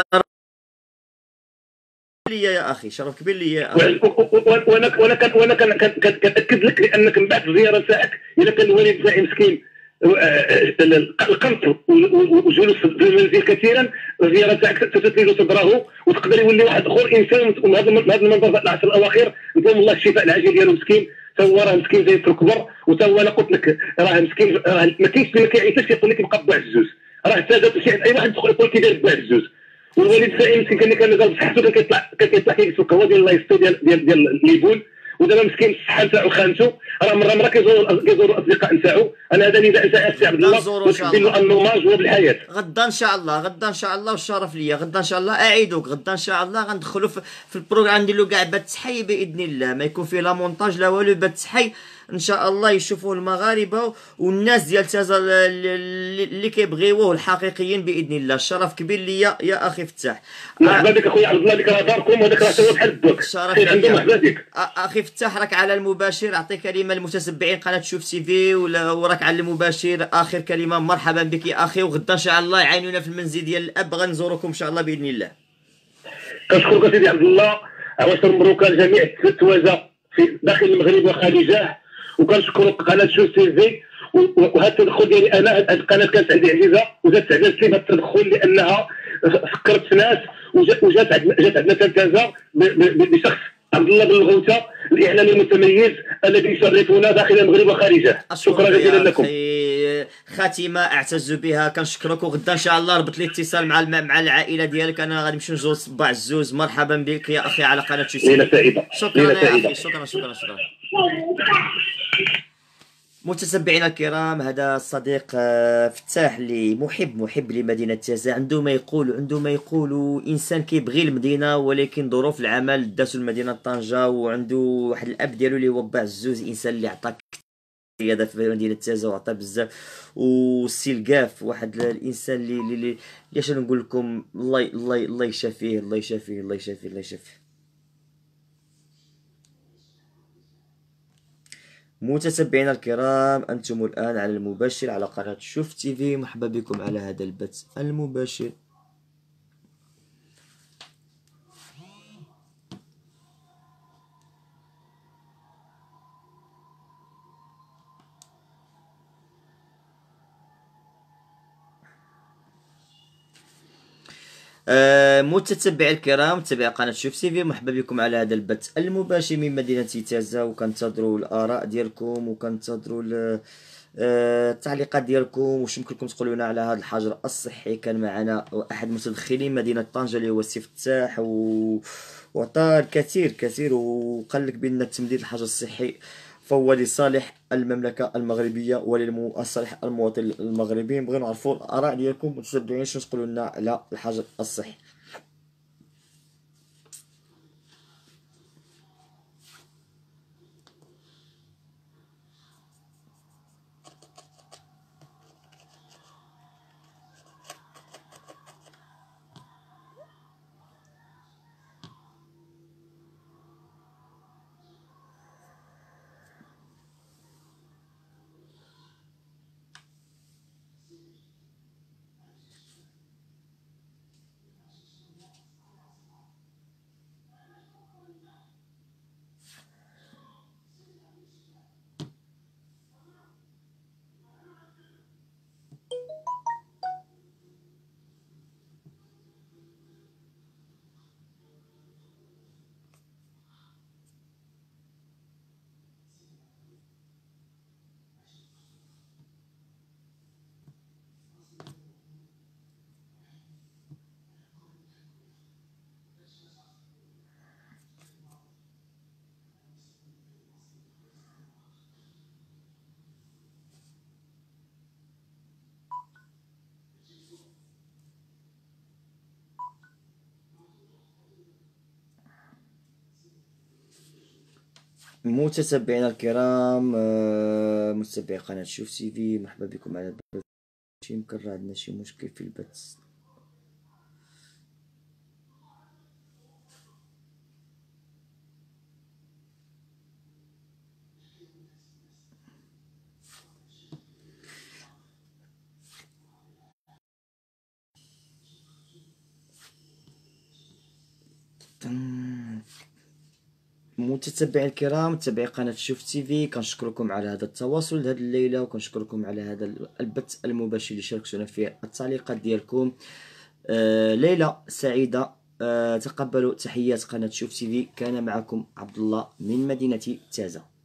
ليا يا اخي شرف كبير ليا وانا وانا كان وانا كنأكد لك لانك من بعد الزياره تاعك الا كان الوالد تاعي مسكين القنط وجلوس في المنزل كثيرا، الزياره تاعك تتلي صدره وتقدر يولي واحد اخر انسان. وهذا هذا المنظر في العشر الاواخر نتمنى الله الشفاء العاجل ديالو. مسكين تا هو راه مسكين زي الكبر، وتا هو انا قلت لك راه مسكين راه ما كاينش اللي ما كيعيطش يقول لك يبقى بوعزوز، راه حتى شي اي واحد يدخل يقول كيدير بوعزوز. والوالد تاعي مسكين كان كان مازال بصحته كان كيطلع كان كيطلع كيجلس في القهوه ديال لايستو ديال ديال ديال ليبول، ودابا مسكين الصحه نتاعو خانته، راه مره مره كيزوروا كيزوروا الاصدقاء نتاعو. انا هذا نداء نتاعي السي عبد الله، وتدير له النوماج هو بالحياه. غدا ان شاء الله، غدا ان شاء الله، والشرف ليا. غدا ان شاء الله اعيدك، غدا ان شاء الله غندخلوا في, في البروغرام، نديروا كاع بات تحي باذن الله، ما يكون فيه لا مونتاج لا والو، بات تحي ان شاء الله يشوفوه المغاربه والناس ديال تازا اللي كيبغيوه الحقيقيين باذن الله. الشرف كبير ليا يا اخي فتاح. مرحبا بك اخويا عبد الله، ديك راه داركم وهذاك راه سوا بحال الدوك. الشرف ليا مرحبا بك اخي فتاح. راك على المباشر، اعطي كلمه للمتتبعين قناه شوف تي في، وراك على المباشر. اخر كلمه، مرحبا بك يا اخي، وغدا ان شاء الله يعينونا في المنزل ديال الاب، غنزوركم ان شاء الله باذن الله. كنشكرك سيدي عبد الله، عواشر مبروك لجميع التوازه في داخل المغرب وخارجه، وكنشكرك قناه شوف تي في. وهذا التدخل ديالي انا، هذه القناه كانت عندي عزيزه وزادت عندنا سليم هذا التدخل، لانها فكرت في ناس وجات عندنا جات عندنا تنتازه بشخص عبد الله بن الغوثه، الاعلامي المتميز الذي يشرفنا داخل المغرب وخارجه. شكرا جزيلا لكم. خاتمه اعتز بها، كنشكرك. وغدا ان شاء الله ربط لي اتصال مع مع العائله ديالك، انا غادي نمشي نزور صباع الزوز. مرحبا بك يا اخي على قناه شوف. ليله سعيده. شكرا يا اخي، شكرا شكرا شكرا. متتبعينا الكرام، هذا الصديق فتاح اللي محب محب لمدينة تازا، عنده ما يقول عنده ما يقول انسان كيبغي المدينة، ولكن ظروف العمل داسو لمدينة طنجة، وعنده واحد الاب ديالو اللي هو باع الزوز، انسان اللي عطاك قيادة في مدينة تازا وعطى بزاف. والسي الكاف واحد الانسان اللي اللي اللي اش نقول لكم، الله الله الله يشافيه، الله يشافيه، الله يشافيه، الله يشافيه. متتبعينا الكرام، أنتم الآن على المباشر على قناة شوف تي في، مرحبا بكم على هذا البث المباشر. آه متتبعي الكرام، متابعي قناة شوف تي في، مرحبا بكم على هذا البث المباشر من مدينة تازا، وكنتظروا الآراء ديالكم، وكنتظروا آه التعليقات ديالكم، واش يمكن لكم تقولوا لنا على هذا الحجر الصحي. كان معنا أحد متدخلين مدينة طنجة اللي هو السي فتاح، و... وعطى الكثير كثير، وقال لك بأن تمديد الحجر الصحي فهو لصالح المملكة المغربية ولصالح المواطن المغربي. بغينا نعرفوا الآراء ديالكم متتبعين، شنو تقولوا لنا على الحجر الصحي. متتبعينا الكرام، متتبعي قناة شوف تي في، مرحبا بكم على البث. يمكن راه عندنا شي مشكل في البث. متتبعي الكرام، متابعي قناة شوف تي في، كنشكركم على هذا التواصل هذه الليلة، وكنشكركم على هذا البث المباشر اللي شاركتونا فيه، التعليقات ديالكم. آه ليلة سعيدة. آه تقبلوا تحيات قناة شوف تي في. كان معكم عبد الله من مدينة تازا.